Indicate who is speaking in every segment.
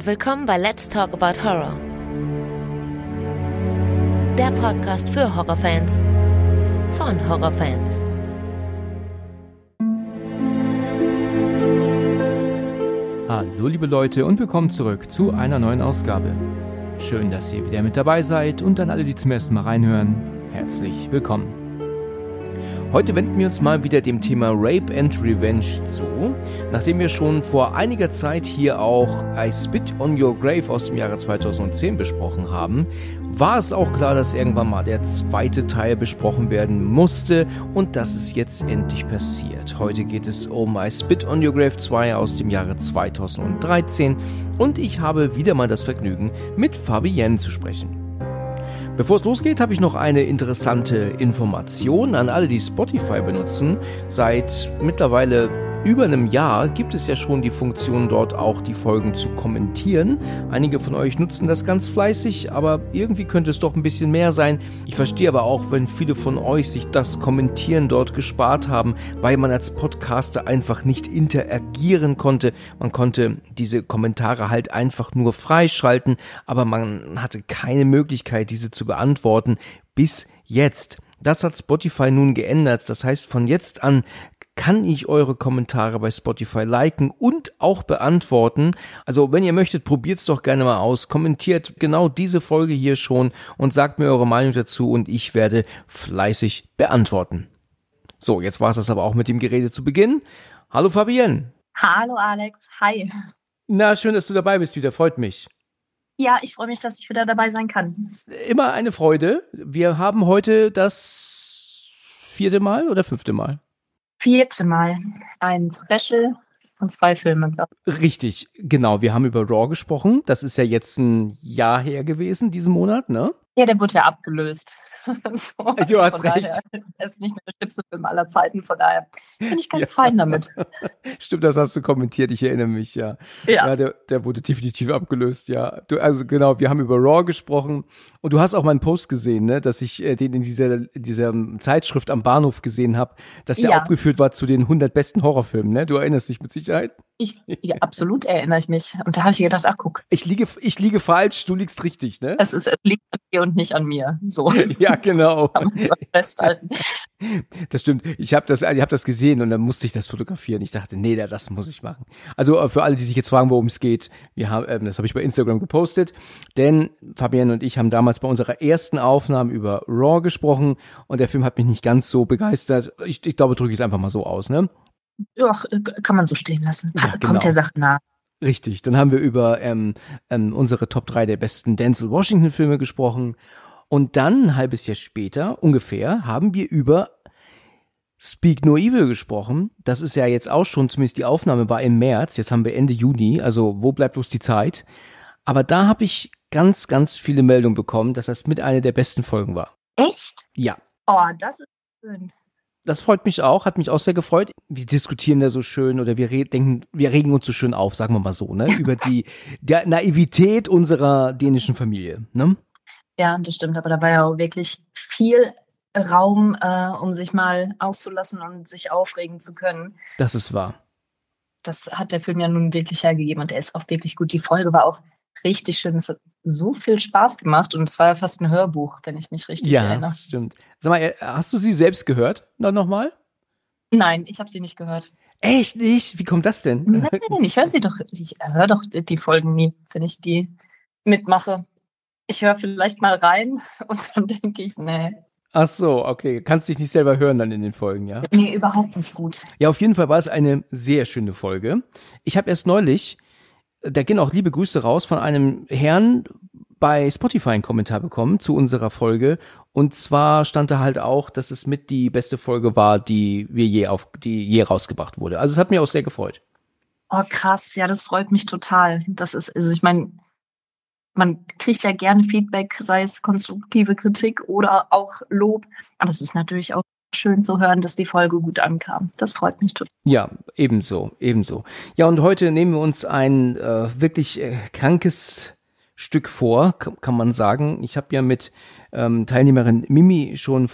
Speaker 1: und willkommen bei Let's Talk About Horror. Der Podcast für Horrorfans von Horrorfans.
Speaker 2: Hallo liebe Leute und willkommen zurück zu einer neuen Ausgabe. Schön, dass ihr wieder mit dabei seid und an alle, die zum ersten Mal reinhören, herzlich willkommen. Heute wenden wir uns mal wieder dem Thema Rape and Revenge zu. Nachdem wir schon vor einiger Zeit hier auch I Spit on Your Grave aus dem Jahre 2010 besprochen haben, war es auch klar, dass irgendwann mal der zweite Teil besprochen werden musste und das ist jetzt endlich passiert. Heute geht es um I Spit on Your Grave 2 aus dem Jahre 2013 und ich habe wieder mal das Vergnügen, mit Fabienne zu sprechen. Bevor es losgeht, habe ich noch eine interessante Information an alle, die Spotify benutzen. Seit mittlerweile über einem Jahr gibt es ja schon die Funktion, dort auch die Folgen zu kommentieren. Einige von euch nutzen das ganz fleißig, aber irgendwie könnte es doch ein bisschen mehr sein. Ich verstehe aber auch, wenn viele von euch sich das Kommentieren dort gespart haben, weil man als Podcaster einfach nicht interagieren konnte. Man konnte diese Kommentare halt einfach nur freischalten, aber man hatte keine Möglichkeit, diese zu beantworten bis jetzt. Das hat Spotify nun geändert. Das heißt, von jetzt an kann ich eure Kommentare bei Spotify liken und auch beantworten. Also wenn ihr möchtet, probiert's doch gerne mal aus. Kommentiert genau diese Folge hier schon und sagt mir eure Meinung dazu und ich werde fleißig beantworten. So, jetzt war es das aber auch mit dem Gerede zu Beginn. Hallo Fabienne.
Speaker 3: Hallo Alex, hi.
Speaker 2: Na, schön, dass du dabei bist wieder, freut mich.
Speaker 3: Ja, ich freue mich, dass ich wieder dabei sein kann.
Speaker 2: Immer eine Freude. Wir haben heute das 4. Mal oder 5. Mal?
Speaker 3: 4. Mal. Ein Special und 2 Filme, glaube ich.
Speaker 2: Richtig, genau. Wir haben über Raw gesprochen. Das ist ja jetzt ein Jahr her gewesen, diesen Monat, ne?
Speaker 3: Ja, der wurde ja abgelöst. So,
Speaker 2: du hast recht.
Speaker 3: Er ist nicht mehr der schlimmste Film aller Zeiten, von daher bin ich ganz fein damit.
Speaker 2: Stimmt, das hast du kommentiert, ich erinnere mich, ja. Ja, der wurde definitiv abgelöst, ja. Also genau, wir haben über Raw gesprochen und du hast auch meinen Post gesehen, ne, dass ich den in dieser Zeitschrift am Bahnhof gesehen habe, dass der aufgeführt war zu den 100 besten Horrorfilmen, ne? Du erinnerst dich mit Sicherheit?
Speaker 3: Ja, absolut erinnere ich mich. Und da habe ich gedacht, ach guck.
Speaker 2: Ich liege falsch, du liegst richtig, ne?
Speaker 3: Es liegt an dir und nicht an mir. So.
Speaker 2: Ja, genau.
Speaker 3: Kann man das festhalten.
Speaker 2: Das stimmt. Ich hab das gesehen und dann musste ich das fotografieren. Ich dachte, nee, das muss ich machen. Also für alle, die sich jetzt fragen, worum es geht, das habe ich bei Instagram gepostet, denn Fabienne und ich haben damals bei unserer ersten Aufnahme über Raw gesprochen und der Film hat mich nicht ganz so begeistert. Ich glaube, drücke ich es einfach mal so aus, ne?
Speaker 3: Ja, kann man so stehen lassen. Ja, genau. Kommt der Sache nah.
Speaker 2: Richtig, dann haben wir über unsere Top 3 der besten Denzel Washington-Filme gesprochen. Und dann, ein halbes Jahr später ungefähr, haben wir über Speak No Evil gesprochen. Das ist ja jetzt auch schon, zumindest die Aufnahme war im März, jetzt haben wir Ende Juni, also wo bleibt bloß die Zeit? Aber da habe ich ganz, ganz viele Meldungen bekommen, dass das mit einer der besten Folgen war.
Speaker 3: Echt?
Speaker 2: Ja.
Speaker 3: Oh, das ist schön.
Speaker 2: Das freut mich auch, hat mich auch sehr gefreut. Wir diskutieren da so schön oder wir regen uns so schön auf, sagen wir mal so, ne, über der Naivität unserer dänischen Familie, ne?
Speaker 3: Ja, das stimmt, aber da war ja auch wirklich viel Raum, um sich mal auszulassen und sich aufregen zu können.
Speaker 2: Das ist wahr.
Speaker 3: Das hat der Film ja nun wirklich hergegeben und der ist auch wirklich gut. Die Folge war auch richtig schön. Es hat so viel Spaß gemacht und es war ja fast ein Hörbuch, wenn ich mich richtig erinnere. Ja,
Speaker 2: das stimmt. Sag mal, hast du sie selbst gehört? Nochmal?
Speaker 3: Nein, ich habe sie nicht gehört.
Speaker 2: Echt nicht? Wie kommt das denn?
Speaker 3: Nein, ich höre sie doch. Ich höre doch die Folgen nie, wenn ich die mitmache. Ich höre vielleicht mal rein und dann denke ich, nee.
Speaker 2: Ach so, okay. Kannst dich nicht selber hören dann in den Folgen, ja?
Speaker 3: Nee, überhaupt nicht gut.
Speaker 2: Ja, auf jeden Fall war es eine sehr schöne Folge. Ich habe erst neulich, da gehen auch liebe Grüße raus, von einem Herrn bei Spotify einen Kommentar bekommen zu unserer Folge. Und zwar stand da halt auch, dass es mit die beste Folge war, die je rausgebracht wurde. Also es hat mich auch sehr gefreut.
Speaker 3: Oh, krass. Ja, das freut mich total. Das ist, also ich meine, man kriegt ja gerne Feedback, sei es konstruktive Kritik oder auch Lob. Aber es ist natürlich auch schön zu hören, dass die Folge gut ankam. Das freut mich total.
Speaker 2: Ja, ebenso. Ja, und heute nehmen wir uns ein wirklich krankes Stück vor, kann man sagen. Ich habe ja mit Teilnehmerin Mimi schon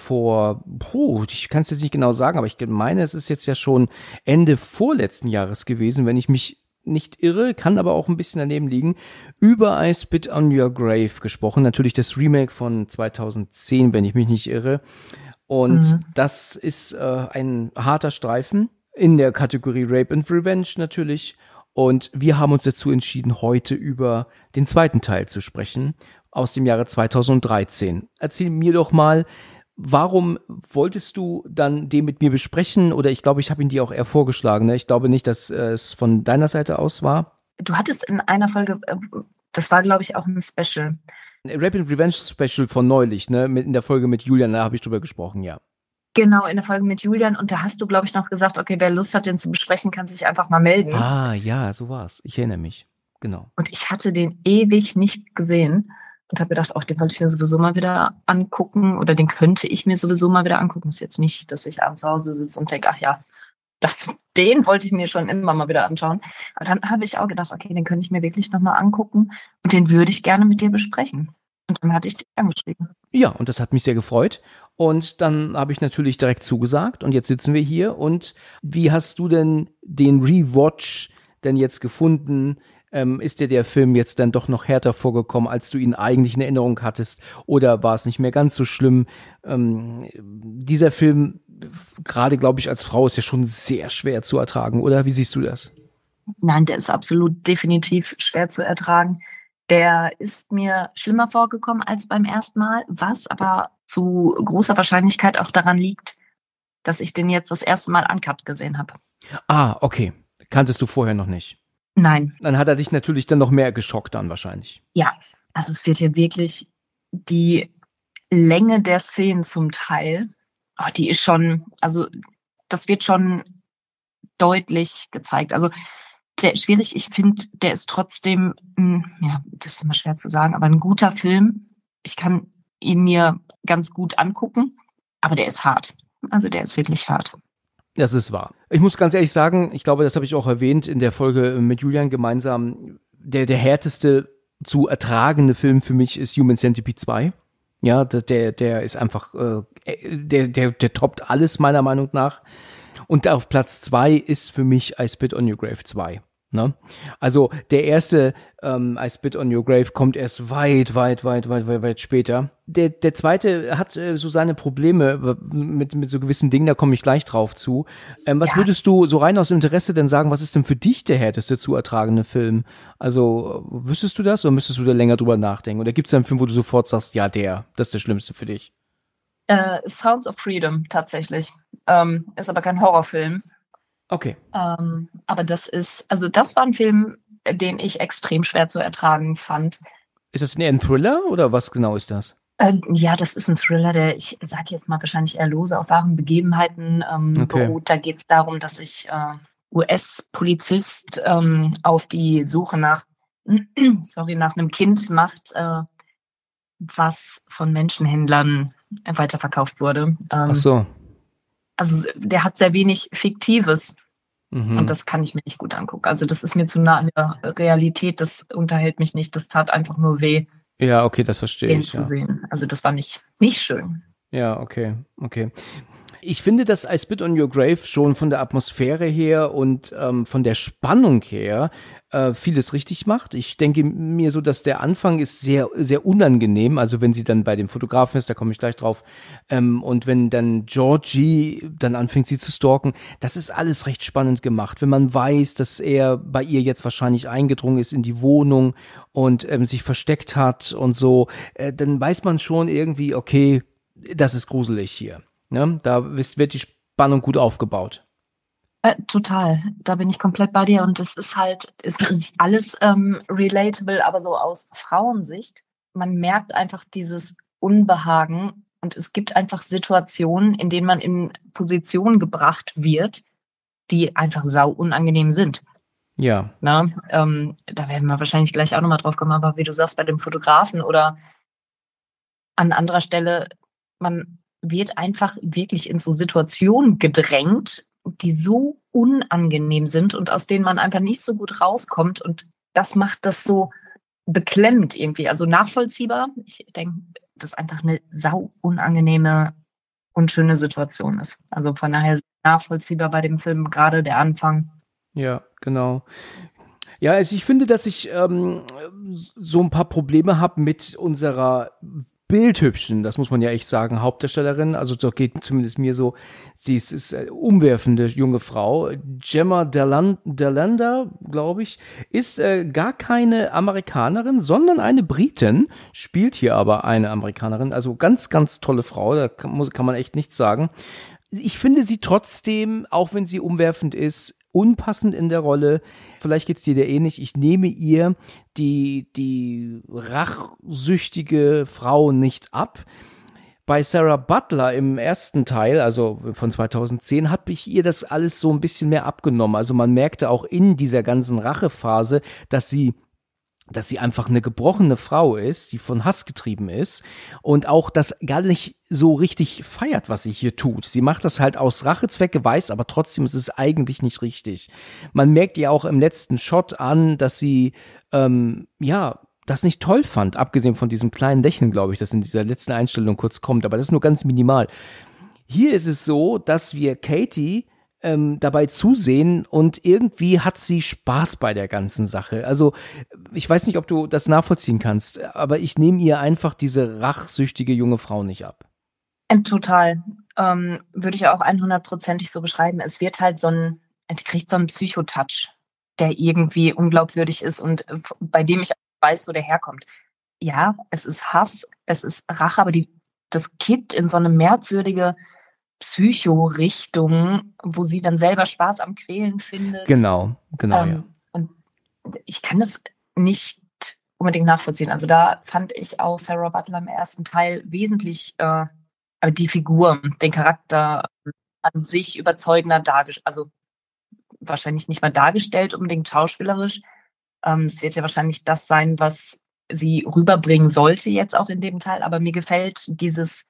Speaker 2: ich kann es jetzt nicht genau sagen, aber ich meine, es ist jetzt ja schon Ende vorletzten Jahres gewesen, wenn ich mich nicht irre, kann aber auch ein bisschen daneben liegen, über I Spit on Your Grave gesprochen. Natürlich das Remake von 2010, wenn ich mich nicht irre. Und das ist ein harter Streifen in der Kategorie Rape and Revenge natürlich. Und wir haben uns dazu entschieden, heute über den zweiten Teil zu sprechen, aus dem Jahre 2013. Erzähl mir doch mal, warum wolltest du dann den mit mir besprechen? Oder ich glaube, ich habe ihn dir auch eher vorgeschlagen. Ne? Ich glaube nicht, dass es von deiner Seite aus war.
Speaker 3: Du hattest in einer Folge, das war, glaube ich, auch ein Special.
Speaker 2: Rape and Revenge Special von neulich, ne? In der Folge mit Julian, da habe ich drüber gesprochen, ja.
Speaker 3: Genau, in der Folge mit Julian. Und da hast du, glaube ich, noch gesagt, okay, wer Lust hat, den zu besprechen, kann sich einfach mal melden.
Speaker 2: Ah, ja, so war's. Ich erinnere mich. Genau.
Speaker 3: Und ich hatte den ewig nicht gesehen und habe gedacht, auch den wollte ich mir sowieso mal wieder angucken oder den könnte ich mir sowieso mal wieder angucken. Ist jetzt nicht, dass ich abends zu Hause sitze und denke, ach ja, den wollte ich mir schon immer mal wieder anschauen. Aber dann habe ich auch gedacht, okay, den könnte ich mir wirklich nochmal angucken und den würde ich gerne mit dir besprechen. Und dann hatte ich dich angeschrieben.
Speaker 2: Ja, und das hat mich sehr gefreut. Und dann habe ich natürlich direkt zugesagt. Und jetzt sitzen wir hier. Und wie hast du denn den Rewatch denn jetzt gefunden? Ist dir der Film jetzt dann doch noch härter vorgekommen, als du ihn eigentlich in Erinnerung hattest? Oder war es nicht mehr ganz so schlimm? Dieser Film, gerade glaube ich als Frau, ist ja schon sehr schwer zu ertragen, oder? Wie siehst du das?
Speaker 3: Nein, der ist absolut definitiv schwer zu ertragen. Der ist mir schlimmer vorgekommen als beim ersten Mal, was aber zu großer Wahrscheinlichkeit auch daran liegt, dass ich den jetzt das erste Mal uncut gesehen habe.
Speaker 2: Ah, okay. Kanntest du vorher noch nicht?
Speaker 3: Nein.
Speaker 2: Dann hat er dich natürlich dann noch mehr geschockt dann wahrscheinlich.
Speaker 3: Ja, also es wird hier wirklich die Länge der Szenen zum Teil, die ist schon, also das wird schon deutlich gezeigt. Also der ist schwierig, ich finde, der ist trotzdem, ja, das ist immer schwer zu sagen, aber ein guter Film. Ich kann ihn mir ganz gut angucken, aber der ist hart. Also der ist wirklich hart.
Speaker 2: Das ist wahr. Ich muss ganz ehrlich sagen, ich glaube, das habe ich auch erwähnt in der Folge mit Julian gemeinsam, der härteste zu ertragende Film für mich ist Human Centipede 2. Ja, der ist einfach, der toppt alles meiner Meinung nach. Und auf Platz 2 ist für mich I Spit on Your Grave 2. Ne? Also der erste I Spit on Your Grave kommt erst weit später. Der zweite hat so seine Probleme mit so gewissen Dingen, da komme ich gleich drauf zu. Was würdest du so rein aus Interesse denn sagen, was ist denn für dich der härteste zu ertragende Film? Also wüsstest du das oder müsstest du da länger drüber nachdenken? Oder gibt es einen Film, wo du sofort sagst, ja, das ist der schlimmste für dich?
Speaker 3: Sounds of Freedom tatsächlich. Ist aber kein Horrorfilm.
Speaker 2: Okay.
Speaker 3: Aber das war ein Film, den ich extrem schwer zu ertragen fand.
Speaker 2: Ist das eher ein Thriller oder was genau ist das?
Speaker 3: Ja, das ist ein Thriller, der, ich sage jetzt mal wahrscheinlich eher lose auf wahren Begebenheiten beruht. Da geht es darum, dass sich US-Polizist auf die Suche nach einem Kind macht, was von Menschenhändlern weiterverkauft wurde.
Speaker 2: Ach so.
Speaker 3: Also der hat sehr wenig Fiktives und das kann ich mir nicht gut angucken. Also das ist mir zu nah an der Realität, das unterhält mich nicht, das tat einfach nur weh.
Speaker 2: Ja, okay, das verstehe ich.
Speaker 3: Zu sehen. Also das war nicht schön.
Speaker 2: Ja, okay. Ich finde, dass I Spit on Your Grave schon von der Atmosphäre her und von der Spannung her vieles richtig macht. Ich denke mir so, dass der Anfang ist sehr, sehr unangenehm. Also wenn sie dann bei dem Fotografen ist, da komme ich gleich drauf. Und wenn dann Georgie dann anfängt, sie zu stalken, das ist alles recht spannend gemacht. Wenn man weiß, dass er bei ihr jetzt wahrscheinlich eingedrungen ist in die Wohnung und sich versteckt hat und so, dann weiß man schon irgendwie, okay, das ist gruselig hier. Ne? Da wird die Spannung gut aufgebaut.
Speaker 3: Total, da bin ich komplett bei dir und es ist nicht alles relatable, aber so aus Frauensicht, man merkt einfach dieses Unbehagen und es gibt einfach Situationen, in denen man in Positionen gebracht wird, die einfach sau unangenehm sind.
Speaker 2: Ja.
Speaker 3: Na, da werden wir wahrscheinlich gleich auch nochmal drauf kommen, aber wie du sagst, bei dem Fotografen oder an anderer Stelle, man wird einfach wirklich in so Situationen gedrängt, die so unangenehm sind und aus denen man einfach nicht so gut rauskommt und das macht das so beklemmend irgendwie, also nachvollziehbar. Ich denke, dass einfach eine sau unangenehme, unschöne Situation ist. Also von daher nachvollziehbar bei dem Film, gerade der Anfang.
Speaker 2: Ja, genau. Ja, also ich finde, dass ich so ein paar Probleme habe mit unserer bildhübschen, das muss man ja echt sagen, Hauptdarstellerin. Also da geht zumindest mir so, sie ist umwerfende junge Frau. Gemma Dallender, glaube ich, ist gar keine Amerikanerin, sondern eine Britin, spielt hier aber eine Amerikanerin. Also ganz, ganz tolle Frau, da kann man echt nichts sagen. Ich finde sie trotzdem, auch wenn sie umwerfend ist, unpassend in der Rolle. Vielleicht geht's dir da ähnlich. Ich nehme ihr die rachsüchtige Frau nicht ab. Bei Sarah Butler im ersten Teil, also von 2010, habe ich ihr das alles so ein bisschen mehr abgenommen. Also man merkte auch in dieser ganzen Rachephase, dass sie einfach eine gebrochene Frau ist, die von Hass getrieben ist und auch das gar nicht so richtig feiert, was sie hier tut. Sie macht das halt aus Rachezwecke, weiß aber trotzdem, es ist eigentlich nicht richtig. Man merkt ihr auch im letzten Shot an, dass sie, das nicht toll fand, abgesehen von diesem kleinen Lächeln, glaube ich, das in dieser letzten Einstellung kurz kommt, aber das ist nur ganz minimal. Hier ist es so, dass wir Katie dabei zusehen und irgendwie hat sie Spaß bei der ganzen Sache. Also ich weiß nicht, ob du das nachvollziehen kannst, aber ich nehme ihr einfach diese rachsüchtige junge Frau nicht ab.
Speaker 3: Total. Würde ich auch 100%ig so beschreiben. Es wird halt die kriegt so einen Psychotouch, der irgendwie unglaubwürdig ist und bei dem ich weiß, wo der herkommt. Ja, es ist Hass, es ist Rache, aber das kippt in so eine merkwürdige Psycho-Richtung, wo sie dann selber Spaß am Quälen findet.
Speaker 2: Genau, ja.
Speaker 3: Und ich kann das nicht unbedingt nachvollziehen. Also da fand ich auch Sarah Butler im ersten Teil wesentlich die Figur, den Charakter an sich überzeugender dargestellt. Also wahrscheinlich nicht mal dargestellt, unbedingt schauspielerisch. Es wird ja wahrscheinlich das sein, was sie rüberbringen sollte jetzt auch in dem Teil. Aber mir gefällt dieses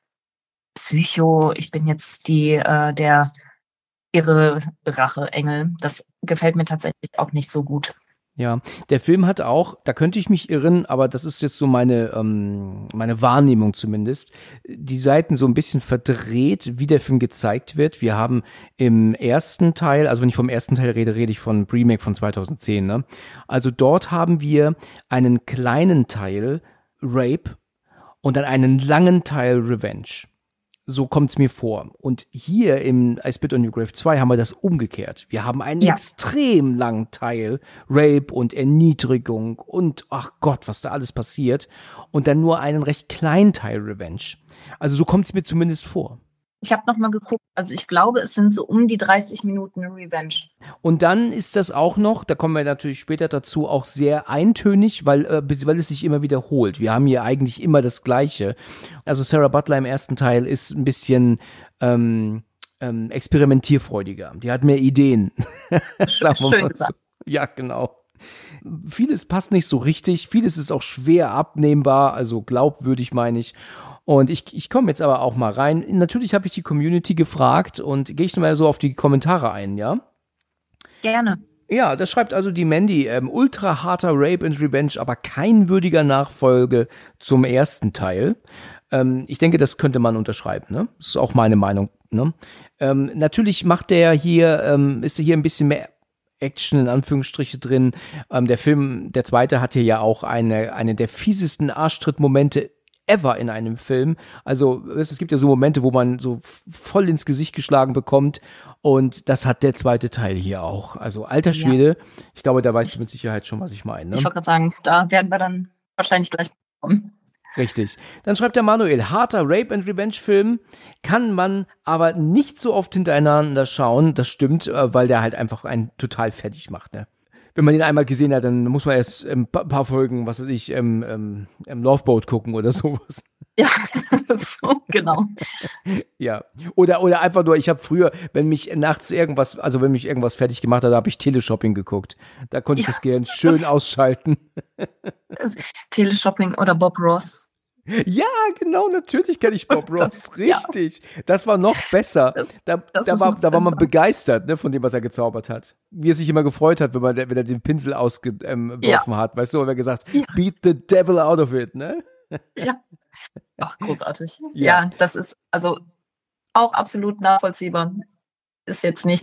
Speaker 3: Psycho, ich bin jetzt der irre Rache-Engel. Das gefällt mir tatsächlich auch nicht so gut.
Speaker 2: Ja, der Film hat auch, da könnte ich mich irren, aber das ist jetzt so meine Wahrnehmung zumindest, die Seiten so ein bisschen verdreht, wie der Film gezeigt wird. Wir haben im ersten Teil, also wenn ich vom ersten Teil rede, rede ich von Remake von 2010, ne? Also dort haben wir einen kleinen Teil Rape und dann einen langen Teil Revenge. So kommt's mir vor. Und hier im I Spit on Your Grave 2 haben wir das umgekehrt. Wir haben einen extrem langen Teil Rape und Erniedrigung und ach Gott, was da alles passiert. Und dann nur einen recht kleinen Teil Revenge. Also so kommt's mir zumindest vor.
Speaker 3: Ich habe nochmal geguckt, also ich glaube, es sind so um die 30 Minuten Revenge.
Speaker 2: Und dann ist das auch noch, da kommen wir natürlich später dazu, auch sehr eintönig, weil es sich immer wiederholt. Wir haben hier eigentlich immer das Gleiche. Also Sarah Butler im ersten Teil ist ein bisschen experimentierfreudiger. Die hat mehr Ideen. Sagen wir mal so. Ja, genau. Vieles passt nicht so richtig, vieles ist auch schwer abnehmbar, also glaubwürdig meine ich. Und ich komme jetzt aber auch mal rein. Natürlich habe ich die Community gefragt und gehe ich mal so auf die Kommentare ein, ja?
Speaker 3: Gerne.
Speaker 2: Ja, das schreibt also die Mandy. Ultra harter Rape and Revenge, aber kein würdiger Nachfolge zum ersten Teil. Ich denke, das könnte man unterschreiben, ne? Das ist auch meine Meinung, ne? Natürlich macht der hier, ist hier ein bisschen mehr Action in Anführungsstriche drin. Der Film, der zweite, hat hier ja auch eine der fiesesten Arschtrittmomente ever in einem Film. Also es gibt ja so Momente, wo man so voll ins Gesicht geschlagen bekommt und das hat der zweite Teil hier auch. Also alter Schwede, ich glaube, da weißt du mit Sicherheit schon, was ich meine. Ne?
Speaker 3: Ich wollte gerade sagen, da werden wir dann wahrscheinlich gleich kommen.
Speaker 2: Richtig. Dann schreibt der Manuel, harter Rape-and-Revenge-Film kann man aber nicht so oft hintereinander schauen. Das stimmt, weil der halt einfach einen total fertig macht, ne? Wenn man den einmal gesehen hat, dann muss man erst ein paar Folgen, was weiß ich, im Loveboat gucken oder sowas.
Speaker 3: Ja, so, genau.
Speaker 2: Ja. Oder einfach nur, ich habe früher, wenn mich irgendwas fertig gemacht hat, habe ich Teleshopping geguckt. Da konnte ich das Gehirn schön ausschalten.
Speaker 3: Teleshopping oder Bob Ross.
Speaker 2: Ja, genau, natürlich kenne ich Bob Ross. Richtig. Ja. Das war noch besser. Da war man begeistert, ne, von dem, was er gezaubert hat. Wie er sich immer gefreut hat, wenn er den Pinsel ausgeworfen hat. Weißt du, und er gesagt, beat the devil out of it, ne?
Speaker 3: Ja. Ach, großartig. Ja, das ist also auch absolut nachvollziehbar. Ist jetzt nichts,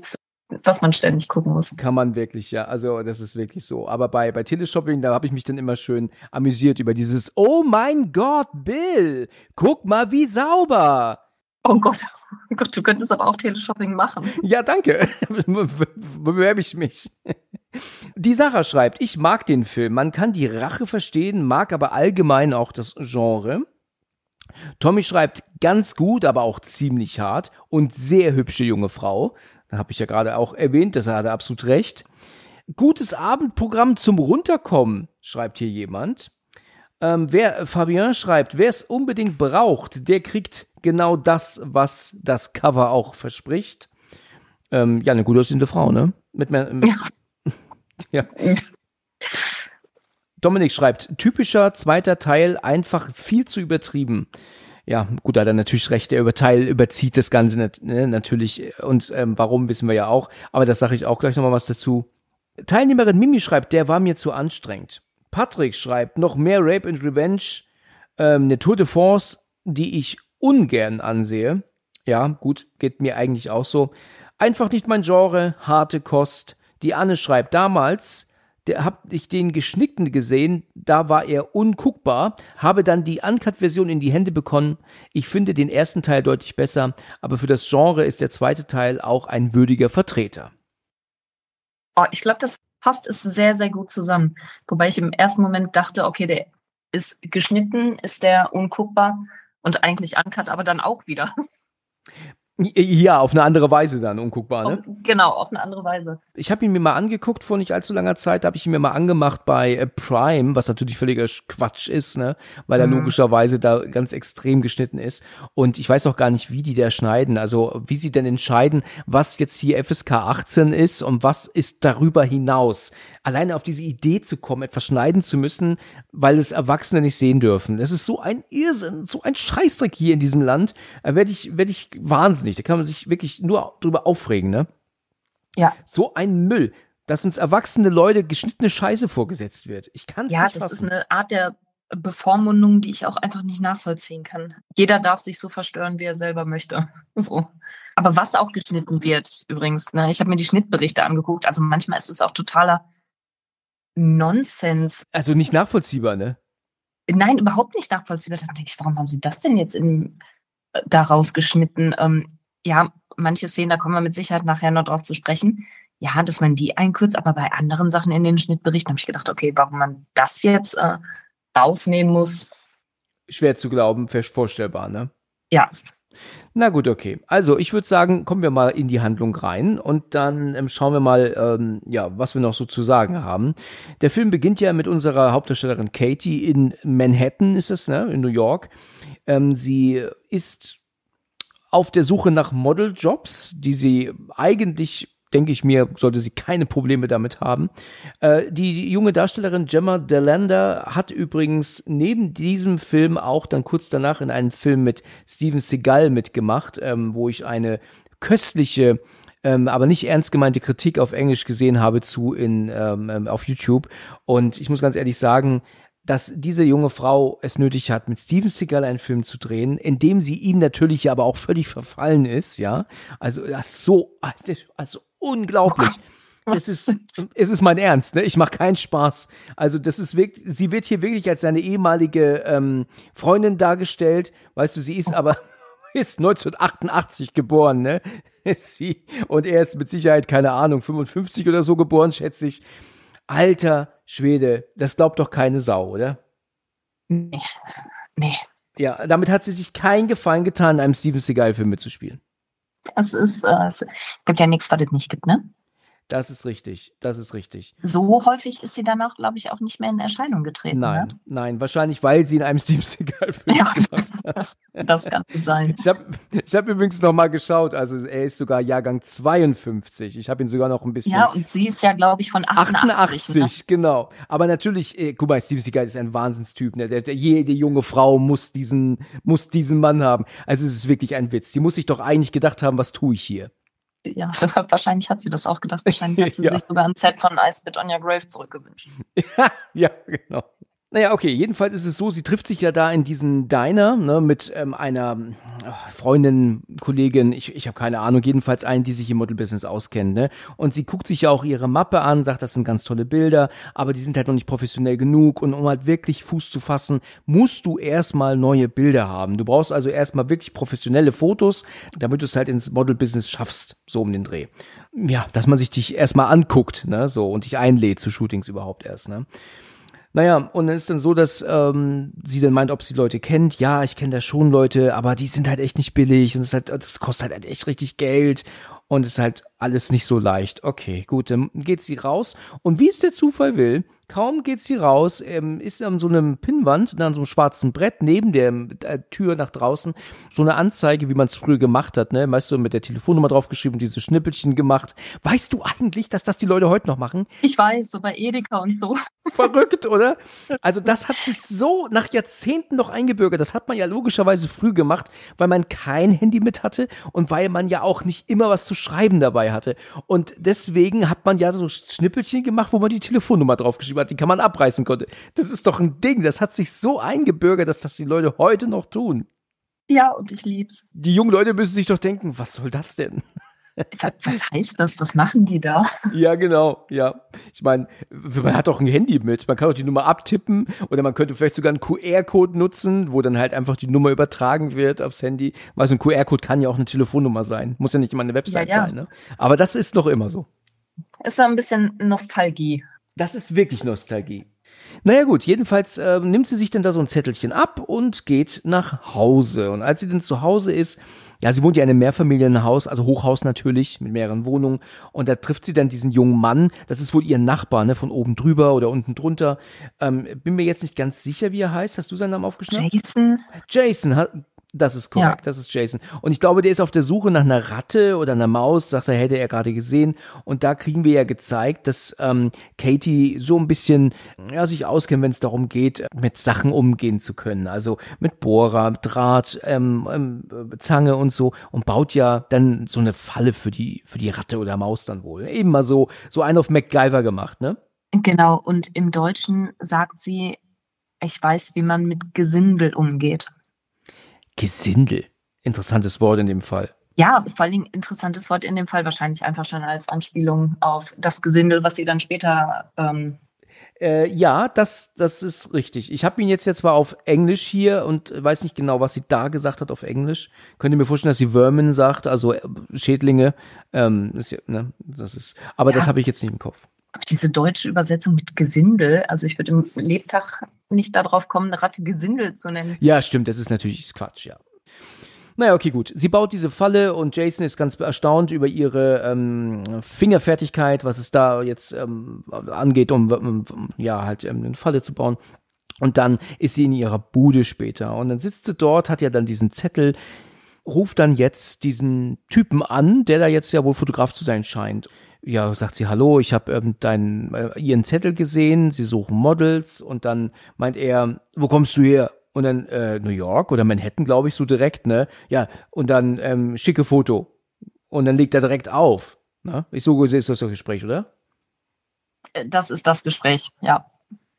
Speaker 3: was man ständig gucken muss.
Speaker 2: Kann man wirklich, ja. Also, das ist wirklich so. Aber bei Teleshopping, da habe ich mich dann immer schön amüsiert über dieses Oh mein Gott, Bill, guck mal, wie sauber.
Speaker 3: Oh Gott, du könntest aber auch Teleshopping machen.
Speaker 2: Ja, danke. Bewerbe ich mich. Die Sarah schreibt, ich mag den Film. Man kann die Rache verstehen, mag aber allgemein auch das Genre. Tommy schreibt, ganz gut, aber auch ziemlich hart und sehr hübsche junge Frau. Da habe ich ja gerade auch erwähnt, das hat er absolut recht. Gutes Abendprogramm zum Runterkommen, schreibt hier jemand. Fabien schreibt, wer es unbedingt braucht, der kriegt genau das, was das Cover auch verspricht. Ja, eine gut aussehende Frau, ne? Ja. Dominik schreibt, typischer zweiter Teil, einfach viel zu übertrieben. Ja, gut, da hat er natürlich recht, der überzieht das Ganze natürlich und warum, wissen wir ja auch, aber das sage ich auch gleich nochmal was dazu. Teilnehmerin Mimi schreibt, der war mir zu anstrengend. Patrick schreibt, noch mehr Rape and Revenge, eine Tour de Force, die ich ungern ansehe. Ja, gut, geht mir eigentlich auch so. Einfach nicht mein Genre, harte Kost. Die Anne schreibt, damals hab ich den Geschnickten gesehen, da war er unguckbar, habe dann die Uncut-Version in die Hände bekommen. Ich finde den ersten Teil deutlich besser, aber für das Genre ist der zweite Teil auch ein würdiger Vertreter.
Speaker 3: Oh, ich glaube, das passt es sehr, sehr gut zusammen. Wobei ich im ersten Moment dachte, okay, der ist geschnitten, ist der unguckbar und eigentlich Uncut, aber dann auch wieder.
Speaker 2: Ja, auf eine andere Weise dann, unguckbar, ne?
Speaker 3: Genau, auf eine andere Weise.
Speaker 2: Ich habe ihn mir mal angeguckt vor nicht allzu langer Zeit, habe ich ihn mir mal angemacht bei Prime, was natürlich völliger Quatsch ist, ne? Weil er logischerweise da ganz extrem geschnitten ist. Und ich weiß auch gar nicht, wie die da schneiden, also wie sie denn entscheiden, was jetzt hier FSK 18 ist und was ist darüber hinaus. Alleine auf diese Idee zu kommen, etwas schneiden zu müssen, weil es Erwachsene nicht sehen dürfen. Das ist so ein Irrsinn, so ein Scheißdreck hier in diesem Land. Da werd ich wahnsinnig. Da kann man sich wirklich nur drüber aufregen, ne?
Speaker 3: Ja.
Speaker 2: So ein Müll, dass uns erwachsene Leute geschnittene Scheiße vorgesetzt wird. Ich kann es nicht fassen.
Speaker 3: Ja, das ist eine Art der Bevormundung, die ich auch einfach nicht nachvollziehen kann. Jeder darf sich so verstören, wie er selber möchte. So. Aber was auch geschnitten wird, übrigens, ne? Ich habe mir die Schnittberichte angeguckt. Also manchmal ist es auch totaler Nonsens.
Speaker 2: Also nicht nachvollziehbar, ne?
Speaker 3: Nein, überhaupt nicht nachvollziehbar. Dann denke ich, warum haben sie das denn jetzt daraus geschnitten? Ja, manche Szenen, da kommen wir mit Sicherheit nachher noch drauf zu sprechen. Ja, dass man die einkürzt, aber bei anderen Sachen in den Schnittberichten habe ich gedacht, okay, warum man das jetzt rausnehmen muss.
Speaker 2: Schwer zu glauben, vorstellbar, ne?
Speaker 3: Ja.
Speaker 2: Na gut, okay. Also ich würde sagen, kommen wir mal in die Handlung rein und dann schauen wir mal, was wir noch so zu sagen haben. Der Film beginnt ja mit unserer Hauptdarstellerin Katie in Manhattan, ist es, ne? In New York. Sie ist auf der Suche nach Modeljobs, die sie eigentlich, denke ich mir, sollte sie keine Probleme damit haben. Die junge Darstellerin Gemma Delander hat übrigens neben diesem Film auch dann kurz danach in einem Film mit Steven Seagal mitgemacht, wo ich eine köstliche, aber nicht ernst gemeinte Kritik auf Englisch gesehen habe auf YouTube. Und ich muss ganz ehrlich sagen, dass diese junge Frau es nötig hat, mit Steven Seagal einen Film zu drehen, in dem sie ihm natürlich aber auch völlig verfallen ist, ja. Also das ist also unglaublich. Es ist mein Ernst, ne? Ich mache keinen Spaß. Also das ist wirklich, sie wird hier wirklich als seine ehemalige Freundin dargestellt. Weißt du, sie ist aber ist 1988 geboren, ne? Und er ist mit Sicherheit, keine Ahnung, 55 oder so geboren, schätze ich. Alter Schwede, das glaubt doch keine Sau, oder?
Speaker 3: Nee.
Speaker 2: Ja, damit hat sie sich keinen Gefallen getan, in einem Steven Seagal-Film mitzuspielen.
Speaker 3: Es gibt ja nichts, was es nicht gibt, ne?
Speaker 2: Das ist richtig.
Speaker 3: So häufig ist sie dann auch, glaube ich, auch nicht mehr in Erscheinung getreten.
Speaker 2: Nein, wahrscheinlich, weil sie in einem Steven Seagal-Film gemacht hat.
Speaker 3: Das kann gut sein.
Speaker 2: Ich hab übrigens noch mal geschaut, also er ist sogar Jahrgang 52. Ich habe ihn sogar noch ein bisschen...
Speaker 3: Ja, und sie ist ja, glaube ich, von 88.
Speaker 2: Ne? Genau. Aber natürlich, guck mal, Steven Seagal ist ein Wahnsinnstyp. Ne? Jede junge Frau muss diesen Mann haben. Also es ist wirklich ein Witz. Sie muss sich doch eigentlich gedacht haben, was tue ich hier?
Speaker 3: Ja, wahrscheinlich hat sie das auch gedacht. Wahrscheinlich hat sie sich sogar ein Set von I Spit on Your Grave zurückgewünscht.
Speaker 2: Ja, genau. Naja, okay, jedenfalls ist es so, sie trifft sich ja da in diesem Diner, ne, mit einer Freundin, Kollegin, ich habe keine Ahnung, jedenfalls einen, die sich im Model-Business auskennt, ne? Und sie guckt sich ja auch ihre Mappe an, sagt, das sind ganz tolle Bilder, aber die sind halt noch nicht professionell genug und um halt wirklich Fuß zu fassen, musst du erstmal neue Bilder haben. Du brauchst also erstmal wirklich professionelle Fotos, damit du es halt ins Model-Business schaffst, so um den Dreh. Ja, dass man sich dich erstmal anguckt, ne, so, und dich einlädt zu Shootings überhaupt erst, ne? Naja, und dann ist dann so, dass sie dann meint, ob sie Leute kennt. Ja, ich kenne da schon Leute, aber die sind halt echt nicht billig und das kostet halt echt richtig Geld und ist halt alles nicht so leicht. Okay, gut, dann geht sie raus und wie es der Zufall will, kaum geht sie raus, ist an so einem Pinnwand, an so einem schwarzen Brett neben der Tür nach draußen so eine Anzeige, wie man es früher gemacht hat, ne? Weißt du, mit der Telefonnummer draufgeschrieben und diese Schnippelchen gemacht. Weißt du eigentlich, dass das die Leute heute noch machen?
Speaker 3: Ich weiß, so bei Edeka und so.
Speaker 2: Verrückt, oder? Also das hat sich so nach Jahrzehnten noch eingebürgert. Das hat man ja logischerweise früh gemacht, weil man kein Handy mit hatte und weil man ja auch nicht immer was zu schreiben dabei hatte. Und deswegen hat man ja so Schnippelchen gemacht, wo man die Telefonnummer draufgeschrieben hat, die kann man abreißen konnte. Das ist doch ein Ding. Das hat sich so eingebürgert, dass das die Leute heute noch tun.
Speaker 3: Ja, und ich lieb's.
Speaker 2: Die jungen Leute müssen sich doch denken, was soll das denn?
Speaker 3: Was heißt das? Was machen die da?
Speaker 2: Ja, genau, ja. Ich meine, man hat doch ein Handy mit. Man kann doch die Nummer abtippen oder man könnte vielleicht sogar einen QR-Code nutzen, wo dann halt einfach die Nummer übertragen wird aufs Handy. Weil so ein QR-Code kann ja auch eine Telefonnummer sein. Muss ja nicht immer eine Website sein, ne? Aber das ist doch immer so.
Speaker 3: Ist so ein bisschen Nostalgie.
Speaker 2: Das ist wirklich Nostalgie. Naja gut, jedenfalls nimmt sie sich dann da so ein Zettelchen ab und geht nach Hause. Und als sie dann zu Hause ist, ja, sie wohnt ja in einem Mehrfamilienhaus, also Hochhaus natürlich, mit mehreren Wohnungen. Und da trifft sie dann diesen jungen Mann. Das ist wohl ihr Nachbar, ne, von oben drüber oder unten drunter. Bin mir jetzt nicht ganz sicher, wie er heißt. Hast du seinen Namen aufgeschnappt? Jason, das ist korrekt, ja. Das ist Jason. Und ich glaube, der ist auf der Suche nach einer Ratte oder einer Maus, sagt er, hätte er gerade gesehen. Und da kriegen wir ja gezeigt, dass Katie so ein bisschen sich auskennt, wenn es darum geht, mit Sachen umgehen zu können. Also mit Bohrer, Draht, Zange und so. Und baut ja dann so eine Falle für die Ratte oder Maus dann wohl. Eben mal so einen auf MacGyver gemacht, ne?
Speaker 3: Genau, und im Deutschen sagt sie, ich weiß, wie man mit Gesindel umgeht.
Speaker 2: Gesindel. Interessantes Wort in dem Fall.
Speaker 3: Ja, vor allem interessantes Wort in dem Fall, wahrscheinlich einfach schon als Anspielung auf das Gesindel, was sie dann später
Speaker 2: ja, das ist richtig. Ich habe ihn jetzt zwar auf Englisch hier und weiß nicht genau, was sie da gesagt hat auf Englisch. Könnt ihr mir vorstellen, dass sie Vermin sagt, also Schädlinge. Das habe ich jetzt nicht im Kopf.
Speaker 3: Aber diese deutsche Übersetzung mit Gesindel, also ich würde im Lebtag nicht darauf kommen, eine Ratte Gesindel zu nennen.
Speaker 2: Ja, stimmt, das ist natürlich Quatsch, ja. Naja, okay, gut. Sie baut diese Falle und Jason ist ganz erstaunt über ihre Fingerfertigkeit, was es da jetzt angeht, um eine Falle zu bauen. Und dann ist sie in ihrer Bude später. Und dann sitzt sie dort, hat ja dann diesen Zettel, ruft dann jetzt diesen Typen an, der da jetzt ja wohl Fotograf zu sein scheint. Ja, sagt sie, hallo, ich habe ihren Zettel gesehen, sie suchen Models. Und dann meint er, wo kommst du her? Und dann New York oder Manhattan, glaube ich, so direkt, ne? Ja, und dann schicke Foto. Und dann legt er direkt auf. Ne? Ist das das Gespräch, oder?
Speaker 3: Das ist das Gespräch, ja.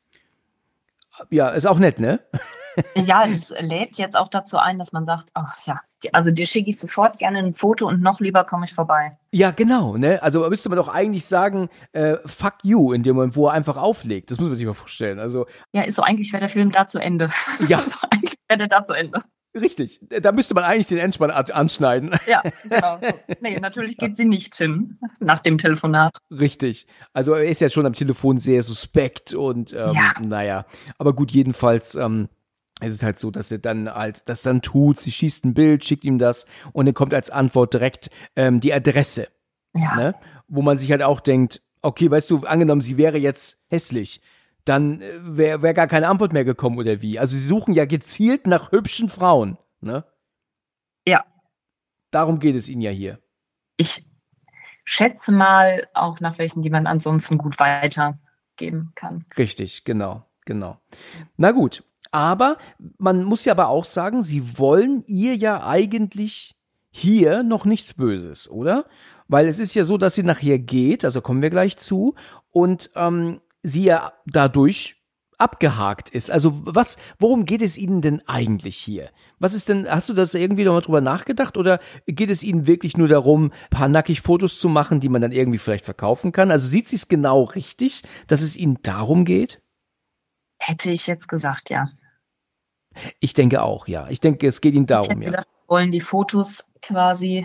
Speaker 2: Ja, ist auch nett, ne?
Speaker 3: Ja, es lädt jetzt auch dazu ein, dass man sagt, ach ja, also dir schicke ich sofort gerne ein Foto und noch lieber komme ich vorbei.
Speaker 2: Ja, genau, ne? Also müsste man doch eigentlich sagen, fuck you, in dem Moment, wo er einfach auflegt. Das muss man sich mal vorstellen. Also,
Speaker 3: ja, ist so, eigentlich wäre der Film da zu Ende.
Speaker 2: Ja.
Speaker 3: Also, eigentlich wäre der da zu Ende.
Speaker 2: Richtig, da müsste man eigentlich den Endspann anschneiden.
Speaker 3: Ja, genau. Nee, natürlich geht sie nicht hin nach dem Telefonat.
Speaker 2: Richtig. Also er ist ja schon am Telefon sehr suspekt und naja. Aber gut, jedenfalls es ist halt so, dass er dann halt das dann tut. Sie schießt ein Bild, schickt ihm das und dann kommt als Antwort direkt die Adresse.
Speaker 3: Ja.
Speaker 2: Ne? Wo man sich halt auch denkt, okay, weißt du, angenommen, sie wäre jetzt hässlich, dann wäre gar keine Antwort mehr gekommen oder wie. Also sie suchen ja gezielt nach hübschen Frauen, ne?
Speaker 3: Ja.
Speaker 2: Darum geht es ihnen ja hier.
Speaker 3: Ich schätze mal auch nach welchen, die man ansonsten gut weitergeben kann.
Speaker 2: Richtig, genau. Na gut, aber man muss ja aber auch sagen, sie wollen ihr ja eigentlich hier noch nichts Böses, oder? Weil es ist ja so, dass sie nachher geht, also kommen wir gleich zu, und sie ja dadurch abgehakt ist. Also worum geht es Ihnen denn eigentlich hier? Was ist denn, hast du das irgendwie noch mal drüber nachgedacht oder geht es Ihnen wirklich nur darum, ein paar nackig Fotos zu machen, die man dann irgendwie vielleicht verkaufen kann? Also sieht sie es genau richtig, dass es Ihnen darum geht?
Speaker 3: Hätte ich jetzt gesagt, ja.
Speaker 2: Ich denke auch, ja. Ich denke, es geht Ihnen
Speaker 3: Ich
Speaker 2: darum,
Speaker 3: hätte
Speaker 2: ja.
Speaker 3: gedacht, wir wollen die Fotos quasi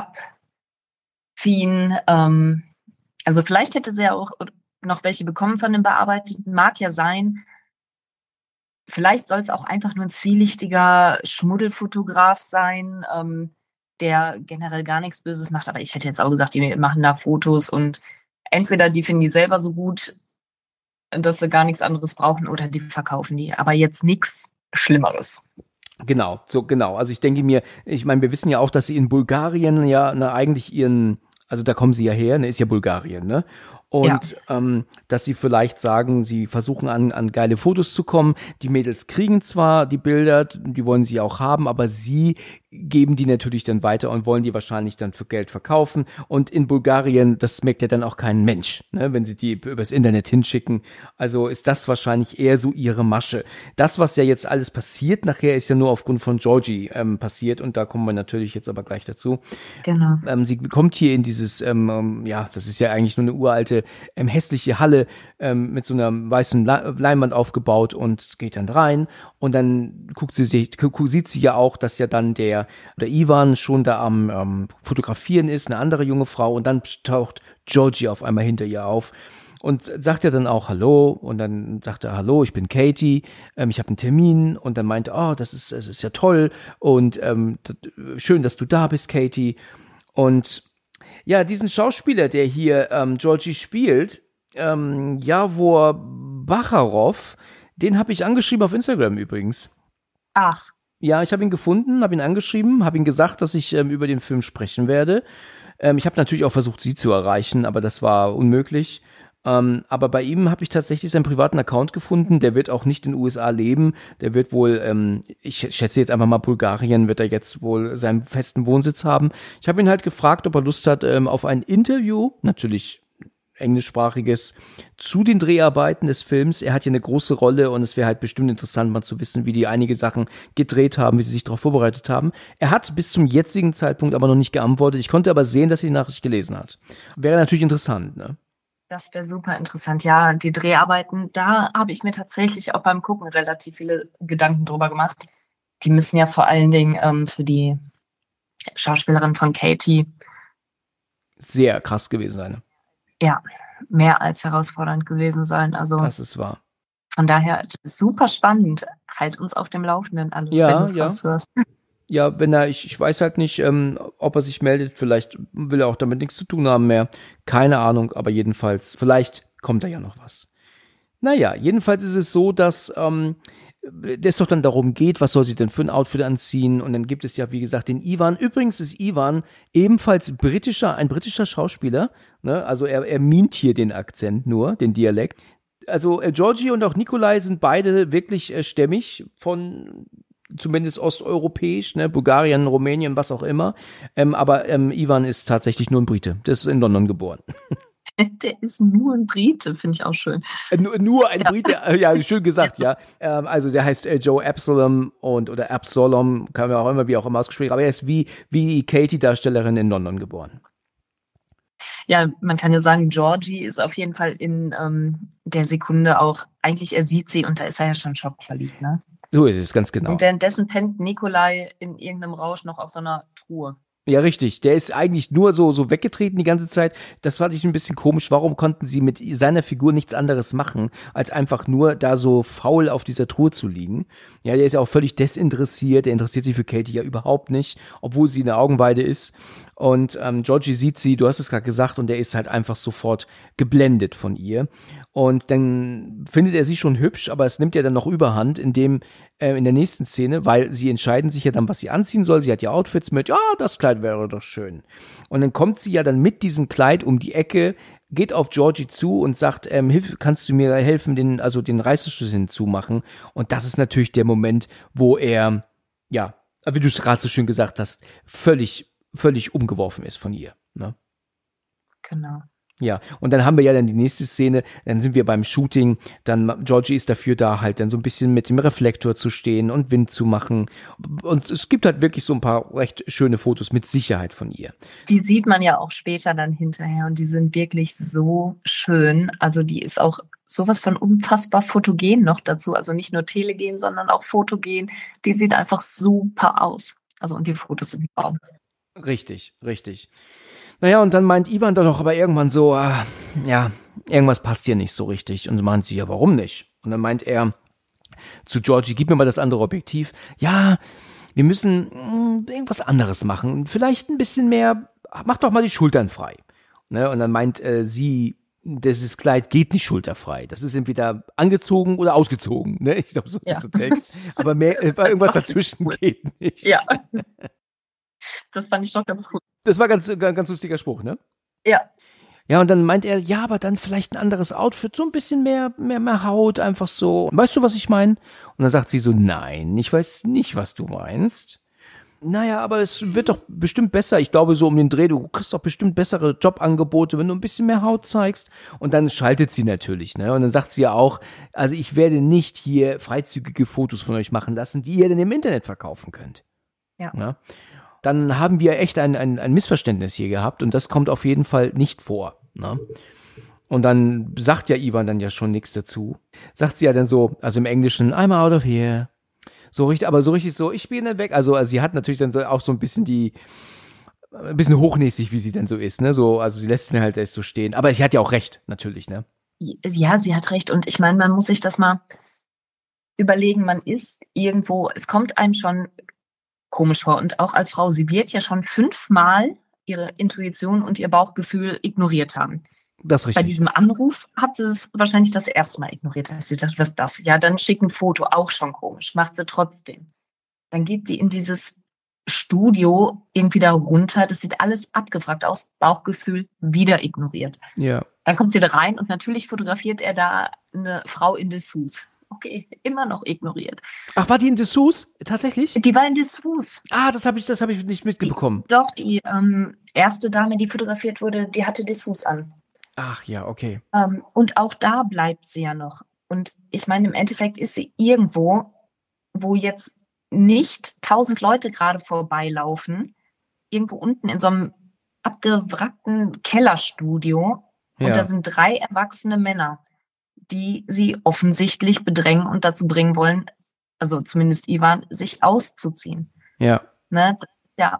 Speaker 3: abziehen. Also vielleicht hätte sie ja auch noch welche bekommen von dem Bearbeiteten, mag ja sein. Vielleicht soll es auch einfach nur ein zwielichtiger Schmuddelfotograf sein, der generell gar nichts Böses macht. Aber ich hätte jetzt auch gesagt, die machen da Fotos und entweder die finden die selber so gut, dass sie gar nichts anderes brauchen, oder die verkaufen die. Aber jetzt nichts Schlimmeres.
Speaker 2: Genau, so genau. Also ich meine, wir wissen ja auch, dass sie in Bulgarien ja eigentlich also da kommen sie ja her, ist ja Bulgarien, ne? Und dass sie vielleicht sagen, sie versuchen an geile Fotos zu kommen. Die Mädels kriegen zwar die Bilder, die wollen sie auch haben, aber sie geben die natürlich dann weiter und wollen die wahrscheinlich dann für Geld verkaufen. Und in Bulgarien, das merkt ja dann auch kein Mensch, ne, wenn sie die übers Internet hinschicken. Also ist das wahrscheinlich eher so ihre Masche. Das, was ja jetzt alles passiert nachher, ist ja nur aufgrund von Georgie passiert und da kommen wir natürlich jetzt aber gleich dazu.
Speaker 3: Genau.
Speaker 2: Sie kommt hier in dieses, das ist ja eigentlich nur eine uralte, hässliche Halle mit so einer weißen Leinwand aufgebaut und geht dann rein und dann sieht sie ja auch, dass ja dann der Ivan schon da am Fotografieren ist, eine andere junge Frau und dann taucht Georgie auf einmal hinter ihr auf und sagt ja dann auch Hallo und dann sagt er Hallo, ich bin Katie, ich habe einen Termin und dann meinte, oh, das ist ja toll und schön, dass du da bist, Katie. Und ja, diesen Schauspieler, der hier Georgie spielt, Jawor Bacharov, den habe ich angeschrieben auf Instagram übrigens.
Speaker 3: Ach.
Speaker 2: Ja, ich habe ihn gefunden, habe ihn angeschrieben, habe ihm gesagt, dass ich über den Film sprechen werde. Ich habe natürlich auch versucht, sie zu erreichen, aber das war unmöglich. Aber bei ihm habe ich tatsächlich seinen privaten Account gefunden. Der wird auch nicht in den USA leben. Der wird wohl, ich schätze jetzt einfach mal Bulgarien, wird er jetzt wohl seinen festen Wohnsitz haben. Ich habe ihn halt gefragt, ob er Lust hat auf ein Interview, natürlich englischsprachiges, zu den Dreharbeiten des Films. Er hat hier eine große Rolle und es wäre halt bestimmt interessant, mal zu wissen, wie die einige Sachen gedreht haben, wie sie sich darauf vorbereitet haben. Er hat bis zum jetzigen Zeitpunkt aber noch nicht geantwortet. Ich konnte aber sehen, dass er die Nachricht gelesen hat. Wäre natürlich interessant, ne?
Speaker 3: Das wäre super interessant. Ja, die Dreharbeiten, da habe ich mir tatsächlich auch beim Gucken relativ viele Gedanken drüber gemacht. Die müssen ja vor allen Dingen für die Schauspielerin von Katie
Speaker 2: sehr krass gewesen sein.
Speaker 3: Ja, mehr als herausfordernd gewesen sein. Also
Speaker 2: das ist wahr.
Speaker 3: Von daher super spannend. Halt uns auf dem Laufenden an,
Speaker 2: ja,
Speaker 3: wenn du was hörst.
Speaker 2: Ja, wenn ich weiß halt nicht, ob er sich meldet, vielleicht will er auch damit nichts zu tun haben mehr. Keine Ahnung, aber jedenfalls, vielleicht kommt da ja noch was. Naja, jedenfalls ist es so, dass es doch dann darum geht, was soll sie denn für ein Outfit anziehen und dann gibt es ja, wie gesagt, den Ivan. Übrigens ist Ivan ebenfalls ein britischer Schauspieler, ne? Also er mimt hier den Akzent nur, den Dialekt. Also Georgie und auch Nikolai sind beide wirklich stämmig von zumindest osteuropäisch, ne, Bulgarien, Rumänien, was auch immer. Aber Ivan ist tatsächlich nur ein Brite. Der ist in London geboren.
Speaker 3: Der ist nur ein Brite, finde ich auch schön.
Speaker 2: Nur ein Brite, ja, schön gesagt, ja. Also der heißt Joe Absalom oder Absalom, kann man auch immer, wie auch immer ausgesprochen, aber er ist wie Katie, Darstellerin in London geboren.
Speaker 3: Ja, man kann ja sagen, Georgie ist auf jeden Fall in der Sekunde auch, eigentlich er sieht sie und da ist er ja schon schockverliebt, ne?
Speaker 2: So ist es, ganz genau.
Speaker 3: Und währenddessen pennt Nikolai in irgendeinem Rausch noch auf so einer Truhe.
Speaker 2: Ja, richtig. Der ist eigentlich nur so weggetreten die ganze Zeit. Das fand ich ein bisschen komisch. Warum konnten sie mit seiner Figur nichts anderes machen, als einfach nur da so faul auf dieser Truhe zu liegen? Ja, der ist ja auch völlig desinteressiert. Der interessiert sich für Katie ja überhaupt nicht, obwohl sie eine Augenweide ist. Und Georgie sieht sie, du hast es gerade gesagt, und der ist halt einfach sofort geblendet von ihr. Und dann findet er sie schon hübsch, aber es nimmt ja dann noch Überhand, in der nächsten Szene, weil sie entscheiden sich ja dann, was sie anziehen soll. Sie hat ja Outfits mit, ja, das Kleid wäre doch schön. Und dann kommt sie ja dann mit diesem Kleid um die Ecke, geht auf Georgie zu und sagt, kannst du mir helfen, den Reißverschluss hinzumachen? Und das ist natürlich der Moment, wo er, ja, wie du es gerade so schön gesagt hast, völlig umgeworfen ist von ihr. Ne?
Speaker 3: Genau.
Speaker 2: Ja, und dann haben wir ja dann die nächste Szene, dann sind wir beim Shooting, dann Georgie ist dafür da, halt dann so ein bisschen mit dem Reflektor zu stehen und Wind zu machen. Und es gibt halt wirklich so ein paar recht schöne Fotos mit Sicherheit von ihr.
Speaker 3: Die sieht man ja auch später dann hinterher und die sind wirklich so schön. Also die ist auch sowas von unfassbar fotogen noch dazu. Also nicht nur telegen, sondern auch fotogen. Die sieht einfach super aus. Also und die Fotos sind wow.
Speaker 2: Richtig, richtig. Naja, und dann meint Ivan doch aber irgendwann so, ja, irgendwas passt hier nicht so richtig. Und so meint sie, ja, warum nicht? Und dann meint er zu Georgie, gib mir mal das andere Objektiv. Ja, wir müssen irgendwas anderes machen. Vielleicht ein bisschen mehr, mach doch mal die Schultern frei. Ne? Und dann meint sie, dieses Kleid geht nicht schulterfrei. Das ist entweder angezogen oder ausgezogen. Ne? Ich glaube, so ist so Text. Aber mehr, irgendwas dazwischen geht nicht.
Speaker 3: Ja. Das fand ich doch ganz gut.
Speaker 2: Das war ganz lustiger Spruch, ne?
Speaker 3: Ja.
Speaker 2: Ja, und dann meint er, ja, aber dann vielleicht ein anderes Outfit, so ein bisschen mehr Haut, einfach so. Weißt du, was ich meine? Und dann sagt sie so, nein, ich weiß nicht, was du meinst. Naja, aber es wird doch bestimmt besser. Ich glaube, so um den Dreh, du kriegst doch bestimmt bessere Jobangebote, wenn du ein bisschen mehr Haut zeigst. Und dann schaltet sie natürlich, ne? Und dann sagt sie ja auch, also ich werde nicht hier freizügige Fotos von euch machen lassen, die ihr dann im Internet verkaufen könnt.
Speaker 3: Ja.
Speaker 2: Ja? Dann haben wir echt ein Missverständnis hier gehabt und das kommt auf jeden Fall nicht vor. Ne? Und dann sagt ja Ivan dann ja schon nichts dazu. Sagt sie ja dann so, also im Englischen, I'm out of here. So richtig, aber so richtig so, ich bin dann weg. Also sie hat natürlich dann auch so ein bisschen hochnäsig, wie sie denn so ist. Ne? So, also sie lässt ihn halt so stehen. Aber sie hat ja auch recht, natürlich. Ne?
Speaker 3: Ja, sie hat recht. Und ich meine, man muss sich das mal überlegen, man ist irgendwo, es kommt einem schon komisch vor. Und auch als Frau, sie wird ja schon 5-mal ihre Intuition und ihr Bauchgefühl ignoriert haben.
Speaker 2: Das ist richtig.
Speaker 3: Bei diesem Anruf hat sie es wahrscheinlich das erste Mal ignoriert. Sie dachte, was ist das? Ja, dann schickt ein Foto, auch schon komisch. Macht sie trotzdem. Dann geht sie in dieses Studio irgendwie da runter. Das sieht alles abgefragt aus. Bauchgefühl wieder ignoriert.
Speaker 2: Ja.
Speaker 3: Dann kommt sie da rein und natürlich fotografiert er da eine Frau in Dessous. Okay, immer noch ignoriert.
Speaker 2: Ach, war die in Dessous? Tatsächlich?
Speaker 3: Die war in Dessous.
Speaker 2: Ah, das hab ich nicht mitbekommen.
Speaker 3: Die erste Dame, die fotografiert wurde, die hatte Dessous an.
Speaker 2: Ach ja, okay.
Speaker 3: Und auch da bleibt sie ja noch. Und ich meine, im Endeffekt ist sie irgendwo, wo jetzt nicht 1000 Leute gerade vorbeilaufen, irgendwo unten in so einem abgewrackten Kellerstudio.
Speaker 2: Ja.
Speaker 3: Und da sind 3 erwachsene Männer, die sie offensichtlich bedrängen und dazu bringen wollen, also zumindest Ivan, sich auszuziehen.
Speaker 2: Ja.
Speaker 3: Ne? Ja.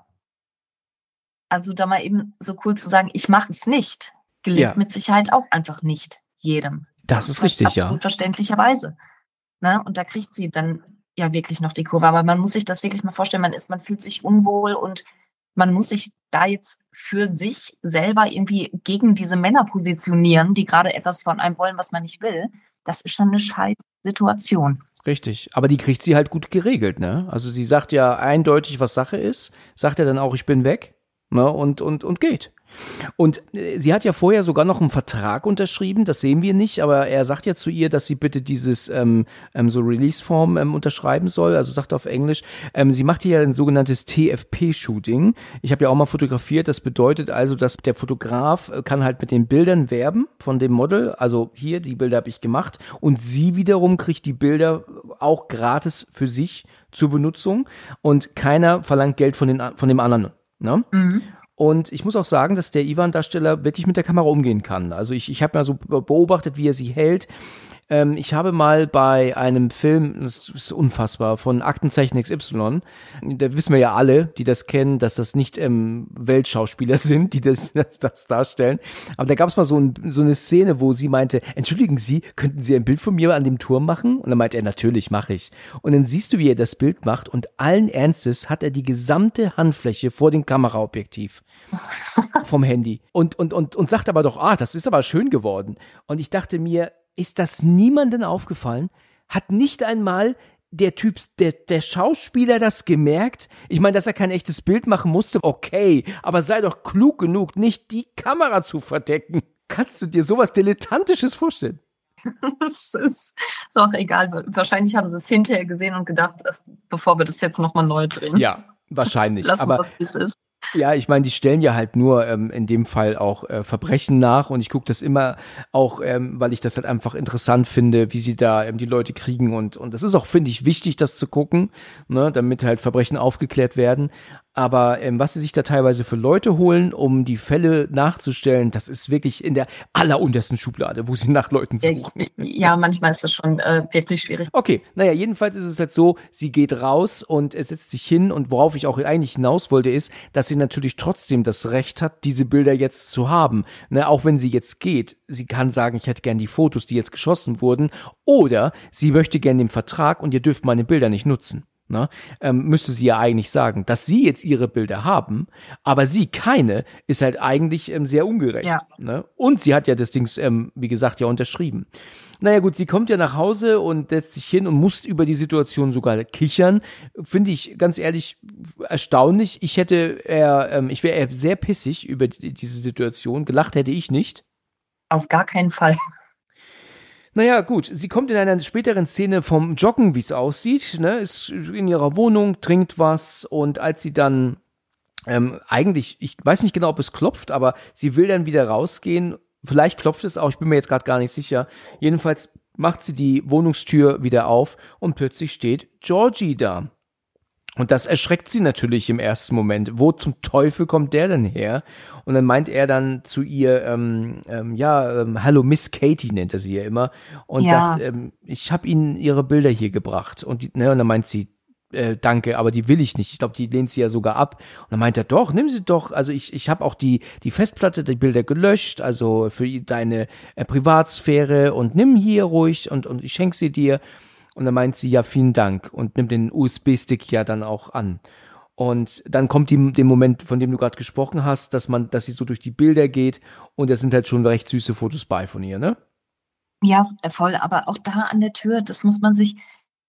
Speaker 3: Also da mal eben so cool zu sagen, ich mache es nicht, gelingt mit Sicherheit auch einfach nicht jedem.
Speaker 2: Das ist richtig, ja.
Speaker 3: Absolut verständlicherweise. Ne? Und da kriegt sie dann ja wirklich noch die Kurve. Aber man muss sich das wirklich mal vorstellen, man fühlt sich unwohl und man muss sich da jetzt für sich selber irgendwie gegen diese Männer positionieren, die gerade etwas von einem wollen, was man nicht will. Das ist schon eine scheiß Situation.
Speaker 2: Richtig. Aber die kriegt sie halt gut geregelt, ne? Also sie sagt ja eindeutig, was Sache ist, sagt ja dann auch, ich bin weg, ne? Und geht. Und sie hat ja vorher sogar noch einen Vertrag unterschrieben, das sehen wir nicht, aber er sagt ja zu ihr, dass sie bitte dieses so Release-Form unterschreiben soll, also sagt auf Englisch, sie macht hier ein sogenanntes TFP-Shooting. Ich habe ja auch mal fotografiert, das bedeutet also, dass der Fotograf kann halt mit den Bildern werben von dem Model, also hier, die Bilder habe ich gemacht und sie wiederum kriegt die Bilder auch gratis für sich zur Benutzung und keiner verlangt Geld von dem anderen, ne? Mhm. Und ich muss auch sagen, dass der Ivan-Darsteller wirklich mit der Kamera umgehen kann. Also ich habe mal so beobachtet, wie er sie hält. Ich habe mal bei einem Film, das ist unfassbar, von Aktenzeichen XY, da wissen wir ja alle, die das kennen, dass das nicht Weltschauspieler sind, die das darstellen. Aber da gab es mal so eine Szene, wo sie meinte, entschuldigen Sie, könnten Sie ein Bild von mir an dem Turm machen? Und dann meinte er, natürlich, mache ich. Und dann siehst du, wie er das Bild macht und allen Ernstes hat er die gesamte Handfläche vor dem Kameraobjektiv vom Handy und sagt aber doch, das ist aber schön geworden. Und ich dachte mir, ist das niemandem aufgefallen? Hat nicht einmal der Schauspieler das gemerkt? Ich meine, dass er kein echtes Bild machen musste, okay, aber sei doch klug genug, nicht die Kamera zu verdecken. Kannst du dir sowas Dilettantisches vorstellen?
Speaker 3: Das ist auch egal. Wahrscheinlich haben sie es hinterher gesehen und gedacht, bevor wir das jetzt nochmal neu drehen.
Speaker 2: Ja, wahrscheinlich.
Speaker 3: Lassen wir es, wie es ist.
Speaker 2: Ja, ich meine, die stellen ja halt nur in dem Fall auch Verbrechen nach und ich gucke das immer auch, weil ich das halt einfach interessant finde, wie sie da die Leute kriegen und das ist auch, finde ich, wichtig, das zu gucken, ne, damit halt Verbrechen aufgeklärt werden. Aber was sie sich da teilweise für Leute holen, um die Fälle nachzustellen, das ist wirklich in der alleruntersten Schublade, wo sie nach Leuten suchen.
Speaker 3: Ja, manchmal ist das schon wirklich schwierig.
Speaker 2: Okay, naja, jedenfalls ist es halt so, sie geht raus und setzt sich hin und worauf ich auch eigentlich hinaus wollte, ist, dass sie natürlich trotzdem das Recht hat, diese Bilder jetzt zu haben. Ne, auch wenn sie jetzt geht, sie kann sagen, ich hätte gern die Fotos, die jetzt geschossen wurden, oder sie möchte gern den Vertrag und ihr dürft meine Bilder nicht nutzen. Ne? Müsste sie ja eigentlich sagen, dass sie jetzt ihre Bilder haben, aber sie keine, ist halt eigentlich sehr ungerecht.
Speaker 3: Ja.
Speaker 2: Ne? Und sie hat ja das Ding, wie gesagt, ja unterschrieben. Naja gut, sie kommt ja nach Hause und setzt sich hin und muss über die Situation sogar kichern. Finde ich ganz ehrlich erstaunlich. Ich wäre eher sehr pissig über diese Situation. Gelacht hätte ich nicht.
Speaker 3: Auf gar keinen Fall.
Speaker 2: Naja, gut, sie kommt in einer späteren Szene vom Joggen, wie es aussieht, ne, ist in ihrer Wohnung, trinkt was und als sie dann eigentlich, ich weiß nicht genau, ob es klopft, aber sie will dann wieder rausgehen. Vielleicht klopft es auch, ich bin mir jetzt gerade gar nicht sicher. Jedenfalls macht sie die Wohnungstür wieder auf und plötzlich steht Georgie da. Und das erschreckt sie natürlich im ersten Moment. Wo zum Teufel kommt der denn her? Und dann meint er dann zu ihr, hallo Miss Katie nennt er sie ja immer und sagt, ich habe Ihnen Ihre Bilder hier gebracht. Und dann meint sie, danke, aber die will ich nicht. Ich glaube, die lehnt sie ja sogar ab. Und dann meint er, doch, nimm sie doch. Also ich habe auch die Festplatte, die Bilder gelöscht, also für deine Privatsphäre und nimm hier ruhig und ich schenke sie dir. Und dann meint sie, ja, vielen Dank und nimmt den USB-Stick ja dann auch an. Und dann kommt der Moment, von dem du gerade gesprochen hast, dass sie so durch die Bilder geht und da sind halt schon recht süße Fotos bei von ihr, ne?
Speaker 3: Ja, voll, aber auch da an der Tür, das muss man sich.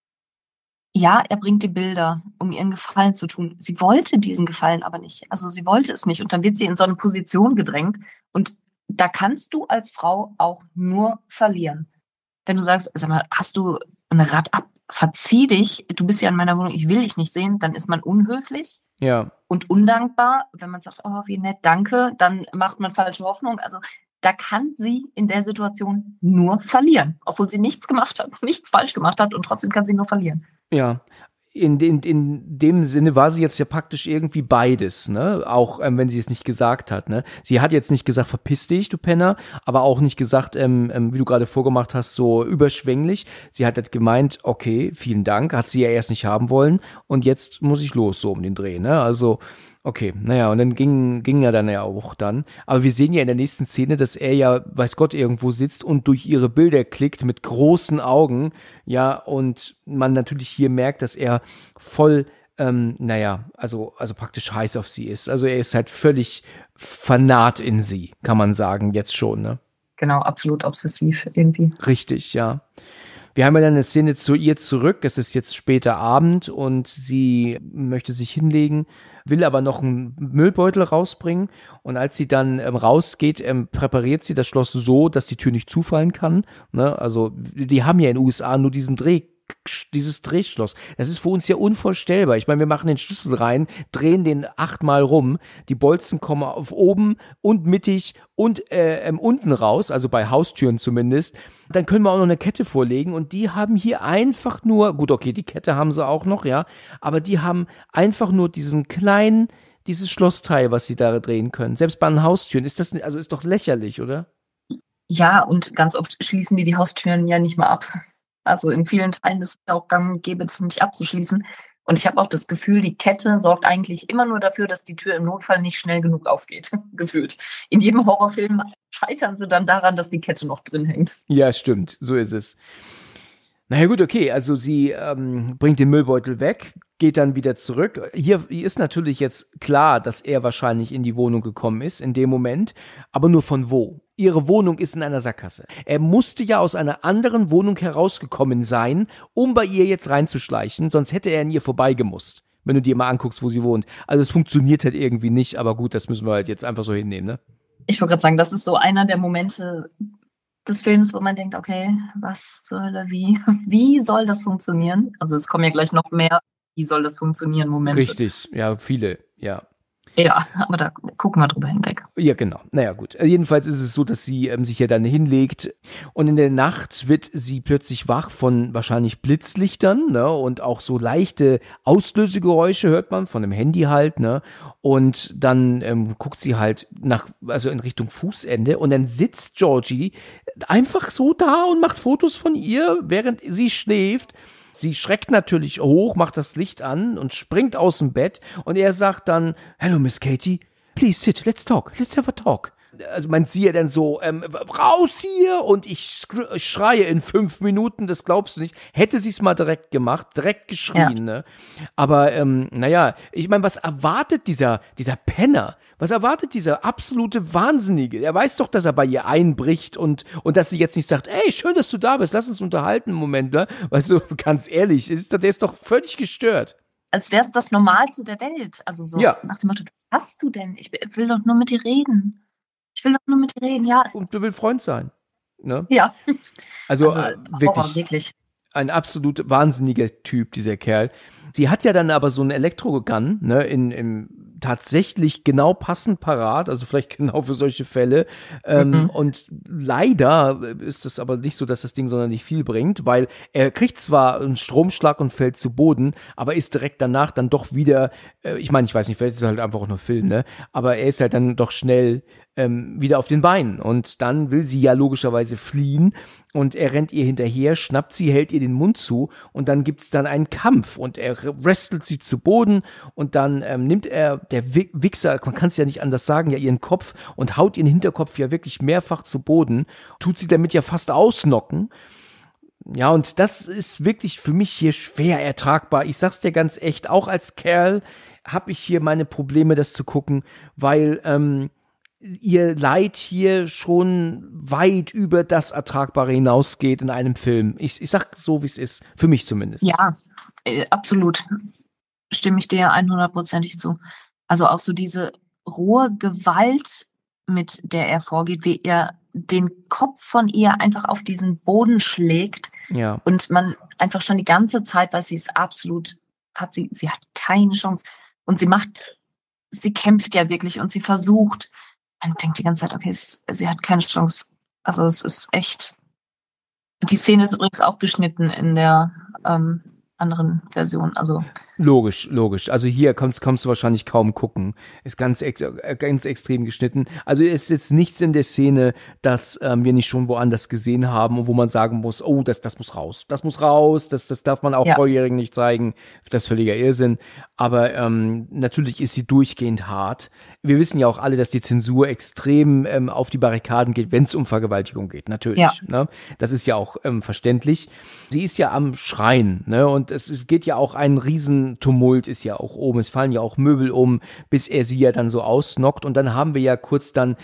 Speaker 3: Ja, er bringt die Bilder, um ihr 'n Gefallen zu tun. Sie wollte diesen Gefallen aber nicht. Also, sie wollte es nicht und dann wird sie in so 'ne Position gedrängt und da kannst du als Frau auch nur verlieren. Wenn du sagst: „Sag mal, hast du 'n Rad ab? Verzieh dich, du bist ja in meiner Wohnung, ich will dich nicht sehen“, dann ist man unhöflich
Speaker 2: Ja.
Speaker 3: und undankbar. Wenn man sagt: „Oh, wie nett, danke“, dann macht man falsche Hoffnung. Also, da kann sie in der Situation nur verlieren, obwohl sie nichts gemacht hat, nichts falsch gemacht hat und trotzdem kann sie nur verlieren.
Speaker 2: Ja, in dem Sinne war sie jetzt ja praktisch irgendwie beides, ne? Auch wenn sie es nicht gesagt hat, ne? Sie hat jetzt nicht gesagt, verpiss dich, du Penner, aber auch nicht gesagt, wie du gerade vorgemacht hast, so überschwänglich. Sie hat halt gemeint, okay, vielen Dank, hat sie ja erst nicht haben wollen und jetzt muss ich los, so um den Dreh, ne? Also, okay, naja, und dann ging er dann ja auch dann. Aber wir sehen ja in der nächsten Szene, dass er ja, weiß Gott, irgendwo sitzt und durch ihre Bilder klickt mit großen Augen, ja, und man natürlich hier merkt, dass er voll, also praktisch heiß auf sie ist. Also er ist halt völlig fanat in sie, kann man sagen, jetzt schon, ne?
Speaker 3: Genau, absolut obsessiv irgendwie.
Speaker 2: Richtig, ja. Wir haben ja dann eine Szene zu ihr zurück. Es ist jetzt später Abend und sie möchte sich hinlegen, will aber noch einen Müllbeutel rausbringen. Und als sie dann rausgeht, präpariert sie das Schloss so, dass die Tür nicht zufallen kann. Ne? Also die haben ja in den USA nur dieses Drehschloss. Das ist für uns ja unvorstellbar. Ich meine, wir machen den Schlüssel rein, drehen den 8-mal rum, die Bolzen kommen auf oben und mittig und unten raus, also bei Haustüren zumindest. Dann können wir auch noch eine Kette vorlegen und die haben hier einfach nur, gut, okay, die Kette haben sie auch noch, ja, aber die haben einfach nur dieses Schlossteil, was sie da drehen können. Selbst bei den Haustüren ist ist doch lächerlich, oder?
Speaker 3: Ja, und ganz oft schließen die Haustüren ja nicht mal ab. Also in vielen Teilen ist es auch gang und gäbe, das nicht abzuschließen. Und ich habe auch das Gefühl, die Kette sorgt eigentlich immer nur dafür, dass die Tür im Notfall nicht schnell genug aufgeht, gefühlt. In jedem Horrorfilm scheitern sie dann daran, dass die Kette noch drin hängt.
Speaker 2: Ja, stimmt, so ist es. Naja gut, okay, also sie bringt den Müllbeutel weg, geht dann wieder zurück. Hier ist natürlich jetzt klar, dass er wahrscheinlich in die Wohnung gekommen ist, in dem Moment, aber nur von wo? Ihre Wohnung ist in einer Sackgasse. Er musste ja aus einer anderen Wohnung herausgekommen sein, um bei ihr jetzt reinzuschleichen, sonst hätte er an ihr vorbeigemusst, wenn du dir mal anguckst, wo sie wohnt. Also es funktioniert halt irgendwie nicht, aber gut, das müssen wir halt jetzt einfach so hinnehmen, ne?
Speaker 3: Ich wollte gerade sagen, das ist so einer der Momente des Films, wo man denkt, okay, was zur Hölle, wie soll das funktionieren? Also es kommen ja gleich noch mehr, wie soll das funktionieren, Momente.
Speaker 2: Richtig, ja, viele, ja.
Speaker 3: Ja, aber da gucken wir drüber hinweg.
Speaker 2: Ja, genau. Naja, gut. Jedenfalls ist es so, dass sie sich ja dann hinlegt und in der Nacht wird sie plötzlich wach von wahrscheinlich Blitzlichtern, ne? Und auch so leichte Auslösegeräusche hört man von dem Handy halt, ne? Und dann guckt sie halt also in Richtung Fußende und dann sitzt Georgie einfach so da und macht Fotos von ihr, während sie schläft. Sie schreckt natürlich hoch, macht das Licht an und springt aus dem Bett und er sagt dann, "Hello, Miss Katie, please sit, let's have a talk." Also meint sie ja dann so, raus hier und ich schreie in 5 Minuten, das glaubst du nicht. Hätte sie es mal direkt gemacht, direkt geschrien, ne? Aber naja, ich meine, was erwartet dieser Penner? Was erwartet dieser absolute Wahnsinnige? Er weiß doch, dass er bei ihr einbricht und dass sie jetzt nicht sagt, ey, schön, dass du da bist, lass uns unterhalten einen Moment, ne? Weißt du, ganz ehrlich, der ist doch völlig gestört.
Speaker 3: Als wäre es das Normalste der Welt. Also so nach dem Motto, was hast du denn? Ich will doch nur mit dir reden. Ja.
Speaker 2: Und du willst Freund sein, ne?
Speaker 3: Ja.
Speaker 2: Also
Speaker 3: wirklich.
Speaker 2: Ein absolut wahnsinniger Typ, dieser Kerl. Sie hat ja dann aber so einen Elektrogun, ne, im tatsächlich genau passend parat, also vielleicht genau für solche Fälle. Und leider ist es aber nicht so, dass das Ding sonderlich viel bringt, weil er kriegt zwar einen Stromschlag und fällt zu Boden, aber ist direkt danach dann doch wieder, ich weiß nicht, vielleicht ist es halt einfach auch nur Film, ne, aber er ist halt dann doch schnell wieder auf den Beinen und dann will sie ja logischerweise fliehen und er rennt ihr hinterher, schnappt sie, hält ihr den Mund zu und dann gibt's dann einen Kampf und er wrestelt sie zu Boden und dann nimmt er, der Wichser, man kann es ja nicht anders sagen, ja ihren Kopf und haut ihren Hinterkopf ja wirklich mehrfach zu Boden, tut sie damit ja fast ausnocken. Ja, und das ist wirklich für mich hier schwer ertragbar. Ich sag's dir ganz echt, auch als Kerl habe ich hier meine Probleme, das zu gucken, weil ihr Leid hier schon weit über das Ertragbare hinausgeht in einem Film. Ich sag so, wie es ist. Für mich zumindest.
Speaker 3: Ja, absolut. Stimme ich dir 100%ig zu. Also auch so diese rohe Gewalt, mit der er vorgeht, wie er den Kopf von ihr einfach auf diesen Boden schlägt.
Speaker 2: Ja.
Speaker 3: Und man einfach schon die ganze Zeit weiß, sie ist absolut, sie hat keine Chance. Und sie kämpft ja wirklich und sie versucht. Man denkt die ganze Zeit, okay, sie hat keine Chance. Also es ist echt. Die Szene ist übrigens auch geschnitten in der anderen Version. Also
Speaker 2: Logisch. Also hier kommst du wahrscheinlich kaum gucken. Ist ganz extrem geschnitten. Also es ist jetzt nichts in der Szene, das wir nicht schon woanders gesehen haben und wo man sagen muss, oh, das muss raus. Das muss raus, das darf man auch Volljährigen nicht zeigen. Das ist völliger Irrsinn. Aber natürlich ist sie durchgehend hart. Wir wissen ja auch alle, dass die Zensur extrem auf die Barrikaden geht, wenn es um Vergewaltigung geht. Natürlich. Ja. Ne? Das ist ja auch verständlich. Sie ist ja am Schreien, ne? Und es geht ja auch ein Riesentumult ist ja auch oben. Es fallen ja auch Möbel um, bis er sie ja dann so ausnockt. Und dann haben wir ja kurz dann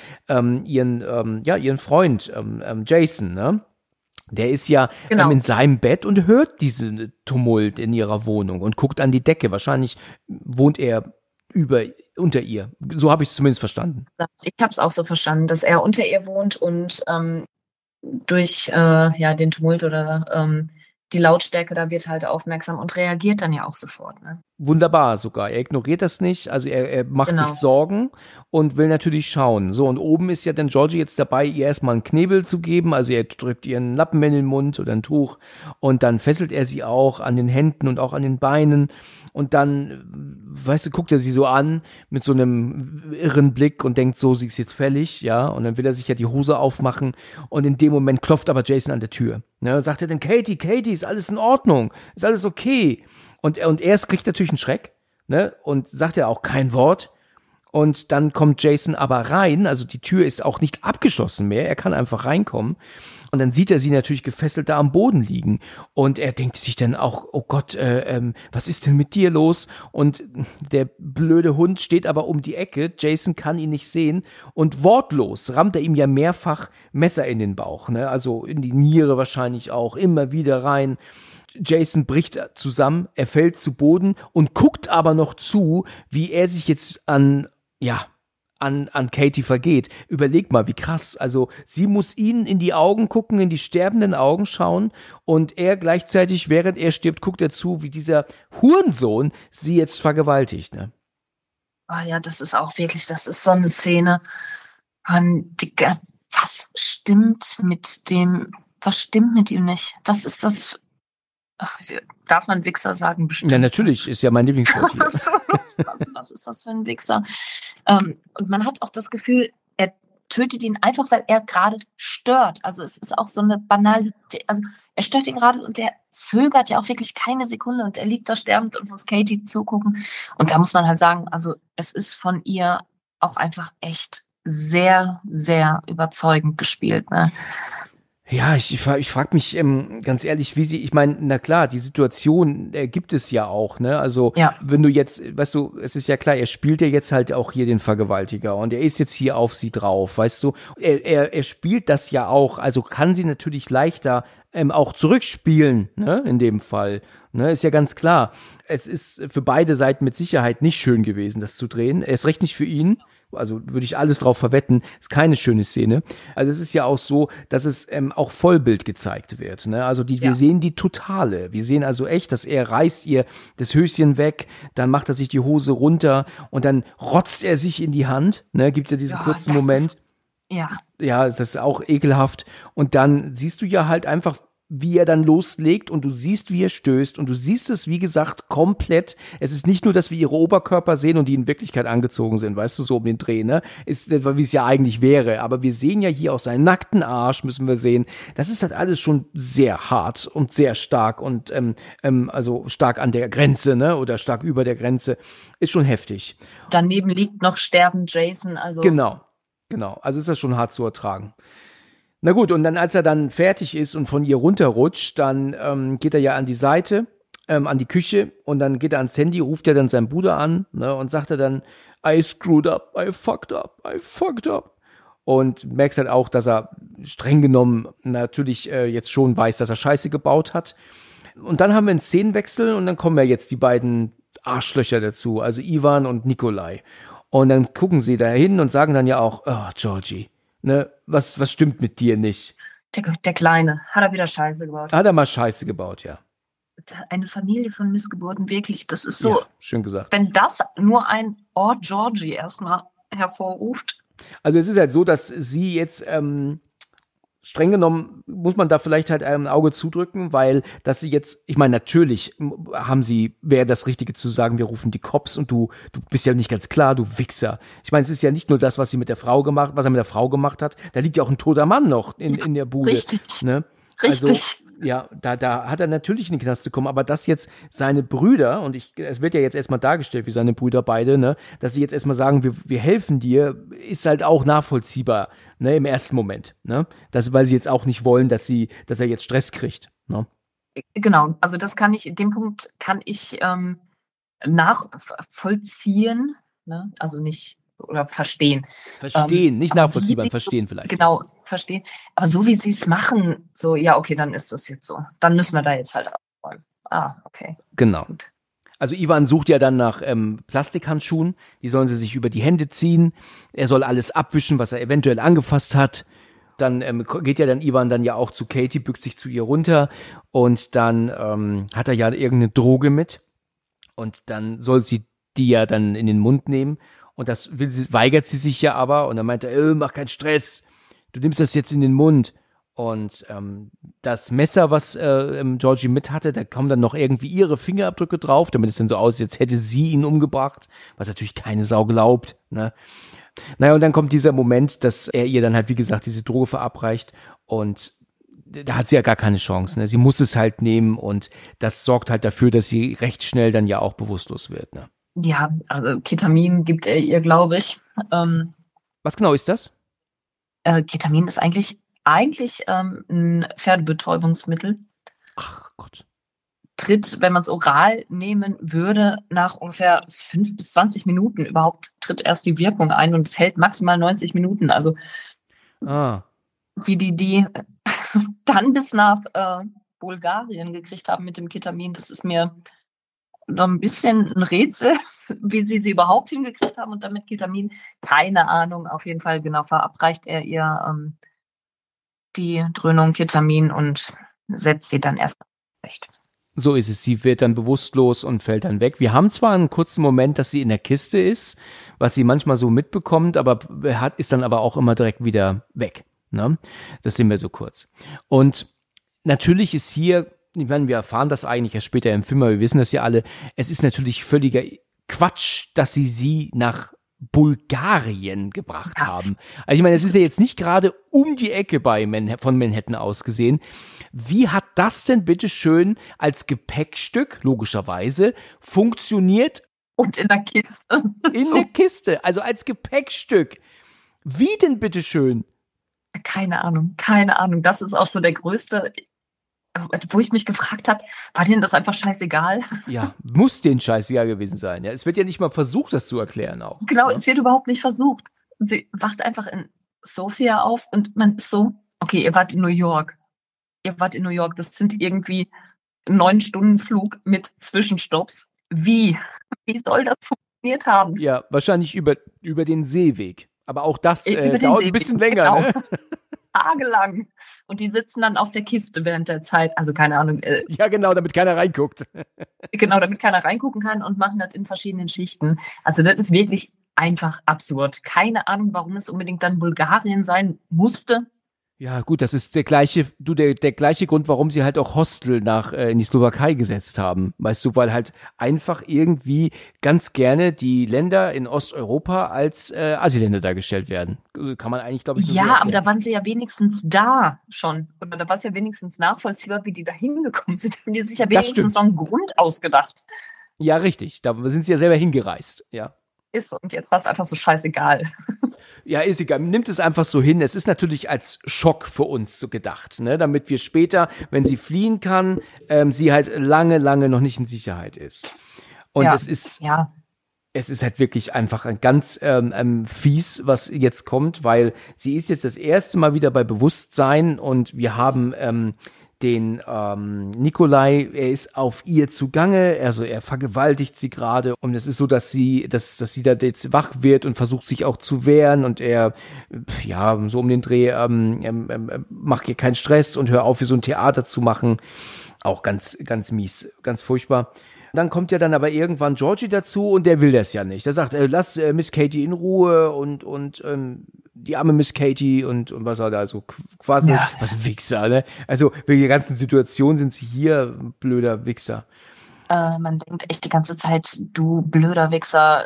Speaker 2: ihren Freund Jason, ne? Der ist ja in seinem Bett und hört diesen Tumult in ihrer Wohnung und guckt an die Decke. Wahrscheinlich wohnt er unter ihr. So habe ich es zumindest verstanden.
Speaker 3: Ich habe es auch so verstanden, dass er unter ihr wohnt und durch den Tumult oder die Lautstärke, da wird halt aufmerksam und reagiert dann ja auch sofort. Ne?
Speaker 2: Wunderbar sogar. Er ignoriert das nicht, also er macht sich Sorgen und will natürlich schauen. So, und oben ist ja dann Georgie jetzt dabei, ihr erstmal einen Knebel zu geben, also er drückt ihr einen Lappen in den Mund oder ein Tuch und dann fesselt er sie auch an den Händen und auch an den Beinen und dann, guckt er sie so an mit so einem irren Blick und denkt so, sie ist jetzt fällig, ja, und dann will er sich ja die Hose aufmachen und in dem Moment klopft aber Jason an der Tür. Ne, und sagt er dann, Katie, ist alles in Ordnung, ist alles okay. Und erst kriegt natürlich einen Schreck, ne, und sagt ja auch kein Wort. Und dann kommt Jason aber rein, also die Tür ist auch nicht abgeschlossen mehr, er kann einfach reinkommen. Und dann sieht er sie natürlich gefesselt da am Boden liegen. Und er denkt sich dann auch, oh Gott, was ist denn mit dir los? Und der blöde Hund steht aber um die Ecke, Jason kann ihn nicht sehen. Und wortlos rammt er ihm ja mehrfach Messer in den Bauch, ne? Also in die Niere wahrscheinlich auch, immer wieder rein. Jason bricht zusammen, er fällt zu Boden und guckt aber noch zu, wie er sich jetzt an Katie vergeht. Überleg mal, wie krass. Also sie muss ihnen in die Augen gucken, in die sterbenden Augen schauen und er gleichzeitig, während er stirbt, guckt er zu, wie dieser Hurensohn sie jetzt vergewaltigt. Ne?
Speaker 3: ja, das ist auch wirklich, das ist so eine Szene. Digga, was stimmt mit ihm nicht? Was ist das? Ach, darf man Wichser sagen? Bestimmt.
Speaker 2: Ja, natürlich, ist ja mein Lieblingswort hier.
Speaker 3: Was ist das für ein Wichser? Und man hat auch das Gefühl, er tötet ihn einfach, weil er gerade stört. Also es ist auch so eine banale, also er stört ihn gerade und der zögert ja auch wirklich keine Sekunde und er liegt da sterbend und muss Katie zugucken. Und da muss man halt sagen, also es ist von ihr auch einfach echt sehr, sehr überzeugend gespielt, ne?
Speaker 2: Ja, ich frag mich ganz ehrlich, ich meine, na klar, die Situation gibt es ja auch, ne? Also,
Speaker 3: Ja.
Speaker 2: wenn du jetzt, weißt du, es ist ja klar, er spielt ja jetzt halt auch hier den Vergewaltiger und er ist jetzt hier auf sie drauf, weißt du? Er spielt das ja auch, also kann sie natürlich leichter auch zurückspielen, ne? In dem Fall, ne? Ist ja ganz klar. Es ist für beide Seiten mit Sicherheit nicht schön gewesen, das zu drehen. Erst recht nicht für ihn. Also würde ich alles drauf verwetten, ist keine schöne Szene. Also es ist ja auch so, dass es auch Vollbild gezeigt wird. Ne? Also wir sehen die Totale. Wir sehen also echt, dass er reißt ihr das Höschen weg, dann macht er sich die Hose runter und dann rotzt er sich in die Hand. Ne? Gibt ja diesen kurzen Moment.
Speaker 3: Ja.
Speaker 2: Ja, das ist auch ekelhaft. Und dann siehst du ja halt einfach, wie er dann loslegt und du siehst, wie er stößt und du siehst es, wie gesagt, komplett. Es ist nicht nur, dass wir ihre Oberkörper sehen und die in Wirklichkeit angezogen sind, weißt du, so um den Dreh, ne? Ist, wie es ja eigentlich wäre. Aber wir sehen ja hier auch seinen nackten Arsch, müssen wir sehen. Das ist halt alles schon sehr hart und sehr stark und also stark an der Grenze, ne? Oder stark über der Grenze. Ist schon heftig.
Speaker 3: Daneben liegt noch sterbend Jason, also.
Speaker 2: Genau. Also ist das schon hart zu ertragen. Na gut, und dann, als er dann fertig ist und von ihr runterrutscht, dann geht er ja an die Seite, an die Küche und dann geht er ans Handy, ruft er dann seinen Bruder an, ne, und sagt er dann, I screwed up, I fucked up. Und merkst halt auch, dass er streng genommen natürlich jetzt schon weiß, dass er Scheiße gebaut hat. Und dann haben wir einen Szenenwechsel und dann kommen ja jetzt die beiden Arschlöcher dazu, also Ivan und Nikolai. Und dann gucken sie da hin und sagen dann ja auch, oh, Georgie, ne, was stimmt mit dir nicht?
Speaker 3: Der Kleine, hat er wieder Scheiße gebaut.
Speaker 2: Hat er mal Scheiße gebaut, ja.
Speaker 3: Eine Familie von Missgeburten, wirklich, das ist so.
Speaker 2: Ja, schön gesagt.
Speaker 3: Wenn das nur ein Oh, Georgie erstmal hervorruft.
Speaker 2: Also es ist halt so, dass sie jetzt streng genommen muss man da vielleicht halt ein Auge zudrücken, weil dass sie jetzt, ich meine, natürlich wäre das Richtige zu sagen, wir rufen die Cops und du bist ja nicht ganz klar, du Wichser. Ich meine, es ist ja nicht nur das, was er mit der Frau gemacht hat, da liegt ja auch ein toter Mann noch in der Bude.
Speaker 3: Richtig.
Speaker 2: Ne?
Speaker 3: Richtig.
Speaker 2: Also, ja, da hat er natürlich in den Knast zu kommen, aber dass jetzt seine Brüder, und es wird ja jetzt erstmal dargestellt, wie seine Brüder beide, ne, dass sie jetzt erstmal sagen, wir helfen dir, ist halt auch nachvollziehbar, ne, im ersten Moment, ne, weil sie jetzt auch nicht wollen, dass er jetzt Stress kriegt, ne.
Speaker 3: Genau, also den Punkt kann ich nachvollziehen, ne, also nicht, oder verstehen.
Speaker 2: Verstehen, nicht nachvollziehbar, verstehen vielleicht.
Speaker 3: Genau, verstehen. Aber so wie sie es machen, so, ja, okay, dann ist das jetzt so. Dann müssen wir da jetzt halt aufräumen. Ah, okay.
Speaker 2: Genau.
Speaker 3: Gut.
Speaker 2: Also Ivan sucht ja dann nach Plastikhandschuhen, die sollen sie sich über die Hände ziehen. Er soll alles abwischen, was er eventuell angefasst hat. Dann geht ja dann Ivan dann ja auch zu Katie, bückt sich zu ihr runter und dann hat er ja irgendeine Droge mit und dann soll sie die ja dann in den Mund nehmen. Und das weigert sie sich ja aber. Und dann meint er, mach keinen Stress. Du nimmst das jetzt in den Mund. Und das Messer, was Georgie mit hatte, da kommen dann noch irgendwie ihre Fingerabdrücke drauf, damit es dann so aussieht, als hätte sie ihn umgebracht. Was natürlich keine Sau glaubt. Ne? Naja, und dann kommt dieser Moment, dass er ihr dann halt, wie gesagt, diese Droge verabreicht. Und da hat sie ja gar keine Chance. Ne? Sie muss es halt nehmen. Und das sorgt halt dafür, dass sie recht schnell dann ja auch bewusstlos wird. Ne?
Speaker 3: Ja, also Ketamin gibt er ihr, glaube ich.
Speaker 2: Was genau ist das?
Speaker 3: Ketamin ist eigentlich ein Pferdebetäubungsmittel.
Speaker 2: Ach Gott.
Speaker 3: Tritt, wenn man es oral nehmen würde, nach ungefähr 5 bis 20 Minuten tritt erst die Wirkung ein und es hält maximal 90 Minuten. Also wie die dann bis nach Bulgarien gekriegt haben mit dem Ketamin, das ist mir noch ein bisschen ein Rätsel, wie sie überhaupt hingekriegt haben und damit Ketamin, keine Ahnung, auf jeden Fall genau verabreicht er ihr die Dröhnung Ketamin und setzt sie dann erst recht.
Speaker 2: So ist es. Sie wird dann bewusstlos und fällt dann weg. Wir haben zwar einen kurzen Moment, dass sie in der Kiste ist, was sie manchmal so mitbekommt, aber ist dann aber auch immer direkt wieder weg. Ne? Das sehen wir so kurz. Und natürlich ist hier, ich meine, wir erfahren das eigentlich erst später im Film, aber wir wissen das ja alle, es ist natürlich völliger Quatsch, dass sie nach Bulgarien gebracht haben. Also ich meine, es ist ja jetzt nicht gerade um die Ecke von Manhattan aus gesehen. Wie hat das denn bitteschön als Gepäckstück, logischerweise, funktioniert?
Speaker 3: Und in der Kiste.
Speaker 2: In der Kiste, also als Gepäckstück. Wie denn bitteschön?
Speaker 3: Keine Ahnung. Das ist auch so der größte, wo ich mich gefragt habe, war denen das einfach scheißegal?
Speaker 2: Ja, muss denen scheißegal gewesen sein. Ja, es wird ja nicht mal versucht, das zu erklären auch.
Speaker 3: Genau,
Speaker 2: Ja?
Speaker 3: Es wird überhaupt nicht versucht. Und sie wacht einfach in Sofia auf und man ist so, okay, ihr wart in New York. Das sind irgendwie 9-Stunden-Flug mit Zwischenstopps. Wie? Wie soll das funktioniert haben?
Speaker 2: Ja, wahrscheinlich über den Seeweg. Aber auch das
Speaker 3: Über den
Speaker 2: dauert
Speaker 3: Seeweg,
Speaker 2: ein bisschen länger.
Speaker 3: genau.
Speaker 2: Ne?
Speaker 3: Tagelang. Und die sitzen dann auf der Kiste während der Zeit. Also keine Ahnung.
Speaker 2: Ja, genau, damit keiner reinguckt.
Speaker 3: Genau, damit keiner reingucken kann und machen das in verschiedenen Schichten. Also das ist wirklich einfach absurd. Keine Ahnung, warum es unbedingt dann Bulgarien sein musste.
Speaker 2: Ja, gut, das ist der gleiche Grund, warum sie halt auch Hostel in die Slowakei gesetzt haben. Weißt du, weil halt einfach irgendwie ganz gerne die Länder in Osteuropa als Asieländer dargestellt werden. Kann man eigentlich, glaube ich, nur so
Speaker 3: Ja, aber
Speaker 2: erklären.
Speaker 3: da waren sie ja wenigstens da schon. Oder da war es ja wenigstens nachvollziehbar, wie die da hingekommen sind. Haben die sich ja
Speaker 2: Das
Speaker 3: wenigstens
Speaker 2: stimmt.
Speaker 3: noch einen Grund ausgedacht.
Speaker 2: Ja, richtig. Da sind sie ja selber hingereist. Ja.
Speaker 3: Ist und jetzt war es einfach so scheißegal.
Speaker 2: Ja, ist egal. Nimmt es einfach so hin. Es ist natürlich als Schock für uns so gedacht, ne? Damit wir später, wenn sie fliehen kann, sie halt lange, lange noch nicht in Sicherheit ist. Und
Speaker 3: Ja,
Speaker 2: es ist
Speaker 3: ja.
Speaker 2: es ist halt wirklich einfach ein ganz fies, was jetzt kommt, weil sie ist jetzt das erste Mal wieder bei Bewusstsein und wir haben den Nikolai, er ist auf ihr zugange, also er vergewaltigt sie gerade und es ist so, dass sie da jetzt wach wird und versucht sich auch zu wehren und er, ja, so um den Dreh, macht ihr keinen Stress und hör auf, hier so ein Theater zu machen. Auch ganz, ganz mies, ganz furchtbar. Dann kommt ja dann aber irgendwann Georgie dazu und der will das ja nicht. Der sagt, lass Miss Katie in Ruhe und die arme Miss Katie und was er da so quasi,
Speaker 3: Ja.
Speaker 2: was ein Wichser, ne? Also wegen der ganzen Situation sind sie hier, blöder Wichser.
Speaker 3: Man denkt echt die ganze Zeit, du blöder Wichser,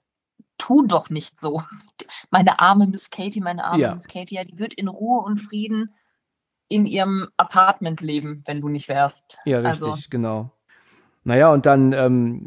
Speaker 3: tu doch nicht so. Meine arme Miss Katie,
Speaker 2: Ja.
Speaker 3: ja, die wird in Ruhe und Frieden in ihrem Apartment leben, wenn du nicht wärst.
Speaker 2: Ja, richtig,
Speaker 3: Also,
Speaker 2: genau. Naja, und dann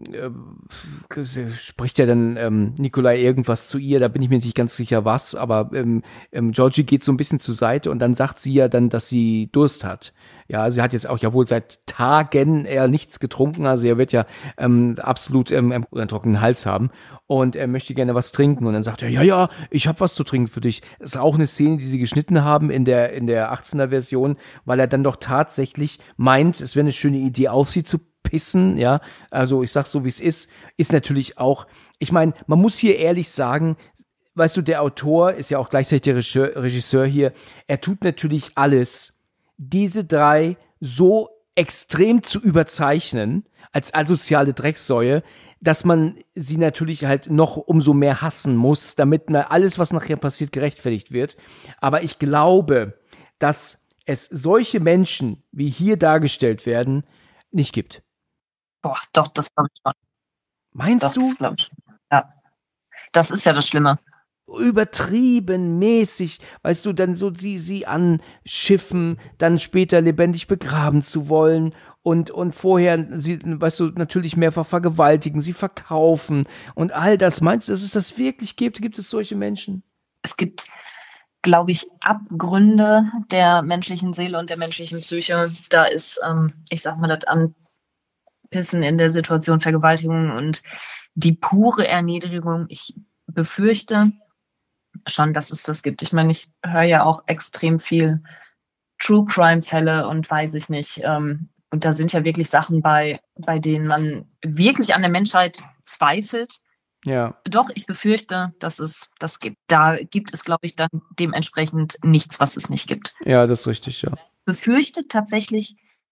Speaker 2: spricht ja dann Nikolai irgendwas zu ihr, da bin ich mir nicht ganz sicher was, aber Georgie geht so ein bisschen zur Seite und dann sagt sie ja dann, dass sie Durst hat. Ja, sie hat jetzt auch ja wohl seit Tagen eher nichts getrunken, also er wird ja absolut einen trockenen Hals haben und er möchte gerne was trinken und dann sagt er, ja, ich habe was zu trinken für dich. Das ist auch eine Szene, die sie geschnitten haben in der 18er Version, weil er dann doch tatsächlich meint, es wäre eine schöne Idee, auf sie zu pissen, ja, also ich sag's so, wie es ist natürlich auch, ich meine, man muss hier ehrlich sagen, weißt du, der Autor ist ja auch gleichzeitig der Regisseur hier, er tut natürlich alles, diese drei so extrem zu überzeichnen, als asoziale Drecksäue, dass man sie natürlich halt noch umso mehr hassen muss, damit alles, was nachher passiert, gerechtfertigt wird, aber ich glaube, dass es solche Menschen, wie hier dargestellt werden, nicht gibt.
Speaker 3: boah, doch, das glaube ich schon.
Speaker 2: Meinst
Speaker 3: Doch,
Speaker 2: du?
Speaker 3: das glaube ich schon. Ja. Das ist ja das Schlimme.
Speaker 2: Übertrieben mäßig, weißt du, dann so sie anschiffen, dann später lebendig begraben zu wollen und vorher sie, weißt du, natürlich mehrfach vergewaltigen, sie verkaufen und all das. Meinst du, dass es das wirklich gibt? Gibt es solche Menschen?
Speaker 3: Es gibt, glaube ich, Abgründe der menschlichen Seele und der menschlichen Psyche. Da ist, ich sag mal, das Anpissen in der Situation Vergewaltigung und die pure Erniedrigung. Ich befürchte schon, dass es das gibt. Ich meine, ich höre ja auch extrem viel True-Crime-Fälle und weiß ich nicht. Und da sind ja wirklich Sachen bei denen man wirklich an der Menschheit zweifelt.
Speaker 2: Ja.
Speaker 3: Doch, ich befürchte, dass es das gibt. Da gibt es, glaube ich, dann dementsprechend nichts, was es nicht gibt.
Speaker 2: Ja, das ist richtig, ja.
Speaker 3: Befürchte tatsächlich,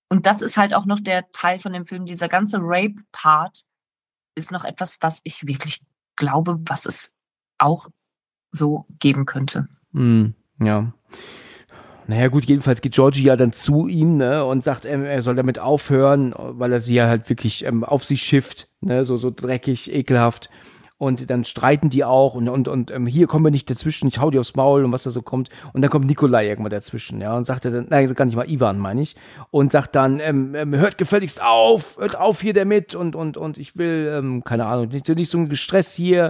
Speaker 3: Und das ist halt auch noch der Teil von dem Film, dieser ganze Rape-Part ist noch etwas, was ich wirklich glaube, was es auch so geben könnte.
Speaker 2: Ja. Naja gut, jedenfalls geht Georgie ja dann zu ihm, ne, und sagt, er soll damit aufhören, weil er sie ja halt wirklich auf sie schifft, ne, so dreckig, ekelhaft. Und dann streiten die auch und hier kommen wir nicht dazwischen, ich hau dir aufs Maul und was da so kommt. Und dann kommt Nikolai irgendwann dazwischen, ja, und sagt er dann, nein, gar nicht mal Ivan, meine ich, und sagt dann, hört gefälligst auf, hört auf hier damit und ich will, keine Ahnung, nicht so ein Stress hier.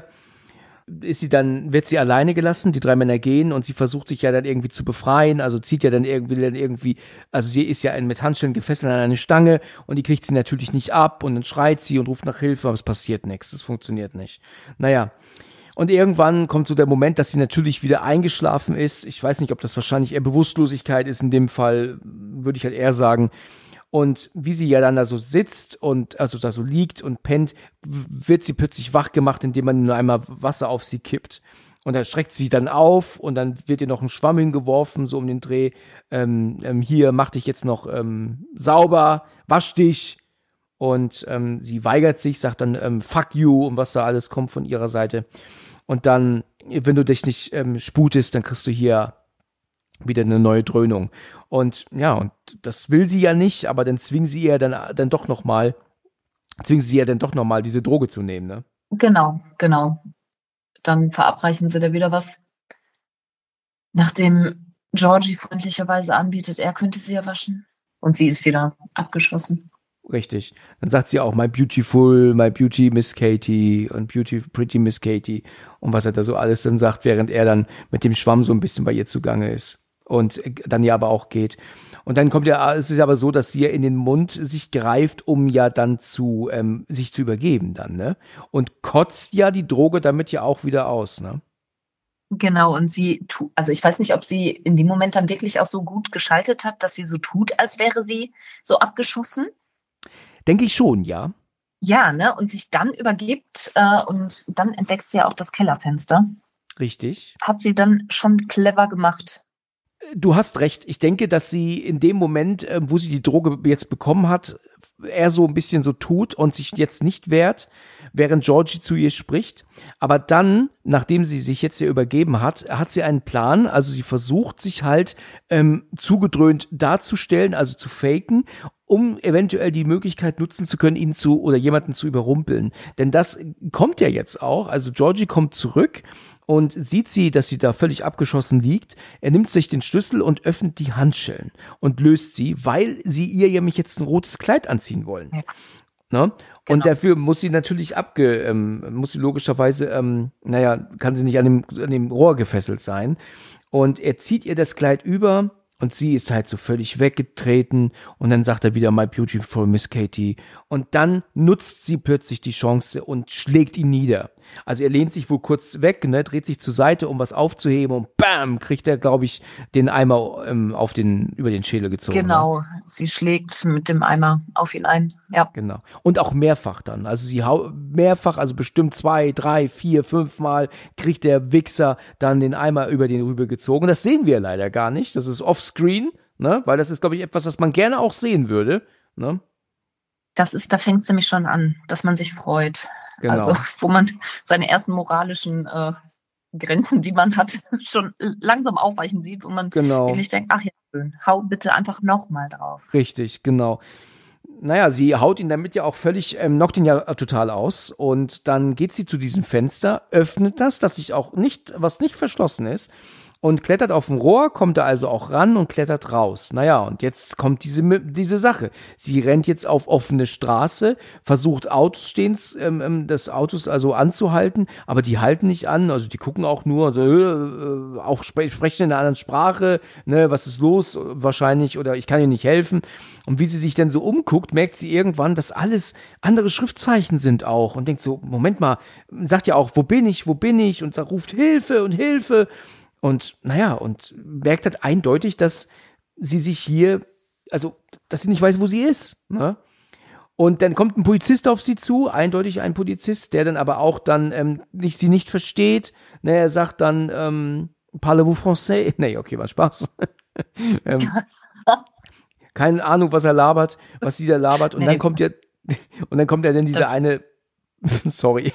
Speaker 2: Wird sie alleine gelassen, die 3 Männer gehen und sie versucht sich ja dann irgendwie zu befreien, also zieht ja dann irgendwie, also sie ist ja mit Handschellen gefesselt an eine Stange und die kriegt sie natürlich nicht ab und dann schreit sie und ruft nach Hilfe, aber es passiert nichts, es funktioniert nicht. Naja, und irgendwann kommt so der Moment, dass sie natürlich wieder eingeschlafen ist, ich weiß nicht, ob das wahrscheinlich eher Bewusstlosigkeit ist, in dem Fall würde ich halt eher sagen. Und wie sie ja dann da so sitzt und also da so liegt und pennt, wird sie plötzlich wach gemacht, indem man nur einmal Wasser auf sie kippt. Und dann schreckt sie dann auf und dann wird ihr noch ein Schwamm hingeworfen, so um den Dreh. Hier, mach dich jetzt noch sauber, wasch dich. Und sie weigert sich, sagt dann fuck you und was da alles kommt von ihrer Seite. Und dann, wenn du dich nicht sputest, dann kriegst du hier wieder eine neue Dröhnung. Und ja, und das will sie ja nicht, aber dann zwingen sie ja dann doch noch mal diese Droge zu nehmen, ne?
Speaker 3: Genau. Dann verabreichen sie da wieder was. Nachdem Georgie freundlicherweise anbietet, er könnte sie ja waschen. Und sie ist wieder abgeschossen.
Speaker 2: Richtig. Dann sagt sie auch, my beauty Miss Katie und pretty Miss Katie und was er da so alles dann sagt, während er dann mit dem Schwamm so ein bisschen bei ihr zugange ist. Und dann ja aber auch geht. Und dann es ist aber so, dass sie ja in den Mund sich greift, um ja dann sich zu übergeben dann, ne? Und kotzt ja die Droge damit ja auch wieder aus, ne?
Speaker 3: Genau, und also ich weiß nicht, ob sie in dem Moment dann wirklich auch so gut geschaltet hat, dass sie so tut, als wäre sie so abgeschossen.
Speaker 2: Denke ich schon, ja.
Speaker 3: Ja, ne? Und sich dann übergibt und dann entdeckt sie ja auch das Kellerfenster.
Speaker 2: Richtig.
Speaker 3: Hat sie dann schon clever gemacht.
Speaker 2: Du hast recht. Ich denke, dass sie in dem Moment, wo sie die Droge jetzt bekommen hat, eher so ein bisschen so tut und sich jetzt nicht wehrt, während Georgie zu ihr spricht. Aber dann, nachdem sie sich jetzt hier übergeben hat, hat sie einen Plan. Also sie versucht sich halt zugedröhnt darzustellen, also zu faken, um eventuell die Möglichkeit nutzen zu können, jemanden zu überrumpeln. Denn das kommt ja jetzt auch. Also Georgie kommt zurück und sieht sie, dass sie da völlig abgeschossen liegt. Er nimmt sich den Schlüssel und öffnet die Handschellen und löst sie, weil sie ihr nämlich jetzt ein rotes Kleid anziehen wollen. Ja. Ne? Genau. Und dafür muss sie natürlich muss sie logischerweise, kann sie nicht an dem Rohr gefesselt sein. Und er zieht ihr das Kleid über und sie ist halt so völlig weggetreten und dann sagt er wieder, my beautiful Miss Katie. Und dann nutzt sie plötzlich die Chance und schlägt ihn nieder. Also er lehnt sich wohl kurz weg, ne, dreht sich zur Seite, um was aufzuheben und bam, kriegt er, glaube ich, den Eimer über den Schädel gezogen.
Speaker 3: Genau,
Speaker 2: ne?
Speaker 3: Sie schlägt mit dem Eimer auf ihn ein, ja.
Speaker 2: Genau. Und auch mehrfach dann. Also mehrfach, also bestimmt 2, 3, 4, 5 Mal kriegt der Wichser dann den Eimer über den Rübel gezogen. Das sehen wir leider gar nicht. Das ist offscreen, ne, weil das ist, glaube ich, etwas, das man gerne auch sehen würde, ne.
Speaker 3: Da fängt es nämlich schon an, dass man sich freut. Genau. Also, wo man seine ersten moralischen Grenzen, die man hat, schon langsam aufweichen sieht und man wirklich denkt, ach ja, schön, hau bitte einfach nochmal drauf.
Speaker 2: Richtig, genau. Naja, sie haut ihn damit ja auch völlig, knockt ihn ja total aus und dann geht sie zu diesem Fenster, öffnet das, was nicht verschlossen ist, und klettert auf dem Rohr, kommt da also auch ran und klettert raus. Naja, und jetzt kommt diese Sache. Sie rennt jetzt auf offene Straße, versucht des Autos also anzuhalten, aber die halten nicht an, also die gucken auch nur, auch sprechen in einer anderen Sprache, ne, was ist los, wahrscheinlich, oder ich kann ihr nicht helfen. Und wie sie sich dann so umguckt, merkt sie irgendwann, dass alles andere Schriftzeichen sind auch und denkt so, Moment mal, sagt ja auch, wo bin ich, und ruft Hilfe und Hilfe. Und naja, und merkt halt eindeutig, dass sie sich hier, also, dass sie nicht weiß, wo sie ist. Ne? Und dann kommt ein Polizist auf sie zu, eindeutig ein Polizist, der dann aber auch dann sie nicht versteht. Ne, er sagt dann, parlez-vous français? Nee, okay, war Spaß. keine Ahnung, was er labert, was sie da labert. Und
Speaker 3: Nee.
Speaker 2: dann kommt ja dann diese eine, sorry.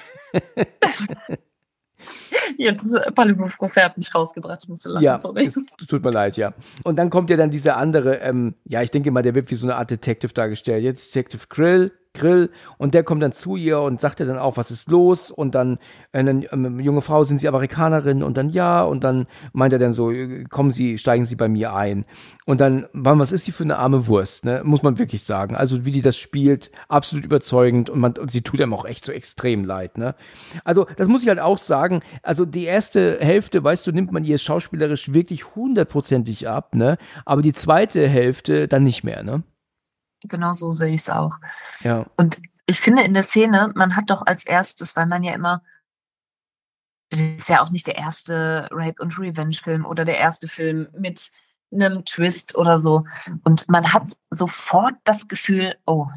Speaker 3: Jetzt Parlez-vous français hat mich rausgebracht, ich musste lachen,
Speaker 2: Ja,
Speaker 3: sorry.
Speaker 2: es tut mir leid, ja. Und dann kommt ja dann dieser andere, ich denke mal, der wird wie so eine Art Detective dargestellt. Jetzt Detective Grill, und der kommt dann zu ihr und sagt ihr dann auch, was ist los? Und dann, junge Frau, sind Sie Amerikanerin? Und dann ja, und dann meint er dann so, steigen Sie bei mir ein. Und dann, was ist sie für eine arme Wurst, ne? Muss man wirklich sagen. Also wie die das spielt, absolut überzeugend und sie tut einem auch echt so extrem leid, ne? Also das muss ich halt auch sagen, also die erste Hälfte, weißt du, nimmt man ihr schauspielerisch wirklich 100%ig ab, ne? Aber die zweite Hälfte dann nicht mehr, ne?
Speaker 3: Genau so sehe ich es auch.
Speaker 2: Ja.
Speaker 3: Und ich finde in der Szene, man hat doch als erstes, weil man ja immer, das ist ja auch nicht der erste Rape- und Revenge-Film oder der erste Film mit einem Twist oder so. Und man hat sofort das Gefühl,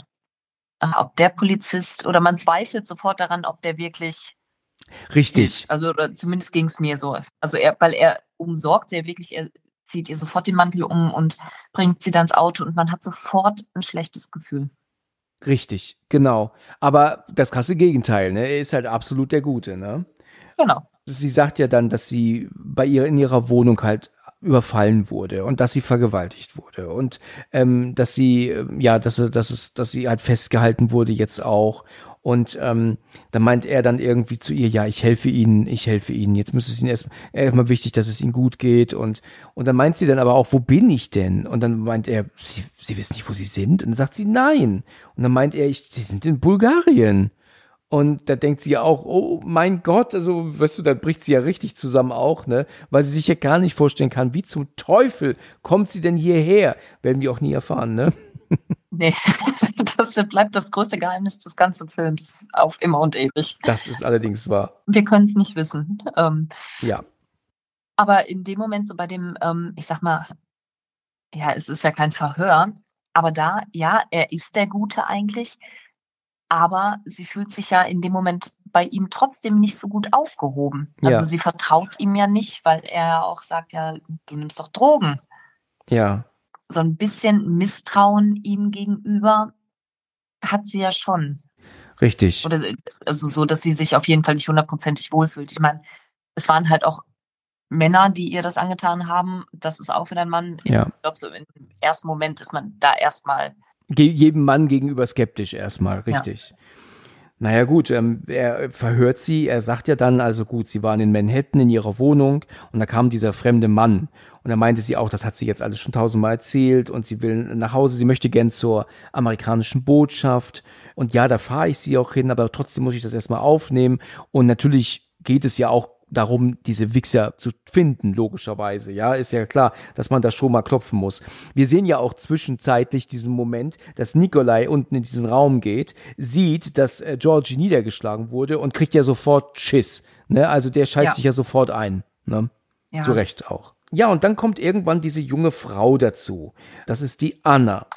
Speaker 3: ob der Polizist, oder man zweifelt sofort daran, ob der wirklich
Speaker 2: Richtig.
Speaker 3: hilft. Also oder zumindest ging es mir so. Also weil er umsorgt sie ja wirklich, er zieht ihr sofort den Mantel um und bringt sie dann ins Auto und man hat sofort ein schlechtes Gefühl.
Speaker 2: Richtig, genau. Aber das krasse Gegenteil, ne? Er ist halt absolut der Gute, ne?
Speaker 3: Genau.
Speaker 2: Sie sagt ja dann, dass sie in ihrer Wohnung halt überfallen wurde und dass sie vergewaltigt wurde und dass sie halt festgehalten wurde jetzt auch. Und dann meint er dann irgendwie zu ihr, ja, ich helfe Ihnen. Jetzt müsste es Ihnen erstmal wichtig, dass es Ihnen gut geht. Und dann meint sie dann aber auch, wo bin ich denn? Und dann meint er, Sie wissen nicht, wo Sie sind? Und dann sagt sie, nein. Und dann meint er, Sie sind in Bulgarien. Und da denkt sie ja auch, oh mein Gott, also, weißt du, da bricht sie ja richtig zusammen auch, ne? Weil sie sich ja gar nicht vorstellen kann, wie zum Teufel kommt sie denn hierher? Werden wir auch nie erfahren, ne?
Speaker 3: Nee, das bleibt das größte Geheimnis des ganzen Films auf immer und ewig.
Speaker 2: Das ist allerdings wahr.
Speaker 3: Wir können es nicht wissen.
Speaker 2: Ja.
Speaker 3: Aber in dem Moment, so bei dem, ich sag mal, ja, es ist ja kein Verhör, aber da, ja, er ist der Gute eigentlich, aber sie fühlt sich ja in dem Moment bei ihm trotzdem nicht so gut aufgehoben. Also
Speaker 2: Ja.
Speaker 3: sie vertraut ihm ja nicht, weil er auch sagt, ja, du nimmst doch Drogen.
Speaker 2: Ja.
Speaker 3: So ein bisschen Misstrauen ihm gegenüber hat sie ja schon.
Speaker 2: Richtig.
Speaker 3: Oder also so, dass sie sich auf jeden Fall nicht 100%ig wohlfühlt. Ich meine, es waren halt auch Männer, die ihr das angetan haben. Das ist auch wieder ein Mann.
Speaker 2: Ja.
Speaker 3: Ich glaube, so im ersten Moment ist man da erstmal.
Speaker 2: Jedem Mann gegenüber skeptisch erstmal, richtig. Ja. Naja gut, er verhört sie, er sagt ja dann, also gut, sie waren in Manhattan in ihrer Wohnung und da kam dieser fremde Mann und da meinte sie auch, das hat sie jetzt alles schon 1000-mal erzählt und sie will nach Hause, sie möchte gern zur amerikanischen Botschaft und ja, da fahre ich sie auch hin, aber trotzdem muss ich das erstmal aufnehmen und natürlich geht es ja auch darum, diese Wichser zu finden, logischerweise. Ja, ist ja klar, dass man da schon mal klopfen muss. Wir sehen ja auch zwischenzeitlich diesen Moment, dass Nikolai unten in diesen Raum geht, sieht, dass Georgie niedergeschlagen wurde und kriegt ja sofort Schiss. Ne? Also der scheißt sich ja sofort ein. Ne?
Speaker 3: Ja.
Speaker 2: Zu Recht auch. Ja, und dann kommt irgendwann diese junge Frau dazu. Das ist die Anna.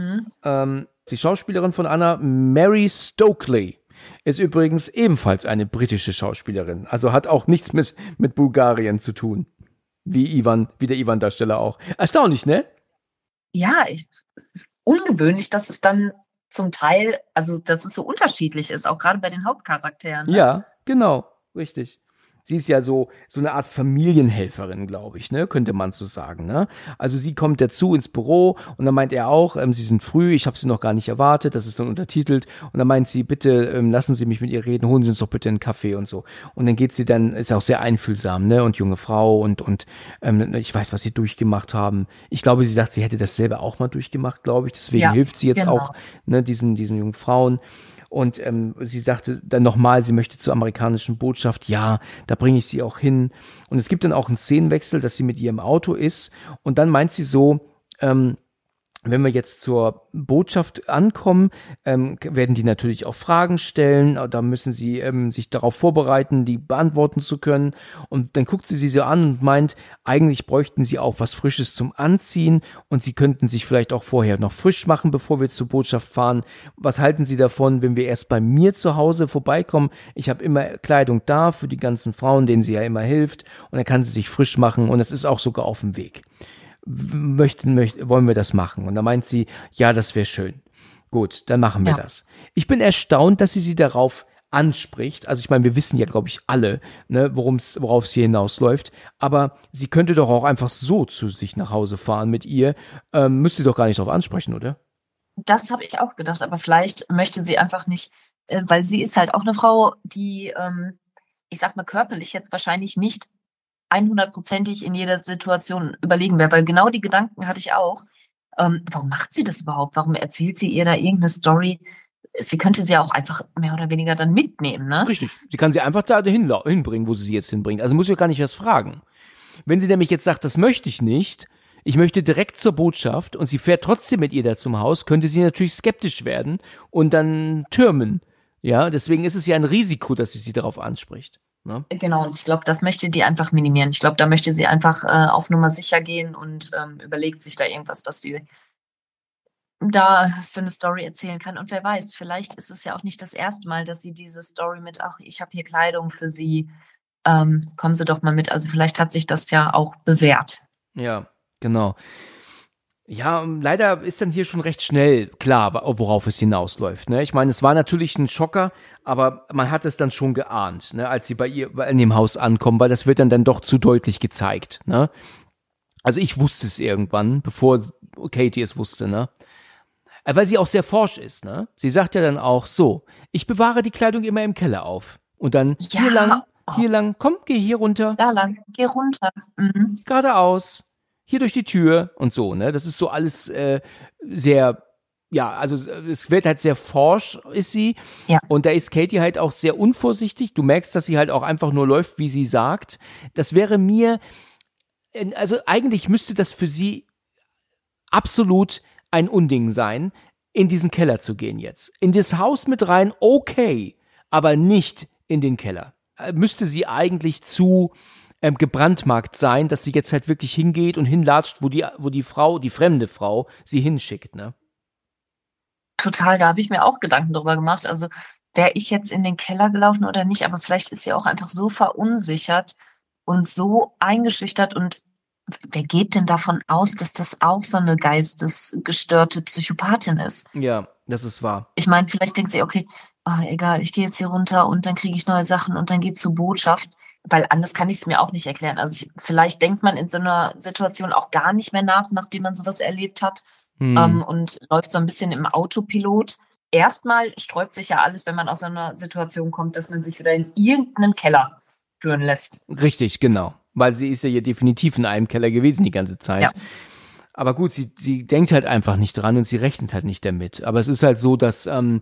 Speaker 2: Die Schauspielerin von Anna, Mary Stokely. Ist übrigens ebenfalls eine britische Schauspielerin. Also hat auch nichts mit Bulgarien zu tun. Wie der Ivan-Darsteller auch. Erstaunlich, ne?
Speaker 3: Ja, es ist ungewöhnlich, dass es dann zum Teil, also dass es so unterschiedlich ist, auch gerade bei den Hauptcharakteren. Ne?
Speaker 2: Ja, genau, richtig. Sie ist ja so eine Art Familienhelferin, glaube ich, ne, könnte man so sagen, ne? Also sie kommt dazu ins Büro und dann meint er auch, sie sind früh, ich habe sie noch gar nicht erwartet, das ist dann untertitelt und dann meint sie, bitte lassen Sie mich mit ihr reden, holen Sie uns doch bitte einen Kaffee und so. Und dann geht sie dann, ist auch sehr einfühlsam, ne, und junge Frau und ich weiß, was sie durchgemacht haben. Ich glaube, sie sagt, sie hätte das selber auch mal durchgemacht, glaube ich, deswegen hilft sie jetzt auch, ne, diesen jungen Frauen. Und sie sagte dann nochmal, sie möchte zur amerikanischen Botschaft. Ja, da bringe ich sie auch hin. Und es gibt dann auch einen Szenenwechsel, dass sie mit ihrem Auto ist. Und dann meint sie so, wenn wir jetzt zur Botschaft ankommen, werden die natürlich auch Fragen stellen. Da müssen sie sich darauf vorbereiten, die beantworten zu können. Und dann guckt sie so an und meint, eigentlich bräuchten sie auch was Frisches zum Anziehen und sie könnten sich vielleicht auch vorher noch frisch machen, bevor wir zur Botschaft fahren. Was halten Sie davon, wenn wir erst bei mir zu Hause vorbeikommen? Ich habe immer Kleidung da für die ganzen Frauen, denen sie ja immer hilft. Und dann kann sie sich frisch machen und es ist auch sogar auf dem Weg. wollen wir das machen? Und da meint sie, ja, das wäre schön. Gut, dann machen wir das. Ich bin erstaunt, dass sie darauf anspricht. Also ich meine, wir wissen ja, glaube ich, alle, ne, worauf es hier hinausläuft. Aber sie könnte doch auch einfach so zu sich nach Hause fahren mit ihr. Müsste sie doch gar nicht darauf ansprechen, oder?
Speaker 3: Das habe ich auch gedacht, aber vielleicht möchte sie einfach nicht, weil sie ist halt auch eine Frau, die, ich sage mal, körperlich jetzt wahrscheinlich nicht 100%ig in jeder Situation überlegen wäre, weil genau die Gedanken hatte ich auch. Warum macht sie das überhaupt? Warum erzählt sie ihr da irgendeine Story? Sie könnte sie ja auch einfach mehr oder weniger dann mitnehmen, ne?
Speaker 2: Richtig. Sie kann sie einfach da hinbringen, wo sie jetzt hinbringt. Also muss ich gar nicht erst fragen. Wenn sie nämlich jetzt sagt, das möchte ich möchte direkt zur Botschaft und sie fährt trotzdem mit ihr da zum Haus, könnte sie natürlich skeptisch werden und dann türmen. Ja, deswegen ist es ja ein Risiko, dass sie darauf anspricht. Ne?
Speaker 3: Genau, und ich glaube, das möchte die einfach minimieren. Ich glaube, da möchte sie einfach auf Nummer sicher gehen und überlegt sich da irgendwas, was die da für eine Story erzählen kann. Und wer weiß, vielleicht ist es ja auch nicht das erste Mal, dass sie diese Story mit, ach, ich habe hier Kleidung für Sie, kommen Sie doch mal mit. Also vielleicht hat sich das ja auch bewährt.
Speaker 2: Ja, genau. Ja, leider ist dann hier schon recht schnell klar, worauf es hinausläuft. Ne? Ich meine, es war natürlich ein Schocker, aber man hat es dann schon geahnt, ne, als sie bei ihr in dem Haus ankommen, weil das wird dann doch zu deutlich gezeigt. Ne? Also ich wusste es irgendwann, bevor Katie es wusste, ne? Weil sie auch sehr forsch ist, ne? Sie sagt ja dann auch so, ich bewahre die Kleidung immer im Keller auf. Und dann
Speaker 3: Ja,
Speaker 2: hier lang, komm, geh hier runter,
Speaker 3: da lang, geh runter. Mhm.
Speaker 2: geradeaus, hier durch die Tür und so, ne? Das ist so alles sehr, ja, also es wird halt sehr forsch, ist sie.
Speaker 3: Ja.
Speaker 2: Und da ist Katie halt auch sehr unvorsichtig. Du merkst, dass sie halt auch einfach nur läuft, wie sie sagt. Das wäre mir, also eigentlich müsste das für sie absolut ein Unding sein, in diesen Keller zu gehen jetzt. In das Haus mit rein, okay, aber nicht in den Keller. Müsste sie eigentlich zu gebrandmarkt sein, dass sie jetzt halt wirklich hingeht und hinlatscht, wo die Frau, die fremde Frau, sie hinschickt, ne?
Speaker 3: Total, da habe ich mir auch Gedanken drüber gemacht. Also wäre ich jetzt in den Keller gelaufen oder nicht, aber vielleicht ist sie auch einfach so verunsichert und so eingeschüchtert und wer geht denn davon aus, dass das auch so eine geistesgestörte Psychopathin ist?
Speaker 2: Ja, das ist wahr.
Speaker 3: Ich meine, vielleicht denkt sie, okay, egal, ich gehe jetzt hier runter und dann kriege ich neue Sachen und dann geht zur Botschaft, weil anders kann ich es mir auch nicht erklären. Also vielleicht denkt man in so einer Situation auch gar nicht mehr nach, nachdem man sowas erlebt hat, und läuft so ein bisschen im Autopilot. Erstmal sträubt sich ja alles, wenn man aus so einer Situation kommt, dass man sich wieder in irgendeinen Keller führen lässt.
Speaker 2: Richtig, genau. Weil sie ist ja hier definitiv in einem Keller gewesen die ganze Zeit.
Speaker 3: Ja.
Speaker 2: Aber gut, sie denkt halt einfach nicht dran und sie rechnet halt nicht damit. Aber es ist halt so, dass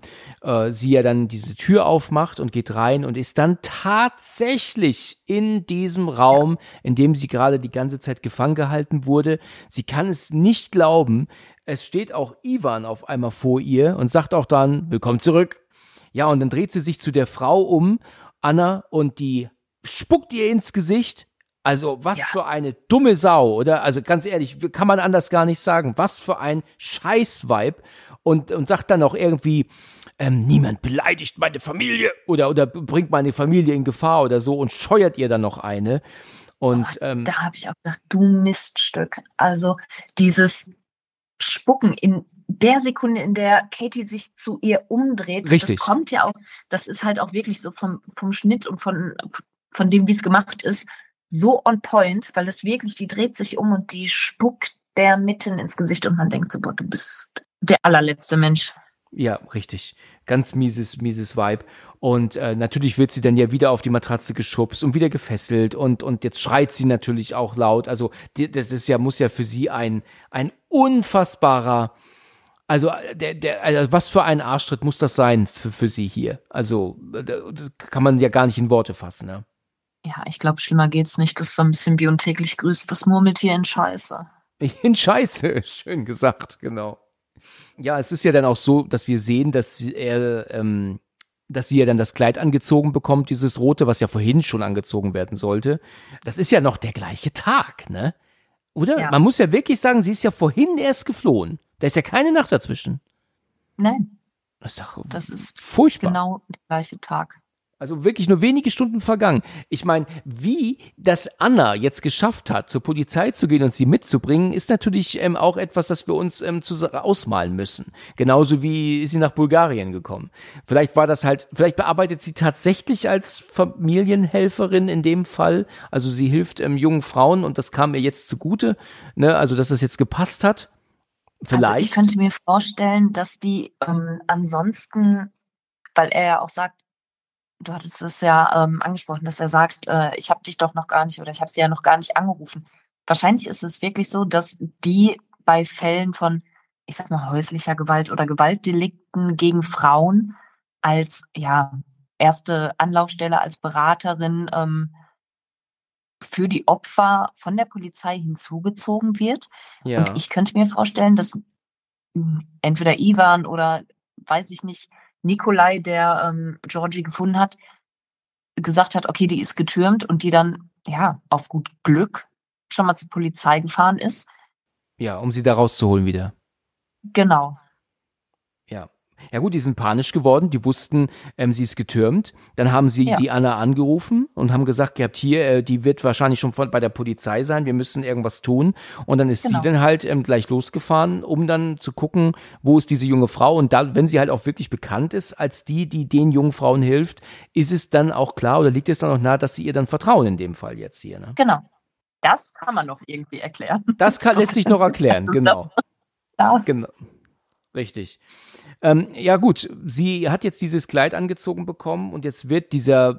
Speaker 2: sie ja dann diese Tür aufmacht und geht rein und ist dann tatsächlich in diesem Raum, in dem sie gerade die ganze Zeit gefangen gehalten wurde. Sie kann es nicht glauben. Es steht auch Ivan auf einmal vor ihr und sagt auch dann, willkommen zurück. Ja, und dann dreht sie sich zu der Frau um, Anna, und die spuckt ihr ins Gesicht. Also was für eine dumme Sau, oder? Also ganz ehrlich, kann man anders gar nicht sagen. Was für ein Scheiß-Vibe. Und sagt dann auch irgendwie, niemand beleidigt meine Familie oder bringt meine Familie in Gefahr oder so und scheuert ihr dann noch eine. Und
Speaker 3: da habe ich auch gedacht, du Miststück. Also dieses Spucken in der Sekunde, in der Katie sich zu ihr umdreht,
Speaker 2: Richtig.
Speaker 3: Das kommt ja auch, das ist halt auch wirklich so vom Schnitt und von dem, wie es gemacht ist, so on point, weil es wirklich, die dreht sich um und die spuckt der mitten ins Gesicht und man denkt so, boah, du bist der allerletzte Mensch.
Speaker 2: Ja, richtig. Ganz mieses Vibe. Und natürlich wird sie dann ja wieder auf die Matratze geschubst und wieder gefesselt und jetzt schreit sie natürlich auch laut. Also das ist ja, muss ja für sie ein unfassbarer, also also was für ein Arschtritt muss das sein für sie hier? Also das kann man ja gar nicht in Worte fassen, ne?
Speaker 3: Ja, ich glaube, schlimmer geht's nicht. Das ist so ein bisschen wie und täglich grüßt das Murmeltier in Scheiße.
Speaker 2: In Scheiße, schön gesagt, genau. Ja, es ist ja dann auch so, dass wir sehen, dass sie ja dann das Kleid angezogen bekommt, dieses rote, was ja vorhin schon angezogen werden sollte. Das ist ja noch der gleiche Tag, ne? Oder?
Speaker 3: Ja.
Speaker 2: Man muss ja wirklich sagen, sie ist ja vorhin erst geflohen. Da ist ja keine Nacht dazwischen.
Speaker 3: Nein,
Speaker 2: Das ist doch
Speaker 3: das ist
Speaker 2: furchtbar.
Speaker 3: genau der gleiche Tag.
Speaker 2: Also wirklich nur wenige Stunden vergangen. Ich meine, wie das Anna jetzt geschafft hat, zur Polizei zu gehen und sie mitzubringen, ist natürlich auch etwas, das wir uns ausmalen müssen. Genauso wie ist sie nach Bulgarien gekommen. Vielleicht bearbeitet sie tatsächlich als Familienhelferin in dem Fall. Also sie hilft jungen Frauen und das kam ihr jetzt zugute, ne? Also dass es jetzt gepasst hat. Vielleicht.
Speaker 3: Also ich könnte mir vorstellen, dass die ansonsten, weil er ja auch sagt, du hattest es ja angesprochen, dass er sagt, ich habe dich doch noch gar nicht oder ich habe sie ja noch gar nicht angerufen. Wahrscheinlich ist es wirklich so, dass die bei Fällen von, ich sag mal, häuslicher Gewalt oder Gewaltdelikten gegen Frauen als erste Anlaufstelle, als Beraterin für die Opfer von der Polizei hinzugezogen wird.
Speaker 2: Ja.
Speaker 3: Und ich könnte mir vorstellen, dass entweder Ivan oder, weiß ich nicht, Nikolai, der Georgie gefunden hat, gesagt hat, okay, die ist getürmt und die dann, auf gut Glück schon mal zur Polizei gefahren ist.
Speaker 2: Ja, um sie da rauszuholen wieder.
Speaker 3: Genau.
Speaker 2: Ja. Ja gut, die sind panisch geworden, die wussten, sie ist getürmt. Dann haben sie die Anna angerufen und haben gesagt, gehabt, hier, die wird wahrscheinlich schon bei der Polizei sein, wir müssen irgendwas tun. Und dann ist sie dann halt gleich losgefahren, um dann zu gucken, wo ist diese junge Frau. Und da, wenn sie halt auch wirklich bekannt ist als die den jungen Frauen hilft, ist es dann auch klar oder liegt es dann auch nahe, dass sie ihr dann vertrauen in dem Fall jetzt hier. Ne?
Speaker 3: Genau. Das kann man noch irgendwie erklären.
Speaker 2: Lässt sich noch erklären, genau.
Speaker 3: Ja.
Speaker 2: Genau. Richtig. Ja gut, sie hat jetzt dieses Kleid angezogen bekommen und jetzt wird dieser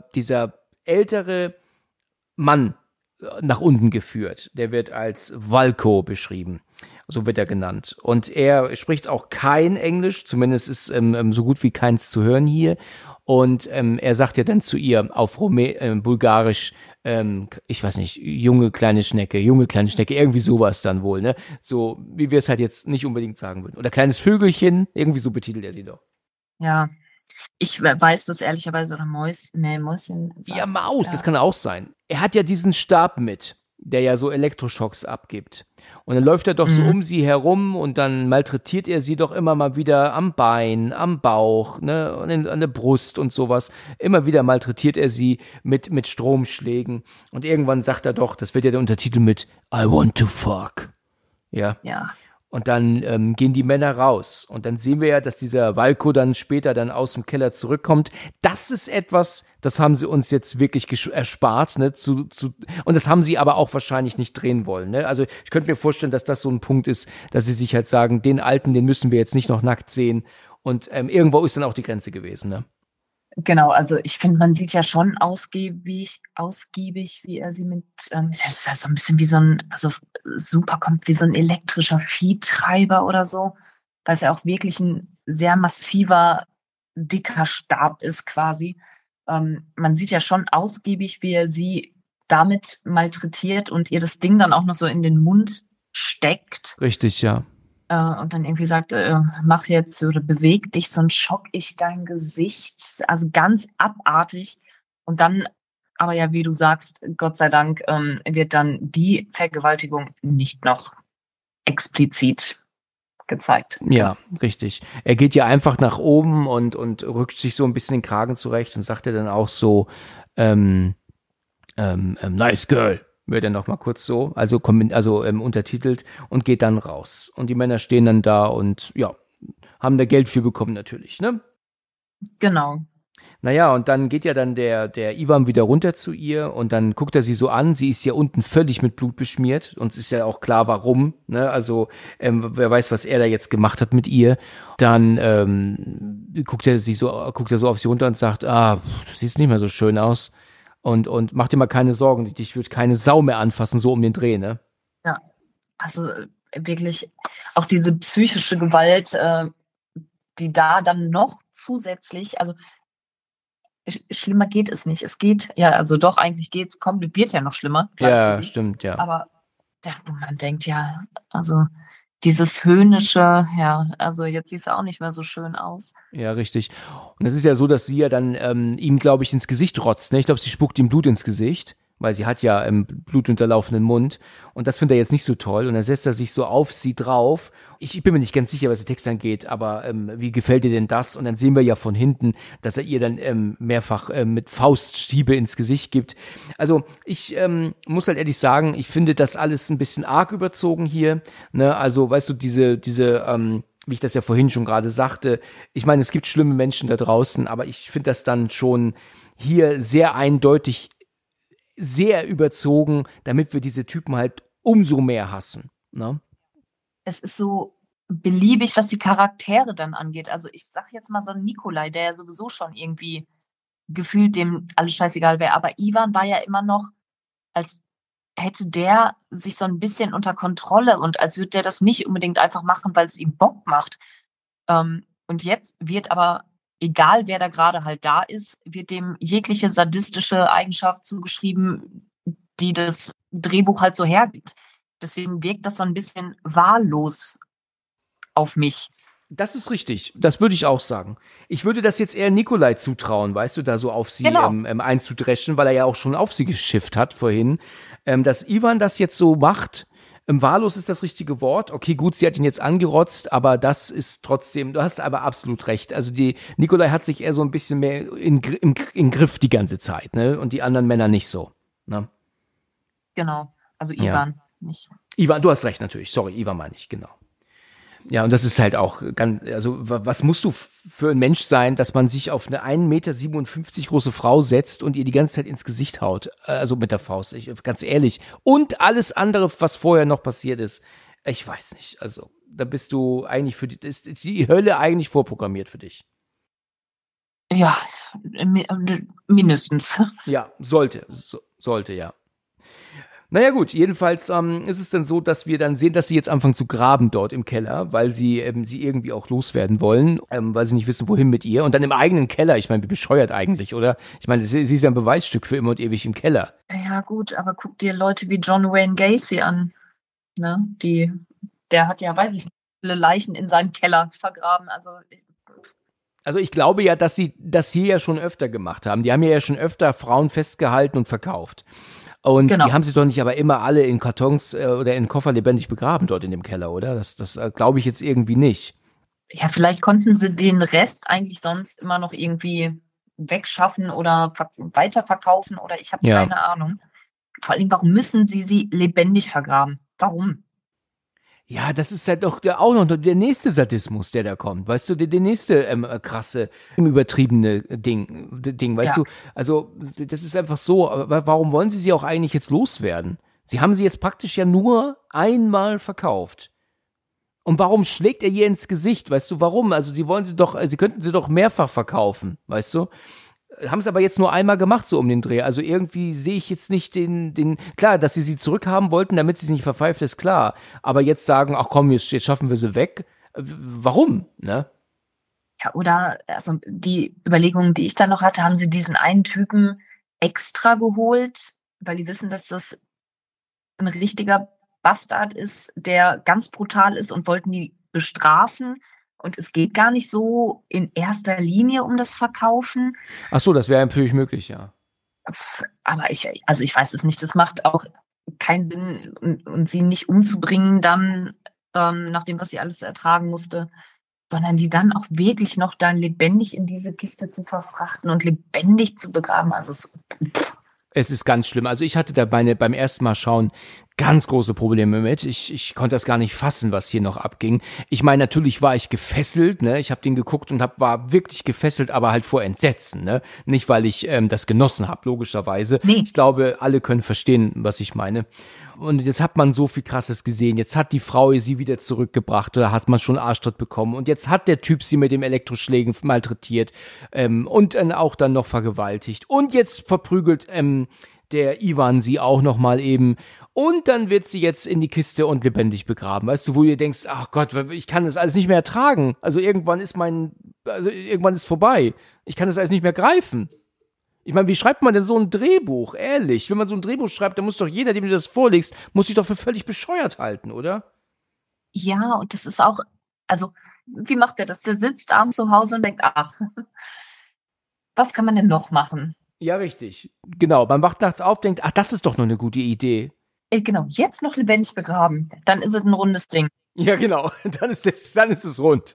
Speaker 2: ältere Mann nach unten geführt. Der wird als Valko beschrieben. So wird er genannt. Und er spricht auch kein Englisch, zumindest ist so gut wie keins zu hören hier. Und er sagt ja dann zu ihr auf Bulgarisch, ich weiß nicht, junge kleine Schnecke, irgendwie sowas dann wohl, ne? So, wie wir es halt jetzt nicht unbedingt sagen würden. Oder kleines Vögelchen, irgendwie so betitelt er sie doch.
Speaker 3: Ja, ich weiß das ehrlicherweise, oder Mäuschen.
Speaker 2: Ja, Maus, das kann auch sein. Er hat ja diesen Stab mit, der ja so Elektroschocks abgibt. Und dann läuft er doch so um sie herum und dann malträtiert er sie doch immer mal wieder am Bein, am Bauch, ne, an der Brust und sowas. Immer wieder malträtiert er sie mit Stromschlägen. Und irgendwann sagt er doch, das wird ja der Untertitel mit I want to fuck. Ja. Und dann gehen die Männer raus. Und dann sehen wir ja, dass dieser Valko dann später dann aus dem Keller zurückkommt. Das ist etwas, das haben sie uns jetzt wirklich erspart, ne? Und das haben sie aber auch wahrscheinlich nicht drehen wollen. Ne? Also ich könnte mir vorstellen, dass das so ein Punkt ist, dass sie sich halt sagen, den Alten, den müssen wir jetzt nicht noch nackt sehen. Und irgendwo ist dann auch die Grenze gewesen. Ne?
Speaker 3: Genau, also ich finde, man sieht ja schon ausgiebig, wie er sie mit, das ist ja so ein bisschen wie so ein, also super kommt wie so ein elektrischer Viehtreiber oder so, weil es ja auch wirklich ein sehr massiver, dicker Stab ist quasi. Man sieht ja schon ausgiebig, wie er sie damit malträtiert und ihr das Ding dann auch noch so in den Mund steckt.
Speaker 2: Richtig, ja.
Speaker 3: Und dann irgendwie sagt, mach jetzt oder beweg dich, sonst schock ich dein Gesicht. Also ganz abartig. Und dann, aber ja, wie du sagst, Gott sei Dank, wird dann die Vergewaltigung nicht noch explizit gezeigt.
Speaker 2: Ja, richtig. Er geht ja einfach nach oben und rückt sich so ein bisschen den Kragen zurecht und sagt er dann auch so, nice girl. Wird er noch mal kurz so, also untertitelt und geht dann raus. Und die Männer stehen dann da und ja, haben da Geld für bekommen natürlich, ne?
Speaker 3: Genau.
Speaker 2: Naja, und dann geht ja dann der Ivan wieder runter zu ihr und dann guckt er sie so an. Sie ist ja unten völlig mit Blut beschmiert und es ist ja auch klar, warum, ne? Also, wer weiß, was er da jetzt gemacht hat mit ihr. Dann guckt er so auf sie runter und sagt, du siehst nicht mehr so schön aus. Und mach dir mal keine Sorgen, dich wird keine Sau mehr anfassen, so um den Dreh, ne?
Speaker 3: Ja, also wirklich auch diese psychische Gewalt, die da dann noch zusätzlich, also schlimmer geht es nicht. Es geht, ja, also doch, eigentlich geht's, wird ja noch schlimmer.
Speaker 2: Ja, stimmt, ja.
Speaker 3: Aber wo man denkt, ja, also dieses höhnische, ja, also jetzt siehst du auch nicht mehr so schön aus.
Speaker 2: Ja, richtig. Und es ist ja so, dass sie ja dann ihm, glaube ich, ins Gesicht rotzt. Ne? Ich glaube, sie spuckt ihm Blut ins Gesicht. weil sie hat ja blutunterlaufenden Mund und das findet er jetzt nicht so toll und dann setzt er sich so auf sie drauf. Ich bin mir nicht ganz sicher, was den Text angeht, aber wie gefällt dir denn das? Und dann sehen wir ja von hinten, dass er ihr dann mehrfach mit Fausthiebe ins Gesicht gibt. Also ich muss halt ehrlich sagen, ich finde das alles ein bisschen arg überzogen hier. Ne? Also weißt du, diese wie ich das ja vorhin schon gerade sagte, ich meine, es gibt schlimme Menschen da draußen, aber ich finde das dann schon hier sehr eindeutig, sehr überzogen, damit wir diese Typen halt umso mehr hassen. Ne?
Speaker 3: Es ist so beliebig, was die Charaktere dann angeht. Also ich sag jetzt mal so einen Nikolai, der ja sowieso schon irgendwie gefühlt dem alles scheißegal wäre. Aber Ivan war ja immer noch, als hätte der sich so ein bisschen unter Kontrolle und als würde der das nicht unbedingt einfach machen, weil es ihm Bock macht. Und jetzt wird aber, egal wer da gerade halt da ist, wird dem jegliche sadistische Eigenschaft zugeschrieben, die das Drehbuch halt so hergibt. Deswegen wirkt das so ein bisschen wahllos auf mich.
Speaker 2: Das ist richtig. Das würde ich auch sagen. Ich würde das jetzt eher Nikolai zutrauen, weißt du, da so auf sie
Speaker 3: Genau.
Speaker 2: einzudreschen, weil er ja auch schon auf sie geschifft hat vorhin. Dass Ivan das jetzt so macht, wahllos ist das richtige Wort. Okay, gut, sie hat ihn jetzt angerotzt, aber das ist trotzdem, du hast aber absolut recht. Also die Nikolai hat sich eher so ein bisschen mehr im Griff die ganze Zeit, ne? Und die anderen Männer nicht so. Ne?
Speaker 3: Genau. Also
Speaker 2: Ja.
Speaker 3: Ivan nicht.
Speaker 2: Ivan, du hast recht natürlich. Sorry, Ivan meine ich, genau. Ja, und das ist halt auch ganz, also was musst du für ein Mensch sein, dass man sich auf eine 1,57 Meter große Frau setzt und ihr die ganze Zeit ins Gesicht haut, also mit der Faust, ganz ehrlich. Und alles andere, was vorher noch passiert ist, ich weiß nicht, also da bist du eigentlich ist die Hölle eigentlich vorprogrammiert für dich.
Speaker 3: Ja, mindestens.
Speaker 2: Ja, sollte, ja. Naja gut, jedenfalls ist es dann so, dass wir dann sehen, dass sie jetzt anfangen zu graben dort im Keller, weil sie irgendwie auch loswerden wollen, weil sie nicht wissen, wohin mit ihr. Und dann im eigenen Keller, ich meine, wie bescheuert eigentlich, oder? Ich meine, sie ist ja ein Beweisstück für immer und ewig im Keller.
Speaker 3: Ja gut, aber guck dir Leute wie John Wayne Gacy an. Ne? Der hat ja, weiß ich nicht, viele Leichen in seinem Keller vergraben.
Speaker 2: Also ich glaube ja, dass sie das hier ja schon öfter gemacht haben. Die haben ja schon öfter Frauen festgehalten und verkauft. Und
Speaker 3: Genau.
Speaker 2: Die haben sie doch nicht aber immer alle in Kartons oder in Koffer lebendig begraben dort in dem Keller, oder? Das glaube ich jetzt irgendwie nicht.
Speaker 3: Ja, vielleicht konnten sie den Rest eigentlich sonst immer noch irgendwie wegschaffen oder weiterverkaufen oder ich habe
Speaker 2: Ja.
Speaker 3: keine Ahnung. Vor allem, warum müssen sie lebendig vergraben? Warum?
Speaker 2: Ja, das ist halt doch auch noch der nächste Sadismus, der da kommt. Weißt du, der nächste krasse, übertriebene Ding, weißt
Speaker 3: Ja.
Speaker 2: du? Also, das ist einfach so, aber warum wollen sie auch eigentlich jetzt loswerden? Sie haben sie jetzt praktisch ja nur einmal verkauft. Und warum schlägt er ihr ins Gesicht? Weißt du, warum? Also, sie könnten sie doch mehrfach verkaufen, weißt du? Haben es aber jetzt nur einmal gemacht, so um den Dreh. Also irgendwie sehe ich jetzt nicht klar, dass sie zurückhaben wollten, damit sie nicht verpfeift, ist klar. Aber jetzt sagen, ach komm, jetzt schaffen wir sie weg. Warum, ne?
Speaker 3: Ja, oder also die Überlegung, die ich dann noch hatte, haben sie diesen einen Typen extra geholt, weil die wissen, dass das ein richtiger Bastard ist, der ganz brutal ist und wollten die bestrafen. Und es geht gar nicht so in erster Linie um das Verkaufen.
Speaker 2: Ach so, das wäre natürlich möglich, ja.
Speaker 3: Aber ich weiß es nicht. Das macht auch keinen Sinn, und sie nicht umzubringen dann, nach dem, was sie alles ertragen musste, sondern die dann auch wirklich noch da lebendig in diese Kiste zu verfrachten und lebendig zu begraben. Also
Speaker 2: Es ist ganz schlimm. Also ich hatte da beim ersten Mal schauen ganz große Probleme mit. Ich konnte das gar nicht fassen, was hier noch abging. Ich meine, natürlich war ich gefesselt, ne? Ich habe den geguckt und war wirklich gefesselt, aber halt vor Entsetzen, ne? Nicht, weil ich das genossen habe, logischerweise.
Speaker 3: Nee.
Speaker 2: Ich glaube, alle können verstehen, was ich meine. Und jetzt hat man so viel Krasses gesehen. Jetzt hat die Frau sie wieder zurückgebracht oder hat man schon Arschtritt bekommen. Und jetzt hat der Typ sie mit dem Elektroschlägen malträtiert und dann auch dann noch vergewaltigt. Und jetzt verprügelt der Ivan sie auch noch mal eben. Und dann wird sie jetzt in die Kiste und lebendig begraben. Weißt du, wo ihr denkst, ach Gott, ich kann das alles nicht mehr ertragen. Also irgendwann ist vorbei. Ich kann das alles nicht mehr greifen. Ich meine, wie schreibt man denn so ein Drehbuch? Ehrlich, wenn man so ein Drehbuch schreibt, dann muss doch jeder, dem du das vorlegst, muss sich doch für völlig bescheuert halten, oder?
Speaker 3: ja, und das ist auch, also wie macht der das? Der sitzt abends zu Hause und denkt, ach, was kann man denn noch machen?
Speaker 2: Ja, richtig. Genau, man wacht nachts auf, denkt, ach, das ist doch noch eine gute Idee.
Speaker 3: Genau, jetzt noch lebendig begraben. Dann ist es ein rundes Ding.
Speaker 2: Ja, genau, dann ist es rund.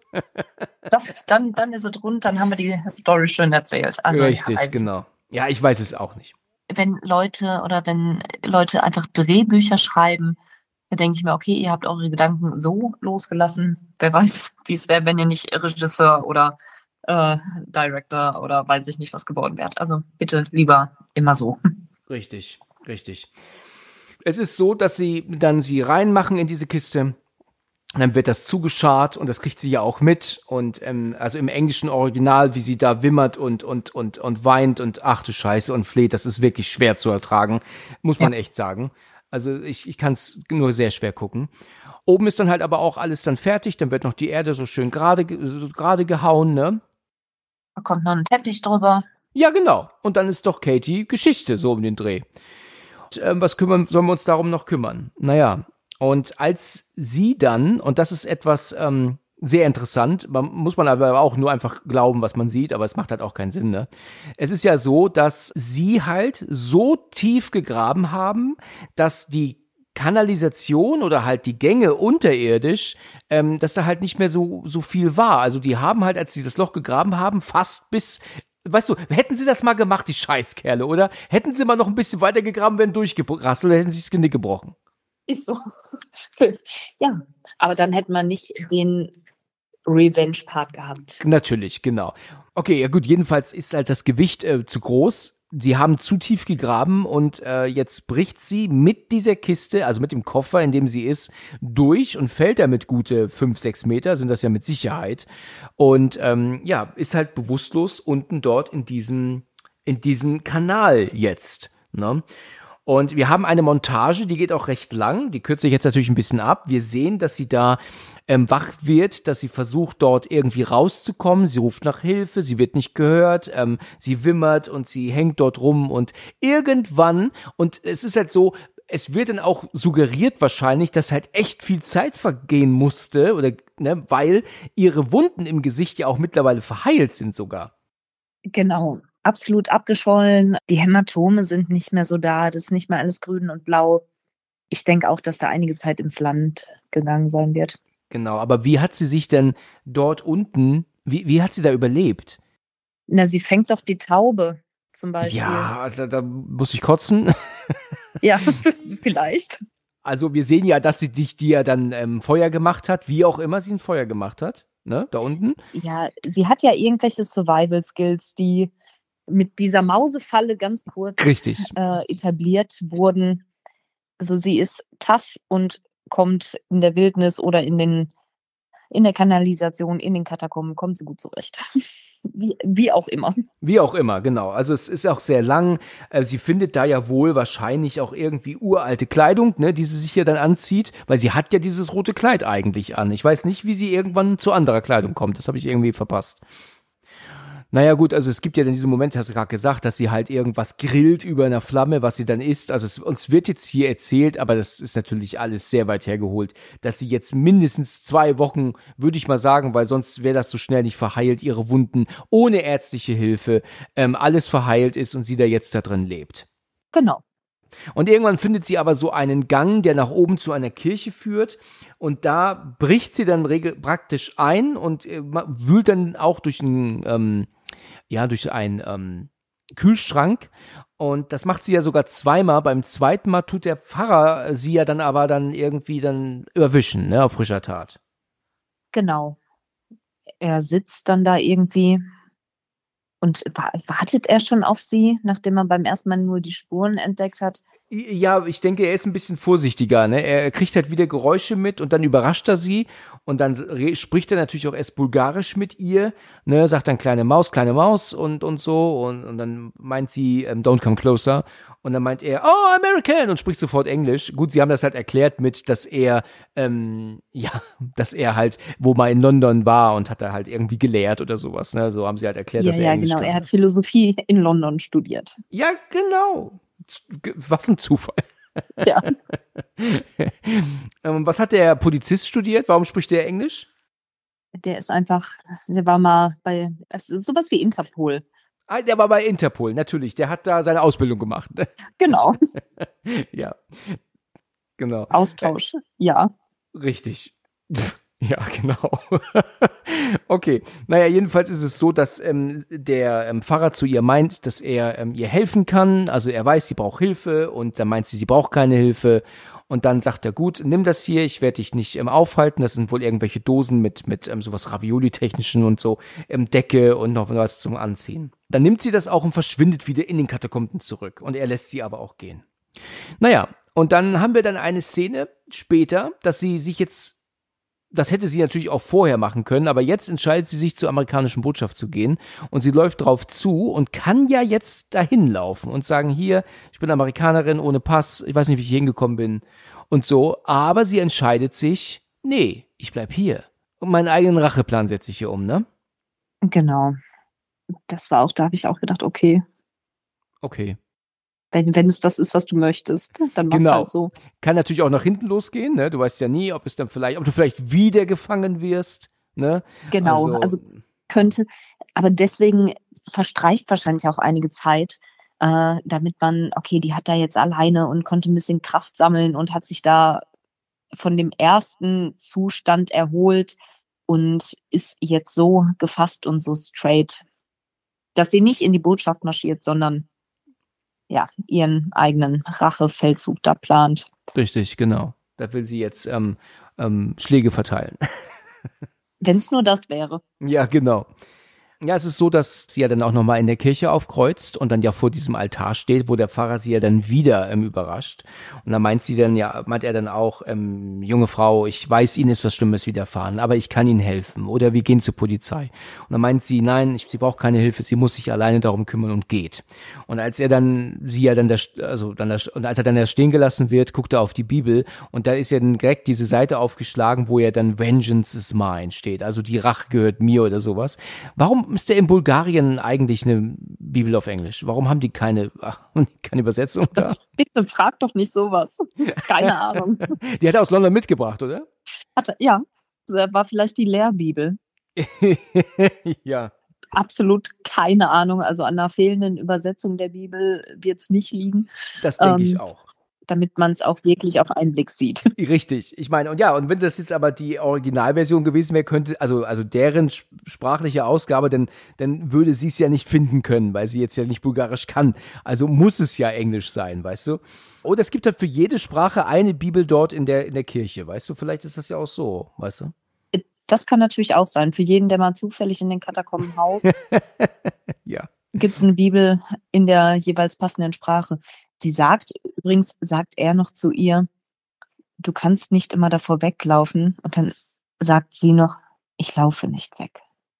Speaker 3: Dann ist es rund, dann haben wir die Story schön erzählt. Also,
Speaker 2: Richtig,
Speaker 3: ja,
Speaker 2: genau. Ja, ich weiß es auch nicht.
Speaker 3: wenn Leute einfach Drehbücher schreiben, da denke ich mir, okay, ihr habt eure Gedanken so losgelassen. Wer weiß, wie es wäre, wenn ihr nicht Regisseur oder Director oder weiß ich nicht was geworden wärt. Also bitte lieber immer so.
Speaker 2: Richtig, richtig. Es ist so, dass sie reinmachen in diese Kiste. Dann wird das zugescharrt und das kriegt sie ja auch mit. Und also im englischen Original, wie sie da wimmert und weint und ach du Scheiße und fleht, das ist wirklich schwer zu ertragen, muss man echt sagen. Also ich kann es nur sehr schwer gucken. Oben ist dann halt aber auch alles dann fertig, dann wird noch die Erde so schön gerade gehauen, ne?
Speaker 3: Da kommt noch ein Teppich drüber.
Speaker 2: Ja, genau. Und dann ist doch Katie Geschichte, so um den Dreh. Und, sollen wir uns darum noch kümmern? Naja, und als sie dann, und das ist etwas sehr interessant, muss man aber auch nur einfach glauben, was man sieht, aber es macht halt auch keinen Sinn, ne? Es ist ja so, dass sie halt so tief gegraben haben, dass die Kanalisation oder halt die Gänge unterirdisch, dass da halt nicht mehr so viel war. Also die haben halt, als sie das Loch gegraben haben, fast bis, weißt du, hätten sie das mal gemacht, die Scheißkerle, oder? Hätten sie mal noch ein bisschen weiter gegraben, wären durchgerasselt, hätten sie das Genick gebrochen.
Speaker 3: Ist so. Ja, aber dann hätte man nicht den Revenge-Part gehabt.
Speaker 2: Natürlich, genau. Okay, ja gut, jedenfalls ist halt das Gewicht zu groß. Sie haben zu tief gegraben und jetzt bricht sie mit dieser Kiste, also mit dem Koffer, in dem sie ist, durch und fällt damit gute 5-6 Meter, sind das ja mit Sicherheit. Und ist halt bewusstlos unten dort in diesem Kanal jetzt, ne? Und wir haben eine Montage, die geht auch recht lang, die kürze ich jetzt natürlich ein bisschen ab. Wir sehen, dass sie da wach wird, dass sie versucht, dort irgendwie rauszukommen. Sie ruft nach Hilfe, sie wird nicht gehört, sie wimmert und sie hängt dort rum und irgendwann, und es ist halt so, es wird dann auch suggeriert wahrscheinlich, dass halt echt viel Zeit vergehen musste, oder ne, weil ihre Wunden im Gesicht ja auch mittlerweile verheilt sind sogar.
Speaker 3: Genau. Absolut abgeschwollen. Die Hämatome sind nicht mehr so da. Das ist nicht mehr alles grün und blau. Ich denke auch, dass da einige Zeit ins Land gegangen sein wird.
Speaker 2: Genau, aber wie hat sie sich denn dort unten, wie hat sie da überlebt?
Speaker 3: Na, sie fängt doch die Taube zum Beispiel.
Speaker 2: Ja, also da muss ich kotzen.
Speaker 3: Ja, vielleicht.
Speaker 2: Also wir sehen ja, dass sie die ja dann Feuer gemacht hat, wie auch immer sie ein Feuer gemacht hat, ne, da unten.
Speaker 3: Ja, sie hat ja irgendwelche Survival-Skills, die mit dieser Mausefalle ganz kurz etabliert wurden. Also sie ist tough und kommt in der Wildnis oder in der Kanalisation, in den Katakomben, kommt sie gut zurecht. Wie auch immer.
Speaker 2: Wie auch immer, genau. Also es ist auch sehr lang. Sie findet da ja wohl wahrscheinlich auch irgendwie uralte Kleidung, ne, die sie sich ja dann anzieht, weil sie hat ja dieses rote Kleid eigentlich an. Ich weiß nicht, wie sie irgendwann zu anderer Kleidung kommt. Das habe ich irgendwie verpasst. Naja gut, also es gibt ja dann diese Momente, ich habe es gerade gesagt, dass sie halt irgendwas grillt über einer Flamme, was sie dann isst. Also uns wird jetzt hier erzählt, aber das ist natürlich alles sehr weit hergeholt, dass sie jetzt mindestens 2 Wochen, würde ich mal sagen, weil sonst wäre das so schnell nicht verheilt, ihre Wunden ohne ärztliche Hilfe, alles verheilt ist und sie da jetzt da drin lebt.
Speaker 3: Genau.
Speaker 2: Und irgendwann findet sie aber so einen Gang, der nach oben zu einer Kirche führt. Und da bricht sie dann praktisch ein und wühlt dann auch durch einen Kühlschrank. Und das macht sie ja sogar zweimal. Beim zweiten Mal tut der Pfarrer sie ja dann aber dann irgendwie dann erwischen, ne, auf frischer Tat.
Speaker 3: Genau. Er sitzt dann da irgendwie und wartet er schon auf sie, nachdem er beim ersten Mal nur die Spuren entdeckt hat?
Speaker 2: Ja, ich denke, er ist ein bisschen vorsichtiger, ne? Er kriegt halt wieder Geräusche mit und dann überrascht er sie und dann spricht er natürlich auch erst Bulgarisch mit ihr, ne? Sagt dann kleine Maus und so und dann meint sie, don't come closer und dann meint er, oh, American und spricht sofort Englisch. Gut, sie haben das halt erklärt mit, dass er halt wo mal in London war und hat da halt irgendwie gelehrt oder sowas, ne? So haben sie halt erklärt, dass er Englisch kann.
Speaker 3: Ja, genau, er hat Philosophie in London studiert.
Speaker 2: Ja, genau. Was ein Zufall.
Speaker 3: Ja.
Speaker 2: Was hat der Polizist studiert? Warum spricht der Englisch?
Speaker 3: Der war mal bei, also sowas wie Interpol.
Speaker 2: Der war bei Interpol, natürlich. Der hat da seine Ausbildung gemacht.
Speaker 3: Genau.
Speaker 2: Ja, genau.
Speaker 3: Austausch, ja.
Speaker 2: Richtig. Ja, genau. Okay. Naja, jedenfalls ist es so, dass der Pfarrer zu ihr meint, dass er ihr helfen kann. Also er weiß, sie braucht Hilfe und dann meint sie braucht keine Hilfe. Und dann sagt er, gut, nimm das hier, ich werde dich nicht aufhalten. Das sind wohl irgendwelche Dosen mit sowas Ravioli-technischen und so, Decke und noch was zum Anziehen. Dann nimmt sie das auch und verschwindet wieder in den Katakomben zurück. Und er lässt sie aber auch gehen. Naja, und dann haben wir dann eine Szene später, dass sie sich jetzt, das hätte sie natürlich auch vorher machen können, aber jetzt entscheidet sie sich zur amerikanischen Botschaft zu gehen und sie läuft drauf zu und kann ja jetzt dahin laufen und sagen, hier, ich bin Amerikanerin ohne Pass, ich weiß nicht, wie ich hier hingekommen bin und so, aber sie entscheidet sich, nee, ich bleib hier und meinen eigenen Racheplan setze ich hier um, ne?
Speaker 3: Genau. Das war auch, da habe ich auch gedacht, okay,
Speaker 2: Okay.
Speaker 3: wenn es das ist, was du möchtest, dann mach's
Speaker 2: Genau.
Speaker 3: halt so.
Speaker 2: Kann natürlich auch nach hinten losgehen, ne? Du weißt ja nie, ob du vielleicht wieder gefangen wirst, ne?
Speaker 3: Genau, also könnte, aber deswegen verstreicht wahrscheinlich auch einige Zeit, damit man, okay, die hat da jetzt alleine und konnte ein bisschen Kraft sammeln und hat sich da von dem ersten Zustand erholt und ist jetzt so gefasst und so straight, dass sie nicht in die Botschaft marschiert, sondern ja, ihren eigenen Rachefeldzug da plant.
Speaker 2: Richtig, genau. Da will sie jetzt Schläge verteilen.
Speaker 3: Wenn es nur das wäre.
Speaker 2: Ja, genau. Ja, es ist so, dass sie ja dann auch nochmal in der Kirche aufkreuzt und dann ja vor diesem Altar steht, wo der Pfarrer sie ja dann wieder überrascht. Und dann meint er dann auch, junge Frau, ich weiß, Ihnen ist was Schlimmes widerfahren, aber ich kann Ihnen helfen. Oder wir gehen zur Polizei. Und dann meint sie, nein, sie braucht keine Hilfe, sie muss sich alleine darum kümmern und geht. Und als er dann, und als er dann da stehen gelassen wird, guckt er auf die Bibel und da ist ja dann direkt diese Seite aufgeschlagen, wo ja dann Vengeance is mine steht. Also die Rache gehört mir oder sowas. Warum ist der in Bulgarien eigentlich eine Bibel auf Englisch? Warum haben die keine Übersetzung da?
Speaker 3: Bitte frag doch nicht sowas. Keine Ahnung.
Speaker 2: Die hat er aus London mitgebracht, oder?
Speaker 3: Ja, das war vielleicht die Lehrbibel.
Speaker 2: Ja.
Speaker 3: Absolut keine Ahnung. Also an einer fehlenden Übersetzung der Bibel wird es nicht liegen.
Speaker 2: Das denke ich auch.
Speaker 3: Damit man es auch wirklich auf einen Blick sieht.
Speaker 2: Richtig. Ich meine, und wenn das jetzt aber die Originalversion gewesen wäre, könnte, also deren sprachliche Ausgabe, dann würde sie es ja nicht finden können, weil sie jetzt ja nicht Bulgarisch kann. Also muss es ja Englisch sein, weißt du? Oder es gibt halt für jede Sprache eine Bibel dort in der Kirche, weißt du? Vielleicht ist das ja auch so, weißt du?
Speaker 3: Das kann natürlich auch sein. Für jeden, der mal zufällig in den Katakomben haust,
Speaker 2: ja.
Speaker 3: Gibt es eine Bibel in der jeweils passenden Sprache. Sagt er noch zu ihr, du kannst nicht immer davor weglaufen. Und dann sagt sie noch, ich laufe nicht weg.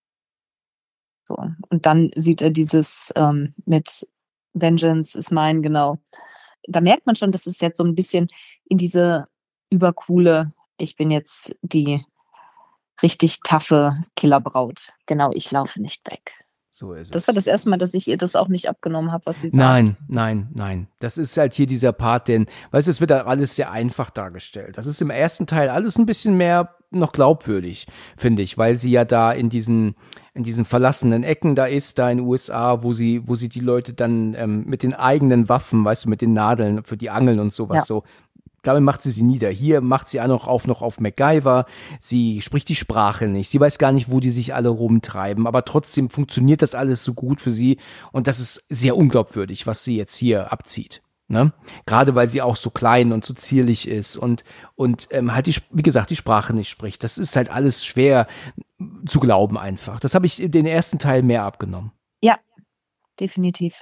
Speaker 3: So. Und dann sieht er dieses mit Vengeance is mine, genau. Da merkt man schon, das ist jetzt so ein bisschen in diese übercoole, ich bin jetzt die richtig taffe Killerbraut. Genau, ich laufe nicht weg.
Speaker 2: So ist es.
Speaker 3: Das war das erste Mal, dass ich ihr das auch nicht abgenommen habe, was sie sagt.
Speaker 2: Nein. Das ist halt hier dieser Part, weißt du, es wird da alles sehr einfach dargestellt. Das ist im ersten Teil alles ein bisschen mehr noch glaubwürdig, finde ich, weil sie ja da in diesen verlassenen Ecken da ist, da in den USA, wo sie die Leute dann mit den eigenen Waffen, weißt du, mit den Nadeln für die Angeln und sowas so. Damit macht sie nieder. Hier macht sie auch noch auf MacGyver. Sie spricht die Sprache nicht. Sie weiß gar nicht, wo die sich alle rumtreiben. Aber trotzdem funktioniert das alles so gut für sie. Und das ist sehr unglaubwürdig, was sie jetzt hier abzieht. Ne? Gerade weil sie auch so klein und so zierlich ist und halt wie gesagt, die Sprache nicht spricht. Das ist halt alles schwer zu glauben einfach. Das habe ich in den ersten Teil mehr abgenommen.
Speaker 3: Ja, definitiv.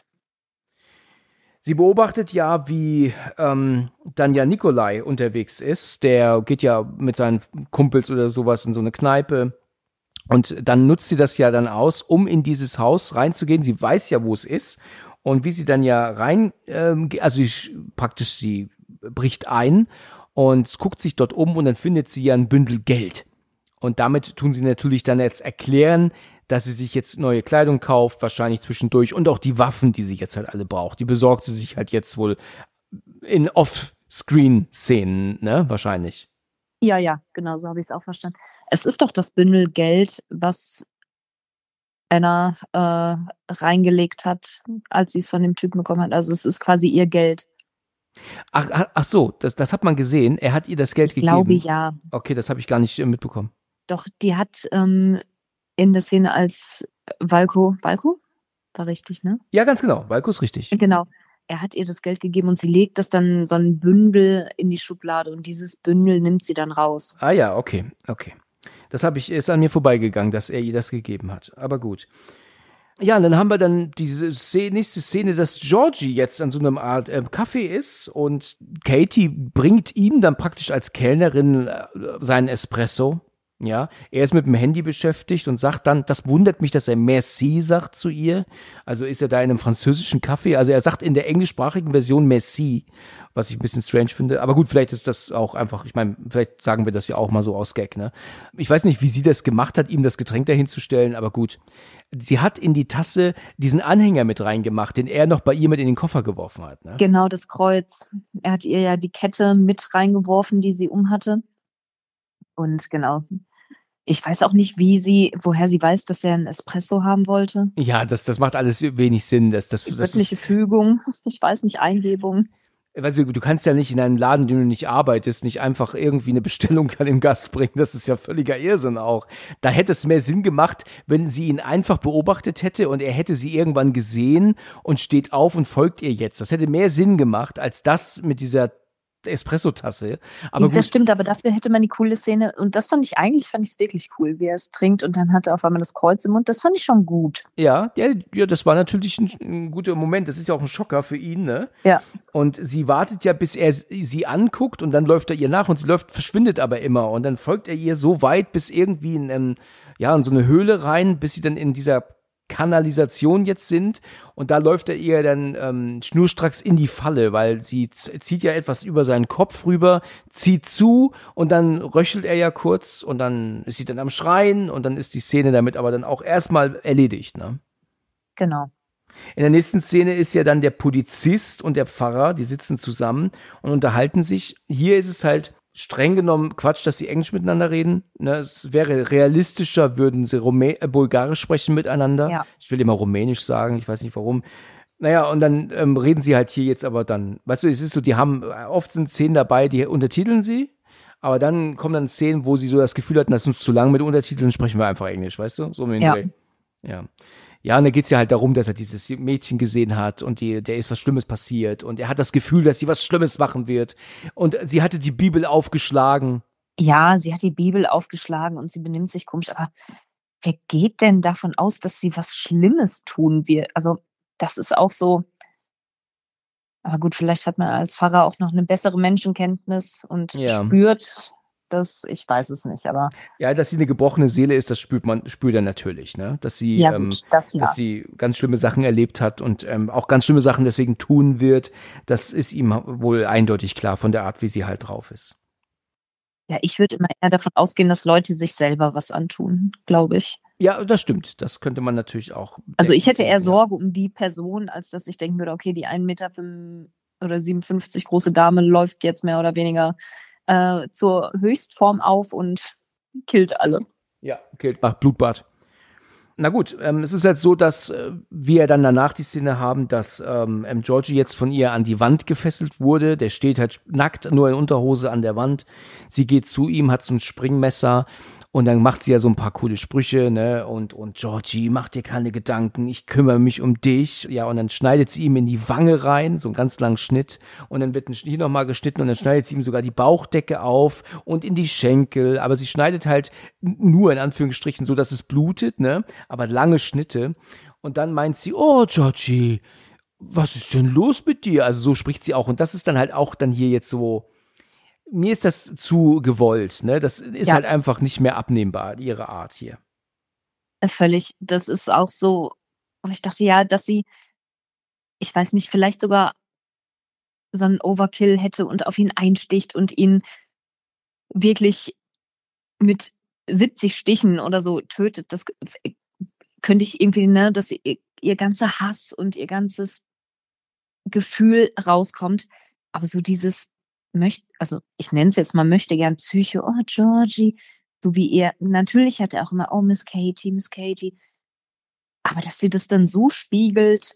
Speaker 2: Sie beobachtet ja, wie dann ja Nikolai unterwegs ist. Der geht ja mit seinen Kumpels oder sowas in so eine Kneipe. Und dann nutzt sie das ja dann aus, um in dieses Haus reinzugehen. Sie weiß ja, wo es ist. Und wie sie dann ja sie bricht ein und guckt sich dort um und dann findet sie ja ein Bündel Geld. Und damit tun sie natürlich dann jetzt erklären, dass sie sich jetzt neue Kleidung kauft, wahrscheinlich zwischendurch, und auch die Waffen, die sie jetzt halt alle braucht, die besorgt sie sich halt jetzt wohl in Off-Screen-Szenen, ne, wahrscheinlich.
Speaker 3: Ja, genau, so habe ich es auch verstanden. Es ist doch das Bündel Geld, was Anna reingelegt hat, als sie es von dem Typen bekommen hat. Also es ist quasi ihr Geld.
Speaker 2: Ach so, das hat man gesehen. Er hat ihr das Geld gegeben.
Speaker 3: Ich glaube, ja.
Speaker 2: Okay, das habe ich gar nicht mitbekommen.
Speaker 3: Doch, die hat in der Szene als Valko war richtig, ne?
Speaker 2: Ja, ganz genau. Valko ist richtig.
Speaker 3: Genau. Er hat ihr das Geld gegeben und sie legt das dann so ein Bündel in die Schublade und dieses Bündel nimmt sie dann raus.
Speaker 2: Ah ja, okay. Das ist an mir vorbeigegangen, dass er ihr das gegeben hat. Aber gut. Ja, und dann haben wir dann diese nächste Szene, dass Georgie jetzt an so einer Art Café ist und Katie bringt ihm dann praktisch als Kellnerin seinen Espresso. Ja, er ist mit dem Handy beschäftigt und sagt dann, das wundert mich, dass er Merci sagt zu ihr. Also ist er da in einem französischen Café. Also er sagt in der englischsprachigen Version Merci, was ich ein bisschen strange finde. Aber gut, vielleicht ist das auch einfach, ich meine, vielleicht sagen wir das ja auch mal so aus Gag, ne? Ich weiß nicht, wie sie das gemacht hat, ihm das Getränk dahin zu stellen, aber gut. Sie hat in die Tasse diesen Anhänger mit reingemacht, den er noch bei ihr mit in den Koffer geworfen hat, ne?
Speaker 3: Genau, das Kreuz. Er hat ihr ja die Kette mit reingeworfen, die sie umhatte. Und genau. Ich weiß auch nicht, woher sie weiß, dass er einen Espresso haben wollte.
Speaker 2: Ja, das macht alles wenig Sinn. Das
Speaker 3: Göttliche Fügung, ich weiß nicht, Eingebung.
Speaker 2: Weißt du kannst ja nicht in einem Laden, in dem du nicht arbeitest, nicht einfach irgendwie eine Bestellung an den Gast bringen. Das ist ja völliger Irrsinn auch. Da hätte es mehr Sinn gemacht, wenn sie ihn einfach beobachtet hätte und er hätte sie irgendwann gesehen und steht auf und folgt ihr jetzt. Das hätte mehr Sinn gemacht, als das mit dieser Espresso-Tasse. Aber
Speaker 3: das stimmt, aber dafür hätte man die coole Szene, und das fand ich es wirklich cool, wie er es trinkt und dann hat er auf einmal das Kreuz im Mund, das fand ich schon gut.
Speaker 2: Ja, das war natürlich ein guter Moment, das ist ja auch ein Schocker für ihn, ne?
Speaker 3: Ja.
Speaker 2: Und sie wartet ja, bis er sie anguckt und dann läuft er ihr nach und sie verschwindet aber immer und dann folgt er ihr so weit bis irgendwie in so eine Höhle rein, bis sie dann in dieser Kanalisation jetzt sind und da läuft er ihr dann schnurstracks in die Falle, weil sie zieht ja etwas über seinen Kopf rüber, zieht zu und dann röchelt er ja kurz und dann ist sie dann am Schreien und dann ist die Szene damit aber dann auch erstmal erledigt, ne?
Speaker 3: Genau.
Speaker 2: In der nächsten Szene ist ja dann der Polizist und der Pfarrer, die sitzen zusammen und unterhalten sich. Hier ist es halt streng genommen Quatsch, dass sie Englisch miteinander reden. Ne, es wäre realistischer, würden sie Bulgarisch sprechen miteinander.
Speaker 3: Ja.
Speaker 2: Ich will immer Rumänisch sagen, ich weiß nicht warum. Naja, und dann reden sie halt hier jetzt aber dann, weißt du, es ist so, oft sind Szenen dabei, die untertiteln sie, aber dann kommen dann Szenen, wo sie so das Gefühl hatten, das ist uns zu lang mit Untertiteln, sprechen wir einfach Englisch, weißt du? So mit dem Dreh. Ja. Ja, und da geht's ja halt darum, dass er dieses Mädchen gesehen hat und der ist was Schlimmes passiert und er hat das Gefühl, dass sie was Schlimmes machen wird und sie hatte die Bibel aufgeschlagen.
Speaker 3: Ja, sie hat die Bibel aufgeschlagen und sie benimmt sich komisch, aber wer geht denn davon aus, dass sie was Schlimmes tun wird? Also, das ist auch so, aber gut, vielleicht hat man als Pfarrer auch noch eine bessere Menschenkenntnis und spürt das, ich weiß es nicht, aber.
Speaker 2: Ja, dass sie eine gebrochene Seele ist, das spürt er natürlich, ne? Dass sie, dass sie ganz schlimme Sachen erlebt hat und auch ganz schlimme Sachen deswegen tun wird, das ist ihm wohl eindeutig klar von der Art, wie sie halt drauf ist.
Speaker 3: Ja, ich würde immer eher davon ausgehen, dass Leute sich selber was antun, glaube ich.
Speaker 2: Ja, das stimmt. Das könnte man natürlich auch denken.
Speaker 3: Also ich hätte eher Sorge um die Person, als dass ich denken würde, okay, die 1,57 Meter oder 57 große Dame läuft jetzt mehr oder weniger zur Höchstform auf und killt alle.
Speaker 2: Ja, macht Blutbad. Na gut, es ist halt so, dass wir dann danach die Szene haben, dass Georgie jetzt von ihr an die Wand gefesselt wurde. Der steht halt nackt, nur in Unterhose an der Wand. Sie geht zu ihm, hat so ein Springmesser und dann macht sie ja so ein paar coole Sprüche, ne? Und Georgie, mach dir keine Gedanken, ich kümmere mich um dich. Ja, und dann schneidet sie ihm in die Wange rein, so einen ganz langen Schnitt. Und dann wird hier nochmal geschnitten und dann schneidet sie ihm sogar die Bauchdecke auf und in die Schenkel. Aber sie schneidet halt nur in Anführungsstrichen so, dass es blutet, ne? Aber lange Schnitte. Und dann meint sie, oh Georgie, was ist denn los mit dir? Also so spricht sie auch. Und das ist dann halt auch dann hier jetzt so, mir ist das zu gewollt, ne? Das ist halt einfach nicht mehr abnehmbar, ihre Art hier.
Speaker 3: Völlig. Das ist auch so, aber ich dachte ja, dass sie, ich weiß nicht, vielleicht sogar so einen Overkill hätte und auf ihn einsticht und ihn wirklich mit 70 Stichen oder so tötet. Das könnte ich irgendwie, ne, dass ihr ganzer Hass und ihr ganzes Gefühl rauskommt. Aber so dieses ich nenne es jetzt mal, möchte gern Psycho, oh Georgie, so wie natürlich hat er auch immer, oh Miss Katie, Aber dass sie das dann so spiegelt.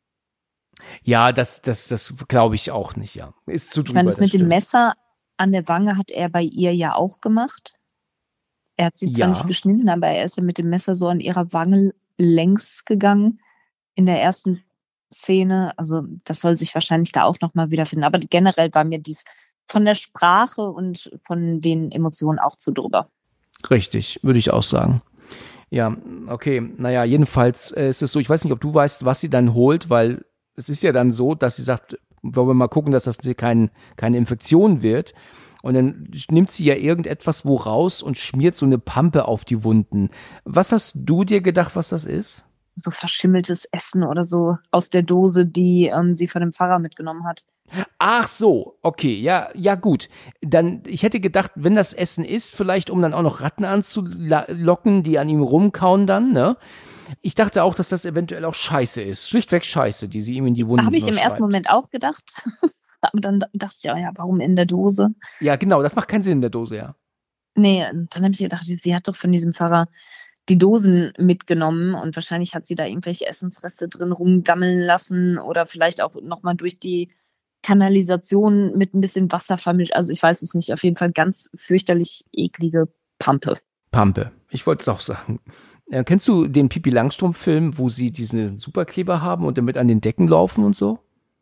Speaker 2: Ja, das glaube ich auch nicht, ja. Ist zu drüber.
Speaker 3: Ich meine, das mit
Speaker 2: stimmt.
Speaker 3: dem Messer an der Wange hat er bei ihr ja auch gemacht. Er hat sie zwar nicht geschnitten, aber er ist ja mit dem Messer so an ihrer Wange längs gegangen in der ersten Szene. Also das soll sich wahrscheinlich da auch nochmal wiederfinden. Aber generell war mir dies von der Sprache und von den Emotionen auch zu drüber.
Speaker 2: Richtig, würde ich auch sagen. Ja, okay. Naja, jedenfalls ist es so, ich weiß nicht, ob du weißt, was sie dann holt, weil es ist ja dann so, dass sie sagt, wollen wir mal gucken, dass das keine Infektion wird. Und dann nimmt sie ja irgendetwas wo raus und schmiert so eine Pampe auf die Wunden. Was hast du dir gedacht, was das ist?
Speaker 3: So verschimmeltes Essen oder so aus der Dose, die sie von dem Pfarrer mitgenommen hat.
Speaker 2: Ach so, okay, ja gut. Dann, ich hätte gedacht, wenn das Essen ist, vielleicht um dann auch noch Ratten anzulocken, die an ihm rumkauen dann, ne? Ich dachte auch, dass das eventuell auch Scheiße ist. Schlichtweg Scheiße, die sie ihm in die Wunden
Speaker 3: Habe ich im ersten Moment auch gedacht. Aber dann dachte ich, ja, warum in der Dose?
Speaker 2: Ja, genau, das macht keinen Sinn in der Dose, ja.
Speaker 3: Nee, und dann habe ich gedacht, sie hat doch von diesem Pfarrer die Dosen mitgenommen und wahrscheinlich hat sie da irgendwelche Essensreste drin rumgammeln lassen oder vielleicht auch nochmal durch die Kanalisation mit ein bisschen Wasser vermischt. Also ich weiß es nicht, auf jeden Fall ganz fürchterlich eklige Pampe.
Speaker 2: Pampe, ich wollte es auch sagen. Kennst du den Pippi Langstrumpf-Film, wo sie diesen Superkleber haben und damit an den Decken laufen und so?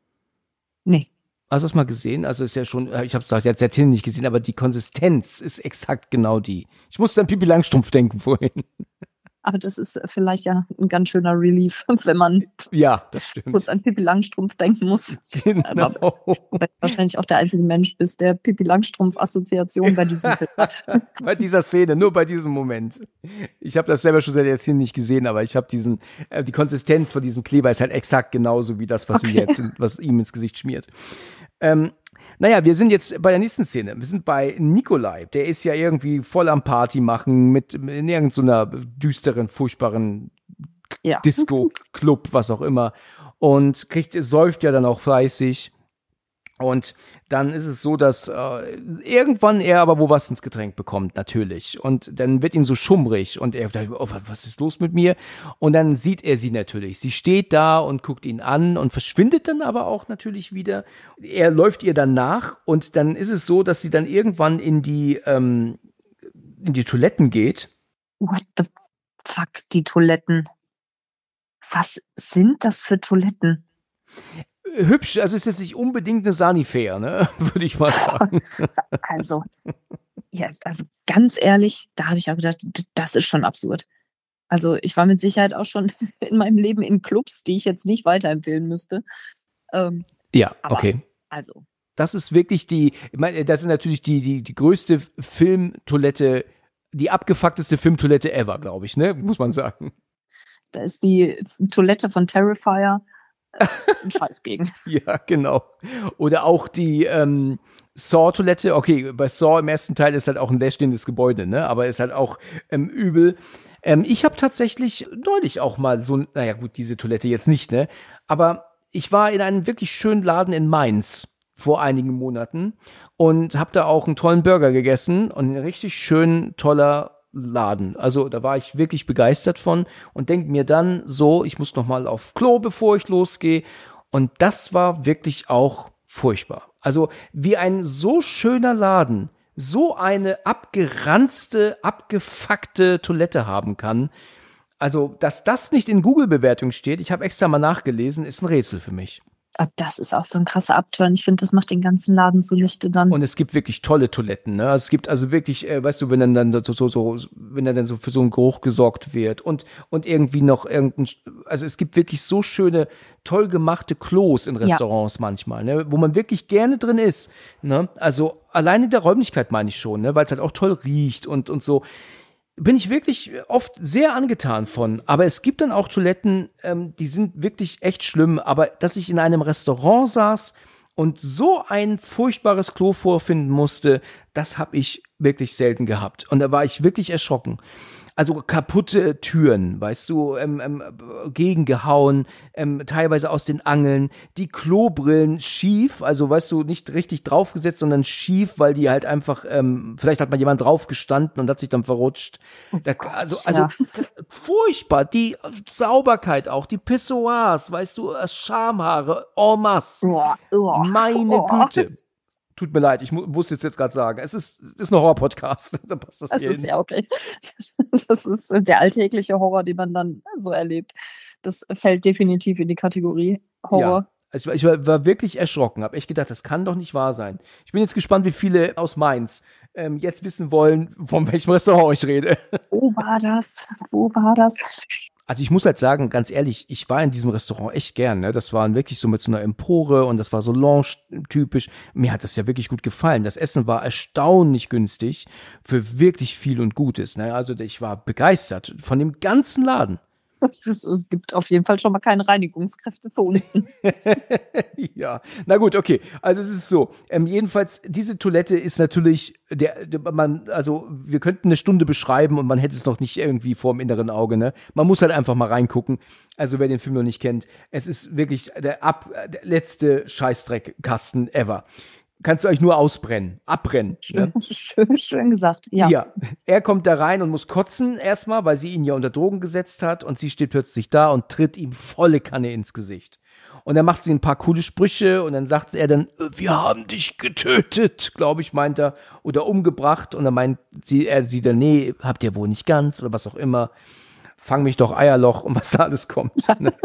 Speaker 3: Nee.
Speaker 2: Hast du das mal gesehen? Also ist ja schon, ich habe es jetzt seit nicht gesehen, aber die Konsistenz ist exakt genau die. Ich musste an Pippi Langstrumpf denken vorhin.
Speaker 3: Aber das ist vielleicht ja ein ganz schöner Relief, wenn man
Speaker 2: das stimmt.
Speaker 3: kurz an Pippi Langstrumpf denken muss.
Speaker 2: Genau.
Speaker 3: Weil du wahrscheinlich auch der einzige Mensch bist, der Pippi Langstrumpf-Assoziation bei diesem Film hat.
Speaker 2: Bei dieser Szene, nur bei diesem Moment. Ich habe das selber schon seit Jahrzehnten nicht gesehen, aber ich habe die Konsistenz von diesem Kleber ist halt exakt genauso wie das, was was ihm ins Gesicht schmiert. Naja, wir sind jetzt bei der nächsten Szene. Wir sind bei Nikolai. Der ist ja irgendwie voll am Party machen in irgendeiner düsteren, furchtbaren Disco-Club, was auch immer. Und säuft ja dann auch fleißig. Und dann ist es so, dass irgendwann er aber wo was ins Getränk bekommt, natürlich. Und dann wird ihm so schummrig und er denkt, oh, was ist los mit mir? Und dann sieht er sie natürlich. Sie steht da und guckt ihn an und verschwindet dann aber auch natürlich wieder. Er läuft ihr dann nach und dann ist es so, dass sie dann irgendwann in die Toiletten geht.
Speaker 3: What the fuck, die Toiletten? Was sind das für Toiletten?
Speaker 2: Hübsch, also ist jetzt nicht unbedingt eine Sanifair, ne? Würde ich mal sagen.
Speaker 3: Also ganz ehrlich, da habe ich auch gedacht, das ist schon absurd. Also ich war mit Sicherheit auch schon in meinem Leben in Clubs, die ich jetzt nicht weiterempfehlen müsste.
Speaker 2: Ja, okay.
Speaker 3: Also.
Speaker 2: Das ist wirklich das ist natürlich die größte Filmtoilette, die abgefuckteste Filmtoilette ever, glaube ich, ne? Muss man sagen.
Speaker 3: Da ist die Toilette von Terrifier ein Scheiß gegen.
Speaker 2: Ja, genau. Oder auch die Saw-Toilette. Okay, bei Saw im ersten Teil ist halt auch ein leerstehendes Gebäude, ne? Aber ist halt auch übel. Ich habe tatsächlich neulich auch mal so, naja gut, diese Toilette jetzt nicht, ne? Aber ich war in einem wirklich schönen Laden in Mainz vor einigen Monaten und habe da auch einen tollen Burger gegessen und ein richtig schön toller Laden. Also da war ich wirklich begeistert von und denke mir dann so, ich muss noch mal auf Klo, bevor ich losgehe. Und das war wirklich auch furchtbar. Also wie ein so schöner Laden so eine abgeranzte, abgefuckte Toilette haben kann. Also, dass das nicht in Google-Bewertung steht, ich habe extra mal nachgelesen, ist ein Rätsel für mich.
Speaker 3: Das ist auch so ein krasser Abturn. Ich finde, das macht den ganzen Laden zunichte dann.
Speaker 2: Und es gibt wirklich tolle Toiletten, ne? Es gibt also wirklich, weißt du, wenn dann wenn dann so für so einen Geruch gesorgt wird und irgendwie noch also es gibt wirklich so schöne, toll gemachte Klos in Restaurants manchmal, ne? Wo man wirklich gerne drin ist, ne? Also allein in der Räumlichkeit meine ich schon, ne? Weil es halt auch toll riecht und so. Bin ich wirklich oft sehr angetan von. Aber es gibt dann auch Toiletten, die sind wirklich echt schlimm. Aber dass ich in einem Restaurant saß und so ein furchtbares Klo vorfinden musste, das habe ich wirklich selten gehabt. Und da war ich wirklich erschrocken. Also kaputte Türen, weißt du, gegengehauen, teilweise aus den Angeln, die Klobrillen schief, also weißt du, nicht richtig draufgesetzt, sondern schief, weil die halt einfach, vielleicht hat mal jemand drauf gestanden und hat sich dann verrutscht. Also furchtbar, die Sauberkeit auch, die Pissoirs, weißt du, Schamhaare, en masse. Meine Güte. Tut mir leid, ich muss jetzt gerade sagen, es ist ein Horror-Podcast. Da passt das
Speaker 3: ist ja okay. Das ist der alltägliche Horror, den man dann so erlebt. Das fällt definitiv in die Kategorie Horror.
Speaker 2: Ja, also ich war wirklich erschrocken, habe echt gedacht, das kann doch nicht wahr sein. Ich bin jetzt gespannt, wie viele aus Mainz jetzt wissen wollen, von welchem Restaurant ich rede.
Speaker 3: Wo war das?
Speaker 2: Also ich muss halt sagen, ganz ehrlich, ich war in diesem Restaurant echt gern, ne? Das war wirklich so mit so einer Empore und das war so Lounge-typisch. Mir hat das ja wirklich gut gefallen. Das Essen war erstaunlich günstig für wirklich viel und Gutes, ne? Also ich war begeistert von dem ganzen Laden.
Speaker 3: Es gibt auf jeden Fall schon mal keine Reinigungskräfte für unten.
Speaker 2: Ja, na gut, okay. Also es ist so. Jedenfalls, diese Toilette ist natürlich, also wir könnten eine Stunde beschreiben und man hätte es noch nicht irgendwie vor dem inneren Auge, ne? Man muss halt einfach mal reingucken. Also wer den Film noch nicht kennt, es ist wirklich der letzte Scheißdreckkasten ever. Kannst du euch nur abbrennen.
Speaker 3: Ne? Schön gesagt, ja.
Speaker 2: Ja, er kommt da rein und muss kotzen erstmal, weil sie ihn ja unter Drogen gesetzt hat und sie steht plötzlich da und tritt ihm volle Kanne ins Gesicht. Und dann macht sie ein paar coole Sprüche und dann sagt er dann, wir haben dich getötet, glaube ich, meint er, oder umgebracht. Und dann meint sie dann, nee, habt ihr wohl nicht ganz oder was auch immer. Fang mich doch Eierloch und was da alles kommt.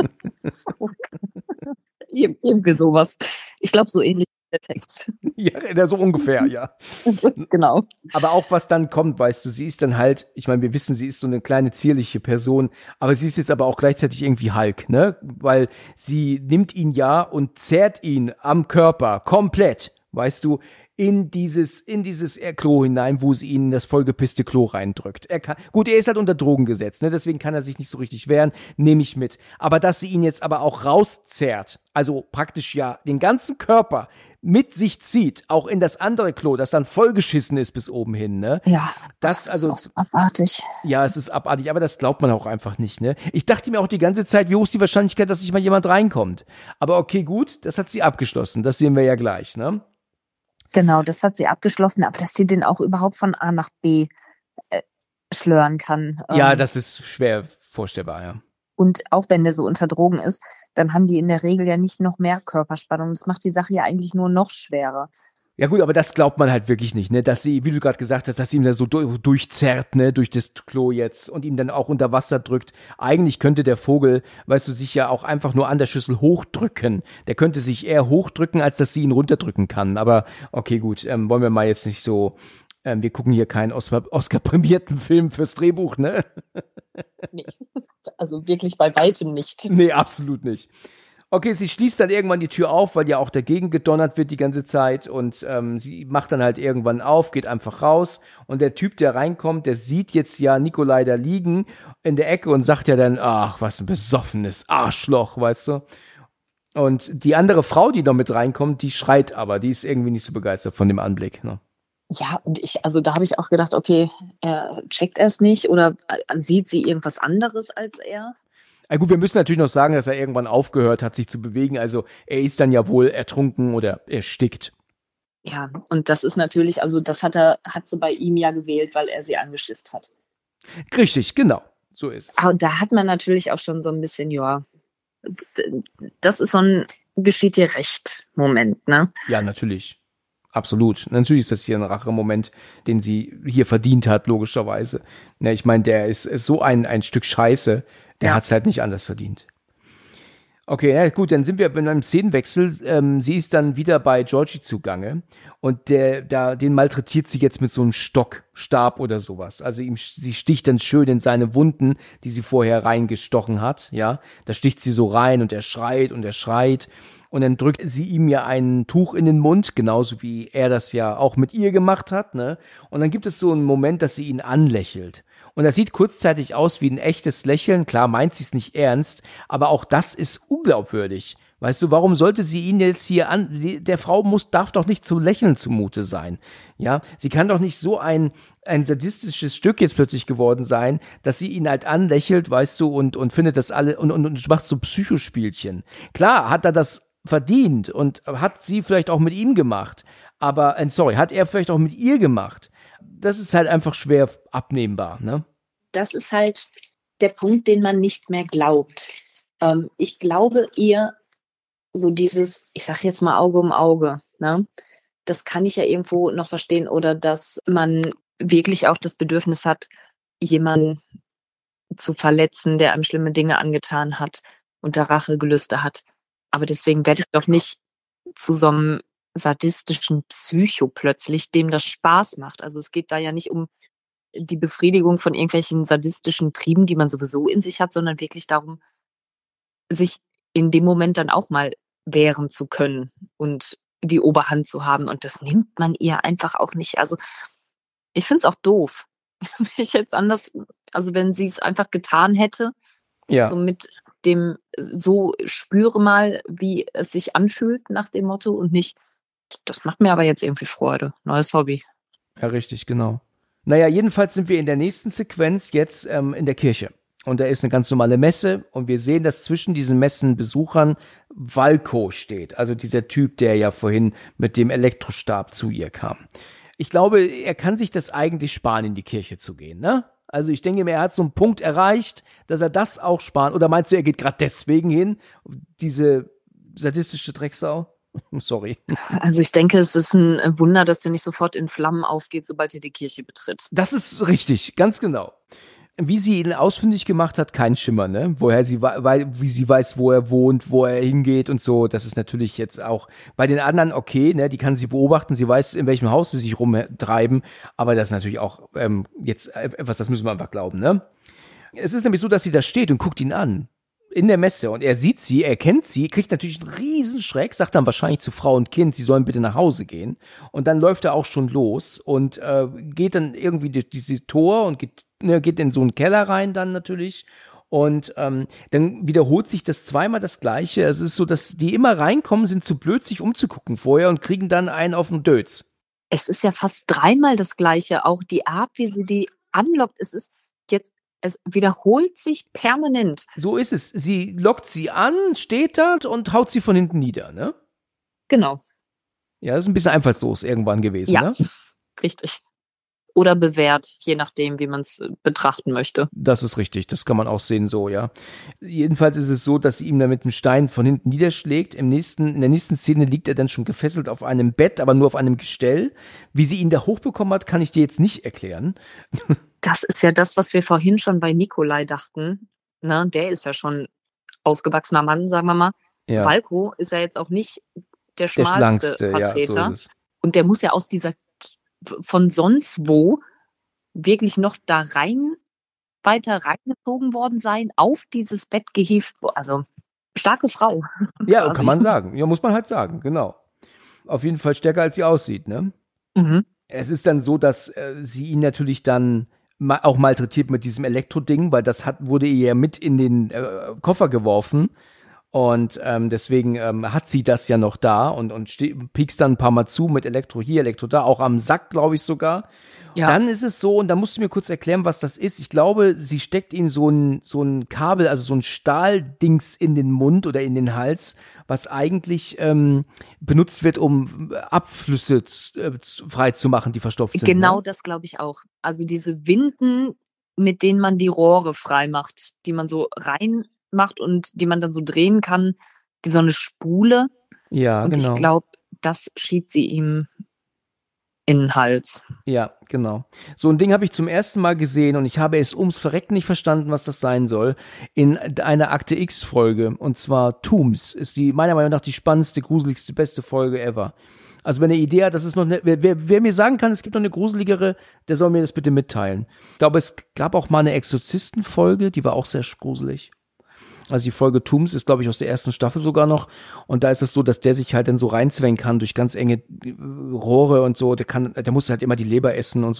Speaker 3: Irgendwie sowas. Ich glaube, so ähnlich der Text.
Speaker 2: Ja, so ungefähr, ja.
Speaker 3: Genau.
Speaker 2: Aber auch was dann kommt, weißt du, sie ist dann halt, ich meine, wir wissen, sie ist so eine kleine zierliche Person, aber sie ist jetzt aber auch gleichzeitig irgendwie Hulk, ne? Weil sie nimmt ihn ja und zerrt ihn am Körper komplett, weißt du, in dieses Klo hinein, wo sie ihn in das vollgepisste Klo reindrückt. Er ist halt unter Drogen gesetzt, ne? Deswegen kann er sich nicht so richtig wehren, nehme ich mit. Aber dass sie ihn jetzt aber auch rauszerrt, also praktisch ja den ganzen Körper mit sich zieht, auch in das andere Klo, das dann vollgeschissen ist bis oben hin, ne?
Speaker 3: Ja, das ist auch so abartig.
Speaker 2: Ja, es ist abartig, aber das glaubt man auch einfach nicht, ne? Ich dachte mir auch die ganze Zeit, wie hoch ist die Wahrscheinlichkeit, dass nicht mal jemand reinkommt? Aber okay, gut, das hat sie abgeschlossen, das sehen wir ja gleich, ne?
Speaker 3: Genau, das hat sie abgeschlossen, aber dass sie den auch überhaupt von A nach B schlören kann.
Speaker 2: Ja, das ist schwer vorstellbar, ja.
Speaker 3: Und auch wenn der so unter Drogen ist, dann haben die in der Regel ja nicht noch mehr Körperspannung. Das macht die Sache ja eigentlich nur noch schwerer.
Speaker 2: Ja gut, aber das glaubt man halt wirklich nicht, ne? Dass sie, wie du gerade gesagt hast, dass sie ihm da so durchzerrt, ne? Durch das Klo jetzt und ihm dann auch unter Wasser drückt. Eigentlich könnte der Vogel, weißt du, sich ja auch einfach nur an der Schüssel hochdrücken. Der könnte sich eher hochdrücken, als dass sie ihn runterdrücken kann. Aber okay, gut, wollen wir mal jetzt nicht so, wir gucken hier keinen Oscar-prämierten Film fürs Drehbuch, ne?
Speaker 3: Nee, also wirklich bei weitem nicht.
Speaker 2: Nee, absolut nicht. Okay, sie schließt dann irgendwann die Tür auf, weil ja auch dagegen gedonnert wird die ganze Zeit und sie macht dann halt irgendwann auf, geht einfach raus und der Typ, der reinkommt, der sieht jetzt ja Nikolai da liegen in der Ecke und sagt ja dann, ach, was ein besoffenes Arschloch, weißt du. Und die andere Frau, die noch mit reinkommt, die schreit aber, die ist irgendwie nicht so begeistert von dem Anblick, ne?
Speaker 3: Ja, und da habe ich auch gedacht, okay, checkt er es nicht oder sieht sie irgendwas anderes als er?
Speaker 2: Ja gut, wir müssen natürlich noch sagen, dass er irgendwann aufgehört hat, sich zu bewegen. Also er ist dann ja wohl ertrunken oder erstickt.
Speaker 3: Ja, und das ist natürlich, also das hat sie bei ihm ja gewählt, weil er sie angeschifft hat.
Speaker 2: Richtig, genau. So ist es.
Speaker 3: Und da hat man natürlich auch schon so ein bisschen, ja, das ist so ein geschieht dir recht Moment, ne?
Speaker 2: Ja, natürlich. Absolut. Natürlich ist das hier ein Rache-Moment, den sie hier verdient hat, logischerweise. Ja, ich meine, der ist so ein Stück Scheiße, der hat es halt nicht anders verdient. Okay, ja gut, dann sind wir bei einem Szenenwechsel. Sie ist dann wieder bei Georgie zugange und den malträtiert sie jetzt mit so einem Stab oder sowas. Also sie sticht dann schön in seine Wunden, die sie vorher reingestochen hat, ja. Da sticht sie so rein und er schreit und er schreit. Und dann drückt sie ihm ja ein Tuch in den Mund, genauso wie er das ja auch mit ihr gemacht hat, ne? Und dann gibt es so einen Moment, dass sie ihn anlächelt. Und das sieht kurzzeitig aus wie ein echtes Lächeln. Klar meint sie es nicht ernst, aber auch das ist unglaubwürdig. Weißt du, warum sollte sie ihn jetzt hier der Frau darf doch nicht zu lächeln zumute sein. Ja, sie kann doch nicht so ein sadistisches Stück jetzt plötzlich geworden sein, dass sie ihn halt anlächelt, weißt du, und findet das alle und macht so Psychospielchen. Klar, hat er das verdient und hat sie vielleicht auch mit ihm gemacht, aber, hat er vielleicht auch mit ihr gemacht. Das ist halt einfach schwer abnehmbar, ne?
Speaker 3: Das ist halt der Punkt, den man nicht mehr glaubt. Ich glaube ihr, so dieses, ich sag jetzt mal Auge um Auge, ne? Das kann ich ja irgendwo noch verstehen, oder dass man wirklich auch das Bedürfnis hat, jemanden zu verletzen, der einem schlimme Dinge angetan hat und da Rachegelüste hat. Aber deswegen werde ich doch nicht zu so einem sadistischen Psycho plötzlich, dem das Spaß macht. Also es geht da ja nicht um die Befriedigung von irgendwelchen sadistischen Trieben, die man sowieso in sich hat, sondern wirklich darum, sich in dem Moment dann auch mal wehren zu können und die Oberhand zu haben. Und das nimmt man ihr einfach auch nicht. Also ich finde es auch doof. Ich hätte es anders, also wenn sie es einfach getan hätte,
Speaker 2: Ja.
Speaker 3: so mit dem, so spüre mal, wie es sich anfühlt nach dem Motto und nicht, das macht mir aber jetzt irgendwie Freude. Neues Hobby.
Speaker 2: Ja, richtig, genau. Naja, jedenfalls sind wir in der nächsten Sequenz jetzt in der Kirche. Und da ist eine ganz normale Messe und wir sehen, dass zwischen diesen Messenbesuchern Valko steht. Also dieser Typ, der ja vorhin mit dem Elektrostab zu ihr kam. Ich glaube, er kann sich das eigentlich sparen, in die Kirche zu gehen, ne? Also ich denke mir, er hat so einen Punkt erreicht, dass er das auch sparen. Oder meinst du, er geht gerade deswegen hin? Diese sadistische Drecksau? Sorry.
Speaker 3: Also ich denke, es ist ein Wunder, dass der nicht sofort in Flammen aufgeht, sobald er die Kirche betritt.
Speaker 2: Das ist richtig, ganz genau. Wie sie ihn ausfindig gemacht hat, kein Schimmer, ne? Wie sie weiß, wo er wohnt, wo er hingeht und so. Das ist natürlich jetzt auch bei den anderen okay, ne? Die kann sie beobachten, sie weiß, in welchem Haus sie sich rumtreiben. Aber das ist natürlich auch jetzt etwas, das müssen wir einfach glauben, ne? Es ist nämlich so, dass sie da steht und guckt ihn an. In der Messe. Und er sieht sie, er kennt sie, kriegt natürlich einen Riesenschreck, sagt dann wahrscheinlich zu Frau und Kind, sie sollen bitte nach Hause gehen. Und dann läuft er auch schon los und geht dann irgendwie durch dieses Tor und geht in so einen Keller rein dann natürlich. Und dann wiederholt sich das zweimal das Gleiche. Es ist so, dass die immer reinkommen, sind zu blöd, sich umzugucken vorher und kriegen dann einen auf den Dötz.
Speaker 3: Es ist ja fast dreimal das Gleiche. Auch die Art, wie sie die anlockt, es wiederholt sich permanent.
Speaker 2: So ist es. Sie lockt sie an, steht da und haut sie von hinten nieder, ne?
Speaker 3: Genau.
Speaker 2: Ja, das ist ein bisschen einfallslos irgendwann gewesen,
Speaker 3: Ja,
Speaker 2: ne?
Speaker 3: richtig. Oder bewährt, je nachdem, wie man es betrachten möchte.
Speaker 2: Das ist richtig, das kann man auch sehen so, ja. Jedenfalls ist es so, dass sie ihm dann mit einem Stein von hinten niederschlägt. In der nächsten Szene liegt er dann schon gefesselt auf einem Bett, aber nur auf einem Gestell. Wie sie ihn da hochbekommen hat, kann ich dir jetzt nicht erklären.
Speaker 3: Das ist ja das, was wir vorhin schon bei Nikolai dachten. Ne? Der ist ja schon ausgewachsener Mann, sagen wir mal.
Speaker 2: Ja.
Speaker 3: Valko ist ja jetzt auch nicht der
Speaker 2: Der
Speaker 3: schmalste
Speaker 2: schlankste,
Speaker 3: Vertreter.
Speaker 2: ja, so ist es.
Speaker 3: Und der muss ja aus dieser, von sonst wo, wirklich noch da weiter reingezogen worden sein, auf dieses Bett gehievt. Also, starke Frau.
Speaker 2: Ja,
Speaker 3: quasi.
Speaker 2: kann man sagen. Ja, muss man halt sagen, genau. Auf jeden Fall stärker, als sie aussieht, ne?
Speaker 3: Mhm.
Speaker 2: Es ist dann so, dass sie ihn natürlich dann auch malträtiert mit diesem Elektroding, weil das wurde ihr ja mit in den Koffer geworfen. Und deswegen hat sie das ja noch da und piekst dann ein paar Mal zu mit Elektro hier, Elektro da, auch am Sack, glaube ich sogar.
Speaker 3: Ja.
Speaker 2: Dann ist es so, und da musst du mir kurz erklären, was das ist. Ich glaube, sie steckt ihm so ein Kabel, also so ein Stahldings in den Mund oder in den Hals, was eigentlich benutzt wird, um Abflüsse frei zu machen, die verstopft sind.
Speaker 3: Genau,
Speaker 2: ne?
Speaker 3: das glaube ich auch. Also diese Winden, mit denen man die Rohre frei macht, die man so reinmacht und die man dann so drehen kann, wie so eine Spule.
Speaker 2: Ja,
Speaker 3: Und
Speaker 2: genau.
Speaker 3: ich glaube, das schiebt sie ihm in den Hals.
Speaker 2: Ja, genau. So ein Ding habe ich zum ersten Mal gesehen und ich habe es ums Verrecken nicht verstanden, was das sein soll, in einer Akte X-Folge. Und zwar Tooms ist meiner Meinung nach die spannendste, gruseligste, beste Folge ever. Also wenn ihr eine Idee hat, das ist noch wer mir sagen kann, es gibt noch eine gruseligere, der soll mir das bitte mitteilen. Ich glaube, es gab auch mal eine Exorzisten-Folge, die war auch sehr gruselig. Also die Folge Tooms ist, glaube ich, aus der ersten Staffel sogar noch. Und da ist es so, dass der sich halt dann so reinzwängen kann durch ganz enge Rohre und so. Der muss halt immer die Leber essen und so.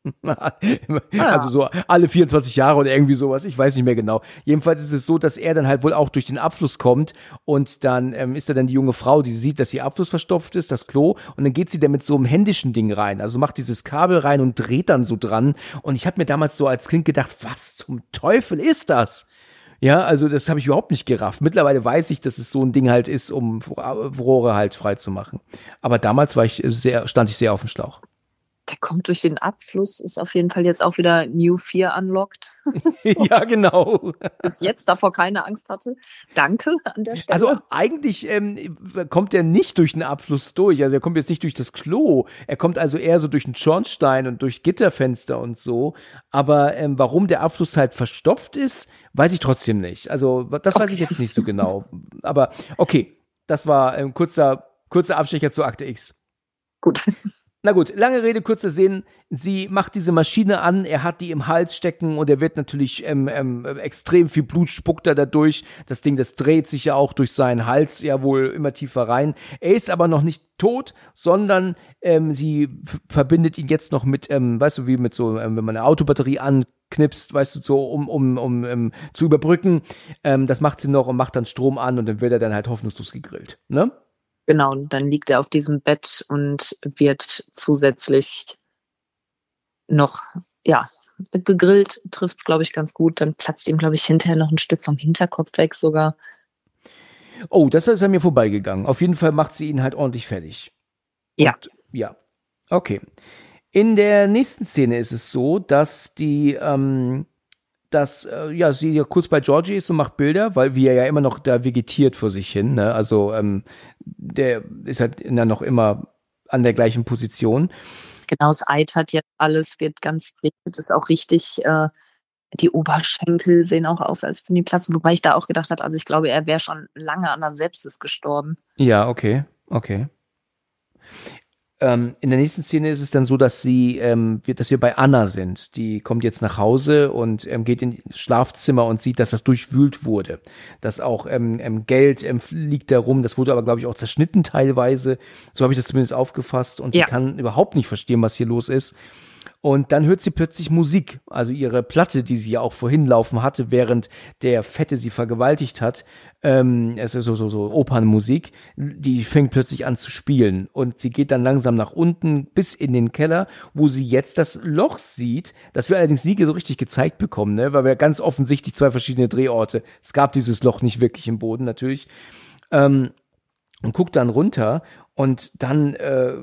Speaker 2: Also so alle 24 Jahre oder irgendwie sowas, ich weiß nicht mehr genau. Jedenfalls ist es so, dass er dann halt wohl auch durch den Abfluss kommt und dann ist da dann die junge Frau, die sieht, dass ihr Abfluss verstopft ist, das Klo, und dann geht sie da mit so einem händischen Ding rein, also macht dieses Kabel rein und dreht dann so dran, und ich habe mir damals so als Kind gedacht, was zum Teufel ist das? Ja, also das habe ich überhaupt nicht gerafft. Mittlerweile weiß ich, dass es so ein Ding halt ist, um Rohre halt frei zu machen. Aber damals stand ich sehr auf dem Schlauch.
Speaker 3: Der kommt durch den Abfluss, ist auf jeden Fall jetzt auch wieder New Fear unlocked.
Speaker 2: So. Ja, genau.
Speaker 3: Bis jetzt davor keine Angst hatte. Danke an der Stelle.
Speaker 2: Also eigentlich kommt er nicht durch den Abfluss durch. Also er kommt jetzt nicht durch das Klo. Er kommt also eher so durch den Schornstein und durch Gitterfenster und so. Aber warum der Abfluss halt verstopft ist, weiß ich trotzdem nicht. Also das weiß ich jetzt nicht so genau. Aber okay, das war ein kurzer Abstecher zu Akte X.
Speaker 3: Gut.
Speaker 2: Na gut, lange Rede, kurzer Sinn. Sie macht diese Maschine an, er hat die im Hals stecken und er wird natürlich extrem viel Blut spuckt er dadurch. Das Ding, das dreht sich ja auch durch seinen Hals ja wohl immer tiefer rein. Er ist aber noch nicht tot, sondern sie verbindet ihn jetzt noch mit, weißt du, wie mit so, wenn man eine Autobatterie anknipst, weißt du, so um zu überbrücken. Das macht sie noch und macht dann Strom an und dann wird er dann halt hoffnungslos gegrillt, ne?
Speaker 3: Genau, und dann liegt er auf diesem Bett und wird zusätzlich noch, ja, gegrillt, trifft's, glaube ich, ganz gut. Dann platzt ihm, glaube ich, hinterher noch ein Stück vom Hinterkopf weg sogar.
Speaker 2: Oh, das ist an mir vorbeigegangen. Auf jeden Fall macht sie ihn halt ordentlich fertig.
Speaker 3: Ja.
Speaker 2: Und, ja, okay. In der nächsten Szene ist es so, dass sie ja kurz bei Georgie ist und macht Bilder, weil wie er ja immer noch da vegetiert vor sich hin, ne? Also der ist halt noch immer an der gleichen Position.
Speaker 3: Genau, es eitert jetzt alles, wird ganz dick, ist auch richtig, die Oberschenkel sehen auch aus, als würden die platzen, wobei ich da auch gedacht habe, also ich glaube, er wäre schon lange an der Sepsis gestorben.
Speaker 2: Ja, okay. In der nächsten Szene ist es dann so, dass dass wir bei Anna sind. Die kommt jetzt nach Hause und geht ins Schlafzimmer und sieht, dass das durchwühlt wurde. Dass auch Geld liegt da rum. Das wurde aber, glaube ich, auch zerschnitten teilweise. So habe ich das zumindest aufgefasst. Und sie kann überhaupt nicht verstehen, was hier los ist. Und dann hört sie plötzlich Musik, also ihre Platte, die sie ja auch vorhin laufen hatte, während der Fette sie vergewaltigt hat. Es ist so Opernmusik, die fängt plötzlich an zu spielen. Und sie geht dann langsam nach unten bis in den Keller, wo sie jetzt das Loch sieht, das wir allerdings nie so richtig gezeigt bekommen, ne? Weil wir ganz offensichtlich zwei verschiedene Drehorte. Es gab dieses Loch nicht wirklich im Boden, natürlich. Und guckt dann runter und dann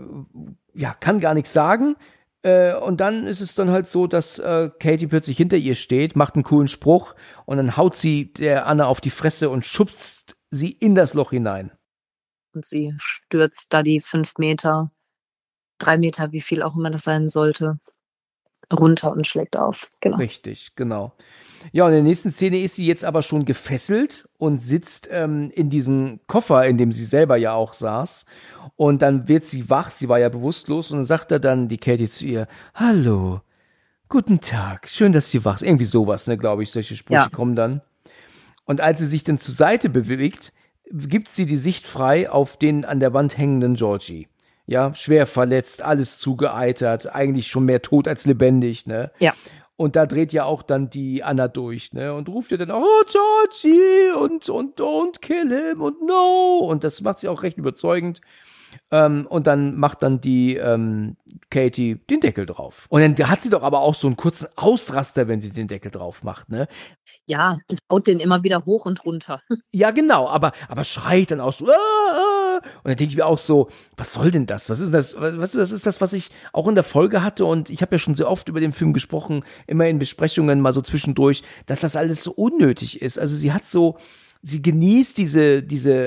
Speaker 2: kann gar nichts sagen. Und dann ist es dann halt so, dass Katie plötzlich hinter ihr steht, macht einen coolen Spruch und dann haut sie der Anna auf die Fresse und schubst sie in das Loch hinein.
Speaker 3: Und sie stürzt da die 5 Meter, 3 Meter, wie viel auch immer das sein sollte, runter und schlägt auf. Genau.
Speaker 2: Richtig, genau. Ja, und in der nächsten Szene ist sie jetzt aber schon gefesselt und sitzt in diesem Koffer, in dem sie selber ja auch saß. Und dann wird sie wach, sie war ja bewusstlos, und dann sagt die Katie zu ihr, hallo, guten Tag, schön, dass Sie wach sind. Irgendwie sowas, ne, glaube ich, solche Sprüche kommen dann. Und als sie sich dann zur Seite bewegt, gibt sie die Sicht frei auf den an der Wand hängenden Georgie. Ja, schwer verletzt, alles zugeeitert, eigentlich schon mehr tot als lebendig, ne?
Speaker 3: Ja.
Speaker 2: Und da dreht ja auch dann die Anna durch, ne? Und ruft ihr dann auch, oh, Georgie, und don't kill him, und no. Und das macht sie auch recht überzeugend. Und dann macht dann die Katie den Deckel drauf. Und dann hat sie doch aber auch so einen kurzen Ausraster, wenn sie den Deckel drauf macht, ne?
Speaker 3: Ja, und haut den immer wieder hoch und runter.
Speaker 2: Ja, genau, aber schreit dann auch so, Und dann denke ich mir auch so, was soll denn das? Was ist das? Weißt du, das ist das, was ich auch in der Folge hatte, und ich habe ja schon sehr oft über den Film gesprochen, immer in Besprechungen mal so zwischendurch, dass das alles so unnötig ist. Also sie genießt diese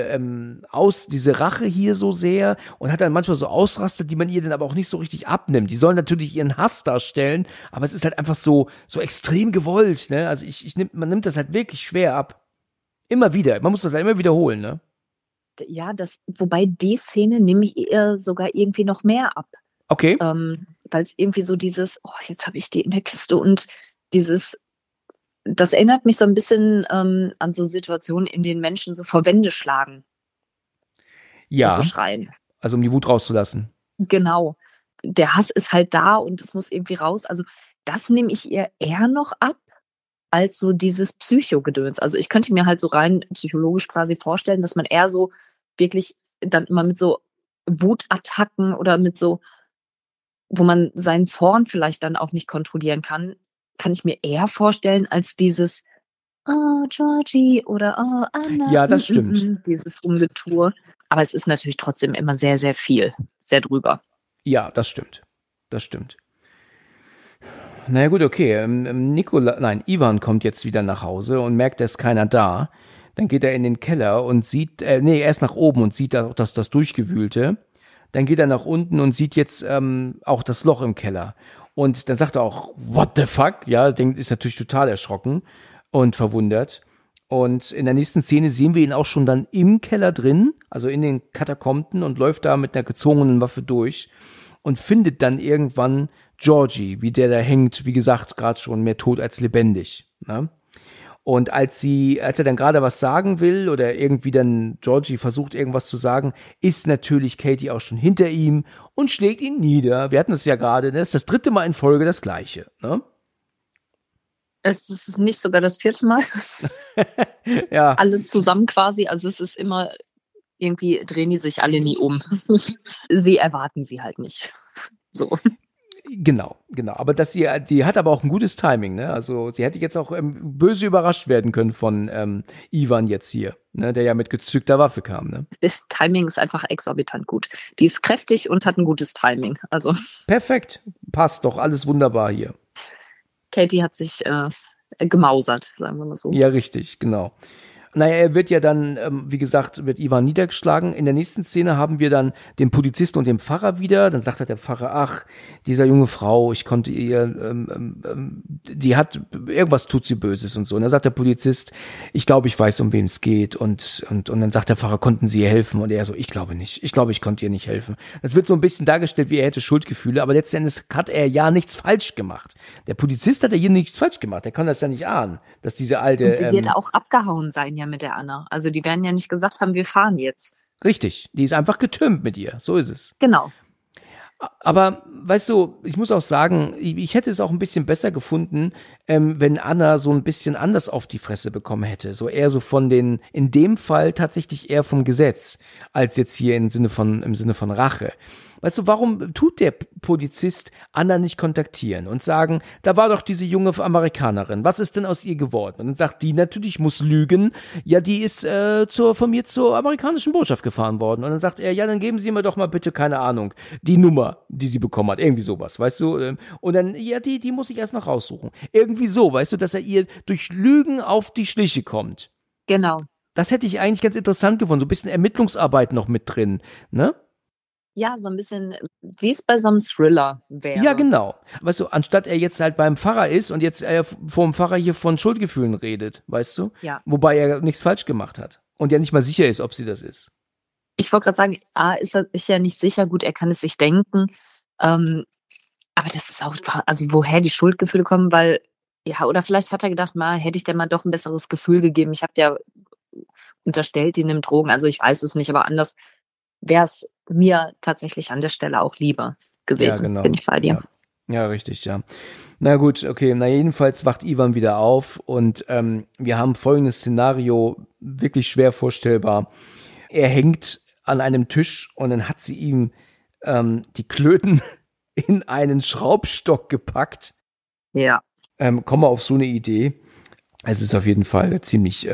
Speaker 2: Rache hier so sehr und hat dann manchmal so Ausraster, die man ihr dann aber auch nicht so richtig abnimmt. Die sollen natürlich ihren Hass darstellen, aber es ist halt einfach so extrem gewollt, ne? Also man nimmt das halt wirklich schwer ab. Immer wieder. Man muss das halt immer wiederholen, ne?
Speaker 3: Ja, wobei die Szene nehme ich eher sogar irgendwie noch mehr ab.
Speaker 2: Okay.
Speaker 3: Weil es irgendwie so dieses, oh, jetzt habe ich die in der Kiste, und das erinnert mich so ein bisschen an so Situationen, in denen Menschen so vor Wände schlagen.
Speaker 2: Ja.
Speaker 3: Und so schreien.
Speaker 2: Also um die Wut rauszulassen.
Speaker 3: Genau. der Hass ist halt da und es muss irgendwie raus. Also das nehme ich ihr eher noch ab als so dieses Psychogedöns. Also ich könnte mir halt so rein psychologisch quasi vorstellen, dass man eher so wirklich dann immer mit so Wutattacken oder mit so, wo man seinen Zorn vielleicht dann auch nicht kontrollieren kann ich mir eher vorstellen als dieses „Oh, Georgie" oder „Oh, Anna",
Speaker 2: Ja, das stimmt.
Speaker 3: dieses Rumgetue. Aber es ist natürlich trotzdem immer sehr, sehr viel, sehr drüber.
Speaker 2: Ja, das stimmt. Das stimmt. Naja gut, okay. Ivan kommt jetzt wieder nach Hause und merkt, da ist keiner da. Dann geht er in den Keller und sieht, erst nach oben und sieht auch das Durchgewühlte. Dann geht er nach unten und sieht jetzt auch das Loch im Keller. Und dann sagt er auch, what the fuck? Ja, ist natürlich total erschrocken und verwundert. Und in der nächsten Szene sehen wir ihn auch schon dann im Keller drin, also in den Katakomben und läuft da mit einer gezogenen Waffe durch und findet dann irgendwann Georgie, wie der da hängt, wie gesagt, gerade schon mehr tot als lebendig. Ne? Und als er dann gerade was sagen will oder irgendwie dann Georgie versucht irgendwas zu sagen, ist natürlich Katie auch schon hinter ihm und schlägt ihn nieder. Wir hatten es ja gerade, das ist das 3. Mal in Folge das Gleiche. Ne?
Speaker 3: Es ist nicht sogar das 4. Mal.
Speaker 2: Ja.
Speaker 3: Alle zusammen quasi. Also es ist immer, irgendwie drehen die sich alle nie um. Sie erwarten sie halt nicht. So.
Speaker 2: Genau. Aber die hat aber auch ein gutes Timing, ne? Also sie hätte jetzt auch böse überrascht werden können von Ivan jetzt hier, ne? Der ja mit gezückter Waffe kam, ne?
Speaker 3: Das Timing ist einfach exorbitant gut. Die ist kräftig und hat ein gutes Timing. Also
Speaker 2: perfekt. Passt doch, alles wunderbar hier.
Speaker 3: Katie hat sich gemausert, sagen wir mal so.
Speaker 2: Ja, richtig, genau. Naja, er wird ja dann, wie gesagt, wird Ivan niedergeschlagen. In der nächsten Szene haben wir dann den Polizisten und den Pfarrer wieder. Dann sagt der Pfarrer, ach, dieser junge Frau, ich konnte ihr, die hat, irgendwas tut sie Böses und so. Und dann sagt der Polizist, ich glaube, ich weiß, um wen es geht. Und dann sagt der Pfarrer, konnten Sie ihr helfen? Und er so, ich glaube nicht. Ich glaube, ich konnte ihr nicht helfen. Das wird so ein bisschen dargestellt, wie er hätte Schuldgefühle, aber letzten Endes hat er ja nichts falsch gemacht. Der Polizist hat ja hier nichts falsch gemacht. Der kann das ja nicht ahnen, dass diese alte...
Speaker 3: Und sie wird auch abgehauen sein, ja, mit der Anna. Also die werden ja nicht gesagt haben, wir fahren jetzt.
Speaker 2: Richtig, die ist einfach getürmt mit ihr, so ist es.
Speaker 3: Genau.
Speaker 2: Aber, weißt du, ich muss auch sagen, ich hätte es auch ein bisschen besser gefunden, wenn Anna so ein bisschen anders auf die Fresse bekommen hätte. So eher so in dem Fall tatsächlich eher vom Gesetz, als jetzt hier im Sinne von Rache. Weißt du, warum tut der Polizist Anna nicht kontaktieren und sagen, da war doch diese junge Amerikanerin, was ist denn aus ihr geworden? Und dann sagt die natürlich, muss lügen, ja, die ist von mir zur amerikanischen Botschaft gefahren worden. Und dann sagt er, ja, dann geben Sie mir doch mal bitte, keine Ahnung, die Nummer, die sie bekommen hat, irgendwie sowas, weißt du? Und dann, ja, die muss ich erst noch raussuchen. Irgendwie so, weißt du, dass er ihr durch Lügen auf die Schliche kommt.
Speaker 3: Genau.
Speaker 2: Das hätte ich eigentlich ganz interessant gefunden, so ein bisschen Ermittlungsarbeit noch mit drin, ne?
Speaker 3: Ja, so ein bisschen, wie es bei so einem Thriller wäre.
Speaker 2: Ja, genau. Weißt du, anstatt er jetzt halt beim Pfarrer ist und jetzt vor dem Pfarrer hier von Schuldgefühlen redet, weißt du?
Speaker 3: Ja.
Speaker 2: Wobei er nichts falsch gemacht hat und ja nicht mal sicher ist, ob sie das ist.
Speaker 3: Ich wollte gerade sagen, ist er ja nicht sicher, gut, er kann es sich denken, aber das ist auch, also woher die Schuldgefühle kommen, weil, ja, oder vielleicht hat er gedacht, hätte ich dir mal doch ein besseres Gefühl gegeben. Ich habe dir unterstellt, die nimmt Drogen, also ich weiß es nicht, aber anders wäre es mir tatsächlich an der Stelle auch lieber gewesen,
Speaker 2: ja, genau.
Speaker 3: Bin ich bei dir.
Speaker 2: Ja, richtig, ja. Na gut, okay, jedenfalls wacht Ivan wieder auf und wir haben folgendes Szenario, wirklich schwer vorstellbar. Er hängt an einem Tisch und dann hat sie ihm die Klöten in einen Schraubstock gepackt.
Speaker 3: Ja.
Speaker 2: Komm mal auf so eine Idee. Es ist auf jeden Fall ziemlich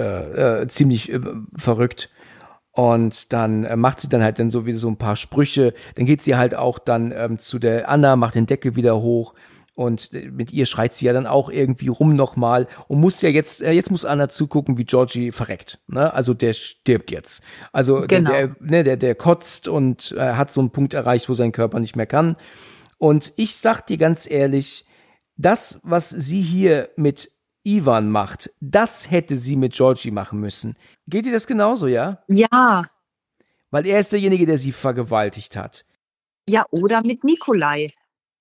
Speaker 2: verrückt. Und dann macht sie dann halt dann so wieder so ein paar Sprüche. Dann geht sie halt auch dann zu der Anna, macht den Deckel wieder hoch. Und mit ihr schreit sie ja dann auch irgendwie rum nochmal und muss ja jetzt muss Anna zugucken, wie Georgie verreckt. Ne? Also der stirbt jetzt. Also
Speaker 3: genau.
Speaker 2: der kotzt und hat so einen Punkt erreicht, wo sein Körper nicht mehr kann. Und ich sag dir ganz ehrlich, das, was sie hier mit Ivan macht, das hätte sie mit Georgie machen müssen. Geht dir das genauso, ja?
Speaker 3: Ja.
Speaker 2: Weil er ist derjenige, der sie vergewaltigt hat.
Speaker 3: Ja, oder mit Nikolai.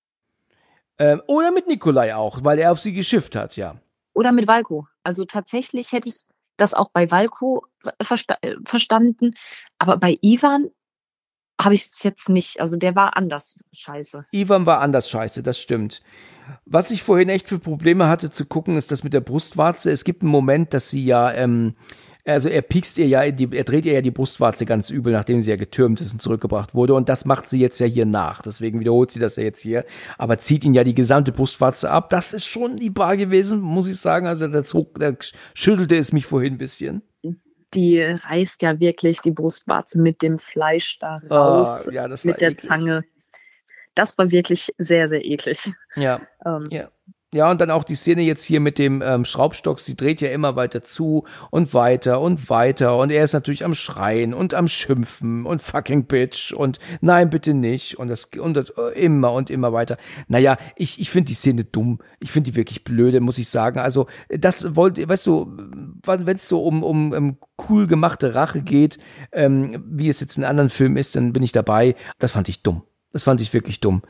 Speaker 2: Oder mit Nikolai auch, weil er auf sie geschifft hat, ja.
Speaker 3: Oder mit Valko. Also tatsächlich hätte ich das auch bei Valko verstanden. Aber bei Ivan, habe ich es jetzt nicht. Also der war anders scheiße.
Speaker 2: Ivan war anders scheiße, das stimmt. Was ich vorhin echt für Probleme hatte zu gucken, ist das mit der Brustwarze. Es gibt einen Moment, dass sie ja, also er piekst ihr ja, er dreht ihr ja die Brustwarze ganz übel, nachdem sie ja getürmt ist und zurückgebracht wurde. Und das macht sie jetzt ja hier nach. Deswegen wiederholt sie das ja jetzt hier. Aber zieht ihn ja die gesamte Brustwarze ab. Das ist schon die Bar gewesen, muss ich sagen. Also da schüttelte es mich vorhin ein bisschen.
Speaker 3: Die reißt ja wirklich die Brustwarze mit dem Fleisch da raus,
Speaker 2: ja, das war
Speaker 3: mit der
Speaker 2: eklig.
Speaker 3: Zange. Das war wirklich sehr, sehr eklig.
Speaker 2: Ja, ja. Ja, und dann auch die Szene jetzt hier mit dem Schraubstock, sie dreht ja immer weiter zu und weiter und weiter und er ist natürlich am Schreien und am Schimpfen und fucking Bitch und nein, bitte nicht und das immer und immer weiter. Naja, ich finde die Szene dumm. Ich finde die wirklich blöde, muss ich sagen. Also das weißt du, wenn es so um cool gemachte Rache geht, wie es jetzt in anderen Filmen ist, dann bin ich dabei. Das fand ich dumm. Das fand ich wirklich dumm.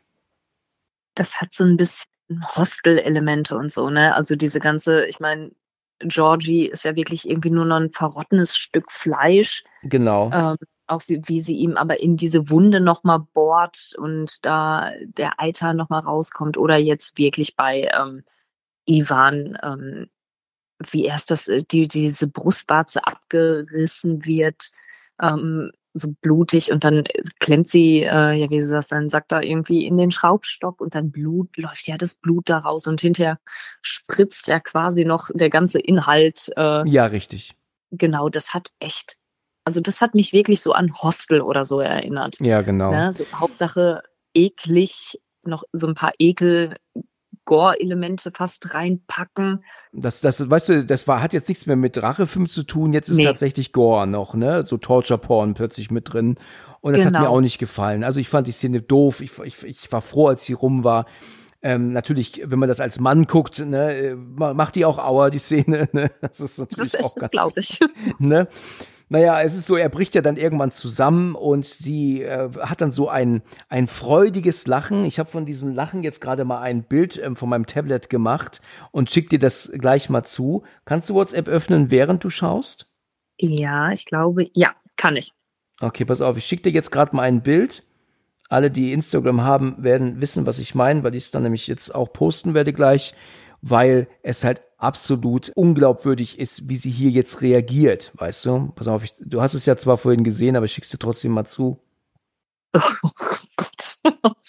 Speaker 3: Das hat so ein bisschen Hostel-Elemente und so, ne? Also diese ganze, ich meine, Georgie ist ja wirklich irgendwie nur noch ein verrottenes Stück Fleisch.
Speaker 2: Genau.
Speaker 3: Auch wie sie ihm aber in diese Wunde nochmal bohrt und da der Eiter nochmal rauskommt. Oder jetzt wirklich bei Ivan, wie erst diese Brustwarze abgerissen wird, so blutig und dann klemmt sie, ja, wie sie das dann sagt, da irgendwie in den Schraubstock und dann läuft ja das Blut da raus und hinterher spritzt ja quasi noch der ganze Inhalt.
Speaker 2: Ja, richtig.
Speaker 3: Genau, das hat mich wirklich so an Hostel oder so erinnert.
Speaker 2: Ja, genau.
Speaker 3: Ne? So, Hauptsache eklig, noch so ein paar Gore-Elemente fast reinpacken.
Speaker 2: Das, weißt du, hat jetzt nichts mehr mit Rachefilm zu tun, jetzt ist tatsächlich Gore noch, ne? So Torture-Porn plötzlich mit drin. Und das hat mir auch nicht gefallen. Also ich fand die Szene doof, ich war froh, als sie rum war. Natürlich, wenn man das als Mann guckt, ne, macht die auch Aua, die Szene, ne? Das ist natürlich auch
Speaker 3: Das glaube ich.
Speaker 2: Ne? Naja, es ist so, er bricht ja dann irgendwann zusammen und sie hat dann so ein freudiges Lachen. Ich habe von diesem Lachen jetzt gerade mal ein Bild von meinem Tablet gemacht und schick dir das gleich mal zu. Kannst du WhatsApp öffnen, während du schaust?
Speaker 3: Ja, ich glaube, ja, kann ich.
Speaker 2: Okay, pass auf, ich schicke dir jetzt gerade mal ein Bild. Alle, die Instagram haben, werden wissen, was ich meine, weil ich es dann nämlich jetzt auch posten werde gleich, weil es halt absolut unglaubwürdig ist, wie sie hier jetzt reagiert, weißt du? Pass auf, du hast es ja zwar vorhin gesehen, aber ich schick's dir trotzdem mal zu.
Speaker 3: Oh Gott.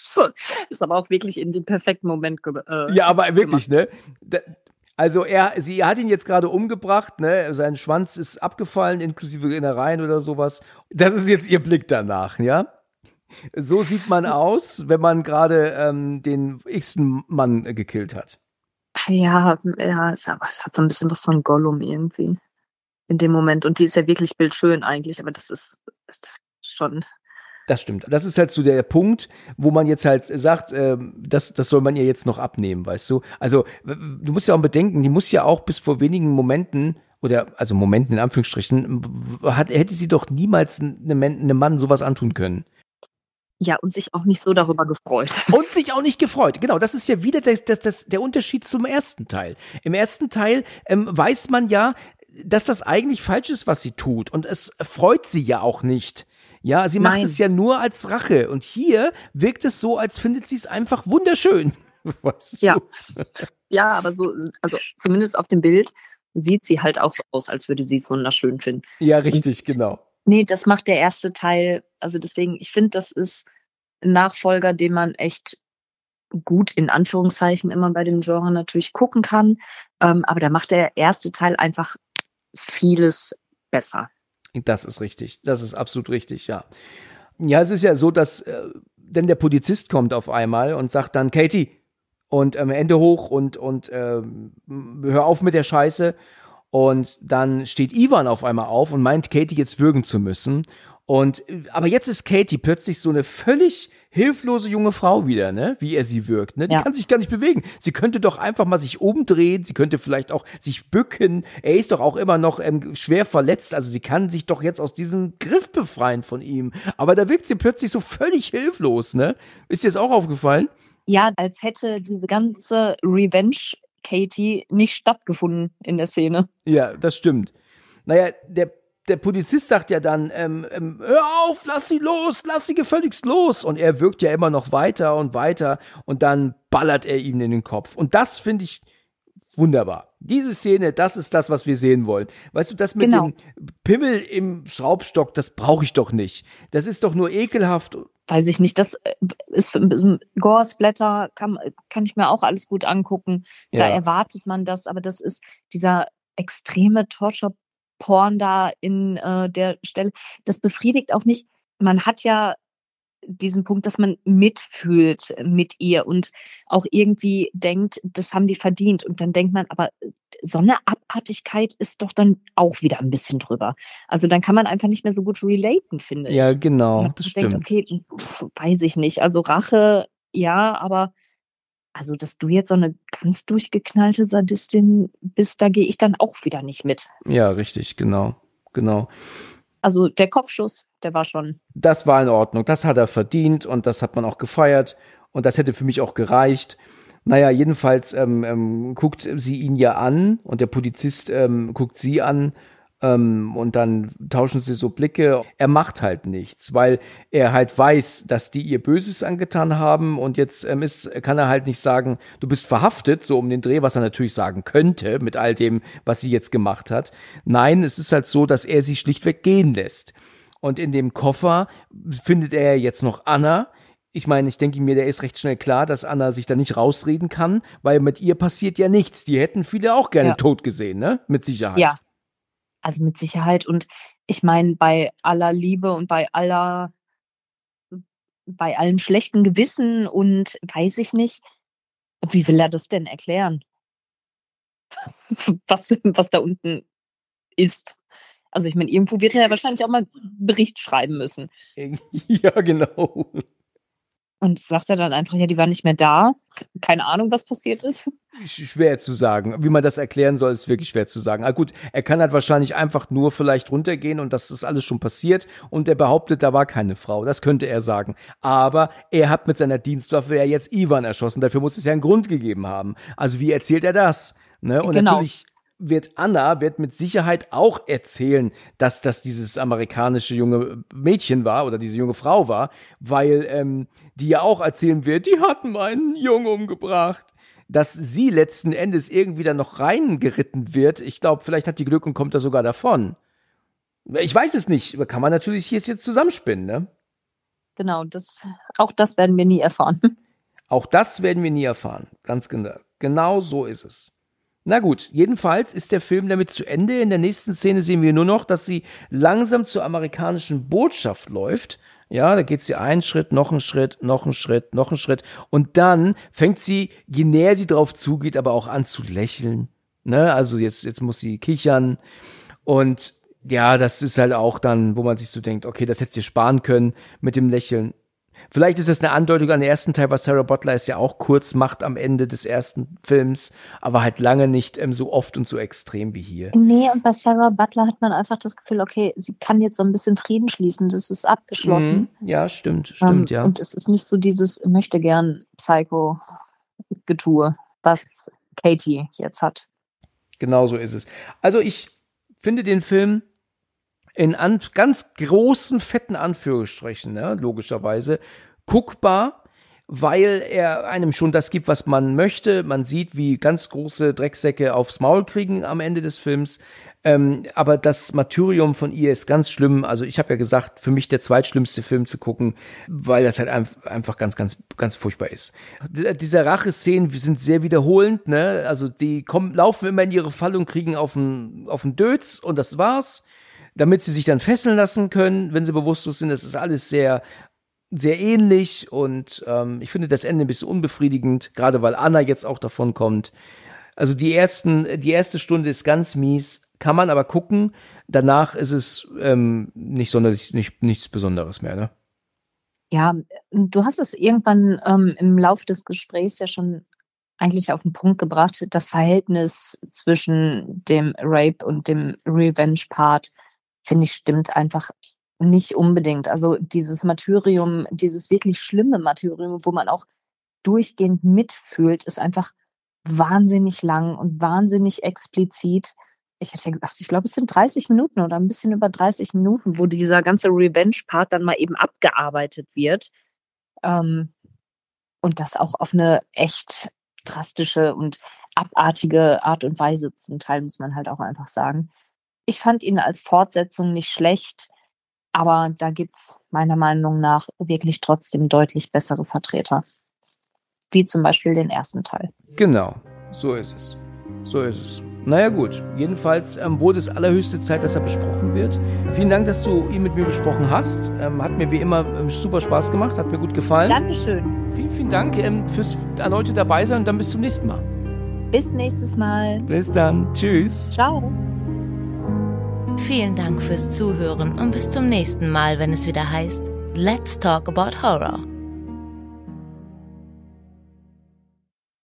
Speaker 3: Ist aber auch wirklich in den perfekten Moment
Speaker 2: ja, aber wirklich,
Speaker 3: gemacht.
Speaker 2: Ne? Also sie hat ihn jetzt gerade umgebracht, ne? Sein Schwanz ist abgefallen, inklusive Innereien oder sowas. Das ist jetzt ihr Blick danach, ja? So sieht man aus, wenn man gerade den x-ten Mann gekillt hat.
Speaker 3: Ja, es hat so ein bisschen was von Gollum irgendwie in dem Moment. Und die ist ja wirklich bildschön eigentlich, aber das ist schon.
Speaker 2: Das stimmt. Das ist halt so der Punkt, wo man jetzt halt sagt, das soll man ihr jetzt noch abnehmen, weißt du? Also, du musst ja auch bedenken, die muss ja auch bis vor wenigen Momenten, also Momenten in Anführungsstrichen, hätte sie doch niemals einem Mann sowas antun können.
Speaker 3: Ja, und sich auch nicht so darüber gefreut.
Speaker 2: Und sich auch nicht gefreut. Genau, das ist ja wieder der Unterschied zum ersten Teil. Im ersten Teil weiß man ja, dass das eigentlich falsch ist, was sie tut. Und es freut sie ja auch nicht. Ja, sie macht es ja nur als Rache. Und hier wirkt es so, als findet sie es einfach wunderschön. Was?
Speaker 3: Ja. Ja, aber so, also zumindest auf dem Bild sieht sie halt auch so aus, als würde sie es wunderschön finden.
Speaker 2: Ja, richtig, genau.
Speaker 3: Nee, das macht der erste Teil, also deswegen, ich finde, das ist ein Nachfolger, den man echt gut in Anführungszeichen immer bei dem Genre natürlich gucken kann. Aber da macht der erste Teil einfach vieles besser.
Speaker 2: Das ist richtig. Das ist absolut richtig, ja. Ja, es ist ja so, dass denn der Polizist kommt auf einmal und sagt dann, Katie, und Hände hoch und hör auf mit der Scheiße. Und dann steht Ivan auf einmal auf und meint, Katie jetzt würgen zu müssen. Aber jetzt ist Katie plötzlich so eine völlig hilflose junge Frau wieder, ne? Wie er sie wirkt, ne? Die kann sich gar nicht bewegen. Sie könnte doch einfach mal sich umdrehen. Sie könnte vielleicht auch sich bücken. Er ist doch auch immer noch schwer verletzt. Also sie kann sich doch jetzt aus diesem Griff befreien von ihm. Aber da wirkt sie plötzlich so völlig hilflos, ne? Ist dir das auch aufgefallen?
Speaker 3: Ja, als hätte diese ganze Revenge Katie nicht stattgefunden in der Szene.
Speaker 2: Ja, das stimmt. Naja, der der Polizist sagt ja dann, hör auf, lass sie gefälligst los. Und er wirkt ja immer noch weiter und weiter und dann ballert er ihm in den Kopf. Und das finde ich wunderbar. Diese Szene, das ist das, was wir sehen wollen. Weißt du, das mit dem Pimmel im Schraubstock, das brauche ich doch nicht. Das ist doch nur ekelhaft.
Speaker 3: Weiß ich nicht, das ist Gore-Splatter, kann ich mir auch alles gut angucken. Da erwartet man das, aber das ist dieser extreme Torture-Porn da in der Stelle. Das befriedigt auch nicht. Man hat ja diesen Punkt, dass man mitfühlt mit ihr und auch irgendwie denkt, das haben die verdient. Und dann denkt man, aber so eine Abartigkeit ist doch dann auch wieder ein bisschen drüber. Also dann kann man einfach nicht mehr so gut relaten, finde ich.
Speaker 2: Ja, genau,
Speaker 3: man
Speaker 2: das
Speaker 3: denkt,
Speaker 2: stimmt.
Speaker 3: Okay, weiß ich nicht. Also Rache, ja, aber also, dass du jetzt so eine ganz durchgeknallte Sadistin bist, da gehe ich dann auch wieder nicht mit.
Speaker 2: Ja, richtig, genau.
Speaker 3: Also der Kopfschuss, der war schon.
Speaker 2: Das war in Ordnung, das hat er verdient und das hat man auch gefeiert und das hätte für mich auch gereicht. Naja, jedenfalls guckt sie ihn ja an und der Polizist guckt sie an und dann tauschen sie so Blicke. Er macht halt nichts, weil er halt weiß, dass die ihr Böses angetan haben und jetzt kann er halt nicht sagen, du bist verhaftet, so um den Dreh, was er natürlich sagen könnte mit all dem, was sie jetzt gemacht hat. Nein, es ist halt so, dass er sie schlichtweg gehen lässt. Und in dem Koffer findet er jetzt noch Anna. Ich meine, ich denke mir, der ist recht schnell klar, dass Anna sich da nicht rausreden kann, weil mit ihr passiert ja nichts. Die hätten viele auch gerne tot gesehen, ne? Mit Sicherheit.
Speaker 3: Ja, also mit Sicherheit. Und ich meine, bei aller Liebe und bei allem schlechten Gewissen und weiß ich nicht, wie will er das denn erklären? was da unten ist. Also ich meine, irgendwo wird er ja wahrscheinlich auch mal einen Bericht schreiben müssen.
Speaker 2: Ja, genau.
Speaker 3: Und sagt er dann einfach, ja, die war nicht mehr da. Keine Ahnung, was passiert ist.
Speaker 2: Schwer zu sagen. Wie man das erklären soll, ist wirklich schwer zu sagen. Ah, gut, er kann halt wahrscheinlich einfach nur vielleicht runtergehen und das ist alles schon passiert und er behauptet, da war keine Frau. Das könnte er sagen. Aber er hat mit seiner Dienstwaffe ja jetzt Ivan erschossen. Dafür muss es ja einen Grund gegeben haben. Also wie erzählt er das? Ne? Und natürlich Anna mit Sicherheit auch erzählen, dass das dieses amerikanische junge Mädchen war oder diese junge Frau war, weil die ja auch erzählen wird, die hatten meinen Jungen umgebracht. Dass sie letzten Endes irgendwie dann noch reingeritten wird. Ich glaube, vielleicht hat die Glück und kommt da sogar davon. Ich weiß es nicht. Kann man natürlich hier jetzt zusammenspinnen, ne?
Speaker 3: Genau, auch das werden wir nie erfahren.
Speaker 2: Auch das werden wir nie erfahren. Ganz genau. Genau so ist es. Na gut, jedenfalls ist der Film damit zu Ende. In der nächsten Szene sehen wir nur noch, dass sie langsam zur amerikanischen Botschaft läuft. Ja, da geht sie einen Schritt, noch einen Schritt, noch einen Schritt, noch einen Schritt. Und dann fängt sie, je näher sie drauf zugeht, aber auch an zu lächeln. Ne? Also jetzt muss sie kichern. Und ja, das ist halt auch dann, wo man sich so denkt, okay, das hättest du dir sparen können mit dem Lächeln. Vielleicht ist das eine Andeutung an den ersten Teil, was Sarah Butler es ja auch kurz macht am Ende des ersten Films, aber halt lange nicht so oft und so extrem wie hier.
Speaker 3: Nee, und bei Sarah Butler hat man einfach das Gefühl, okay, sie kann jetzt so ein bisschen Frieden schließen, das ist abgeschlossen.
Speaker 2: Ja, stimmt, ja.
Speaker 3: Und es ist nicht so dieses möchte gern Psycho-Getue, was Katie jetzt hat.
Speaker 2: Genau so ist es. Also ich finde den Film in ganz großen, fetten Anführungsstrichen, ne, logischerweise, guckbar, weil er einem schon das gibt, was man möchte. Man sieht, wie ganz große Drecksäcke aufs Maul kriegen am Ende des Films. Aber das Martyrium von ihr ist ganz schlimm. Also ich habe ja gesagt, für mich der zweitschlimmste Film zu gucken, weil das halt einfach ganz, ganz, ganz furchtbar ist. Diese Racheszenen sind sehr wiederholend, ne? Also die laufen immer in ihre Falle und kriegen auf den Dötz und das war's. Damit sie sich dann fesseln lassen können, wenn sie bewusstlos sind. Das ist alles sehr, sehr ähnlich und ich finde das Ende ein bisschen unbefriedigend, gerade weil Anna jetzt auch davon kommt. Also die erste Stunde ist ganz mies, kann man aber gucken. Danach ist es nicht sonderlich, nichts Besonderes mehr, ne?
Speaker 3: Ja, du hast es irgendwann im Laufe des Gesprächs ja schon eigentlich auf den Punkt gebracht, das Verhältnis zwischen dem Rape und dem Revenge-Part, finde ich, stimmt einfach nicht unbedingt. Also dieses Martyrium, dieses wirklich schlimme Martyrium, wo man auch durchgehend mitfühlt, ist einfach wahnsinnig lang und wahnsinnig explizit. ich hätte gesagt, ich glaube, es sind 30 Minuten oder ein bisschen über 30 Minuten, wo dieser ganze Revenge-Part dann mal eben abgearbeitet wird. Und das auch auf eine echt drastische und abartige Art und Weise zum Teil, muss man halt auch einfach sagen. Ich fand ihn als Fortsetzung nicht schlecht, aber da gibt's meiner Meinung nach wirklich trotzdem deutlich bessere Vertreter. Wie zum Beispiel den ersten Teil.
Speaker 2: Genau, so ist es. So ist es. Naja gut, jedenfalls wurde es allerhöchste Zeit, dass er besprochen wird. Vielen Dank, dass du ihn mit mir besprochen hast. Hat mir wie immer super Spaß gemacht, hat mir gut gefallen.
Speaker 3: Dankeschön.
Speaker 2: Vielen, vielen Dank fürs erneute dabei sein und dann bis zum nächsten Mal.
Speaker 3: Bis nächstes Mal.
Speaker 2: Bis dann. Tschüss.
Speaker 3: Ciao.
Speaker 1: Vielen Dank fürs Zuhören und bis zum nächsten Mal, wenn es wieder heißt Let's Talk About Horror.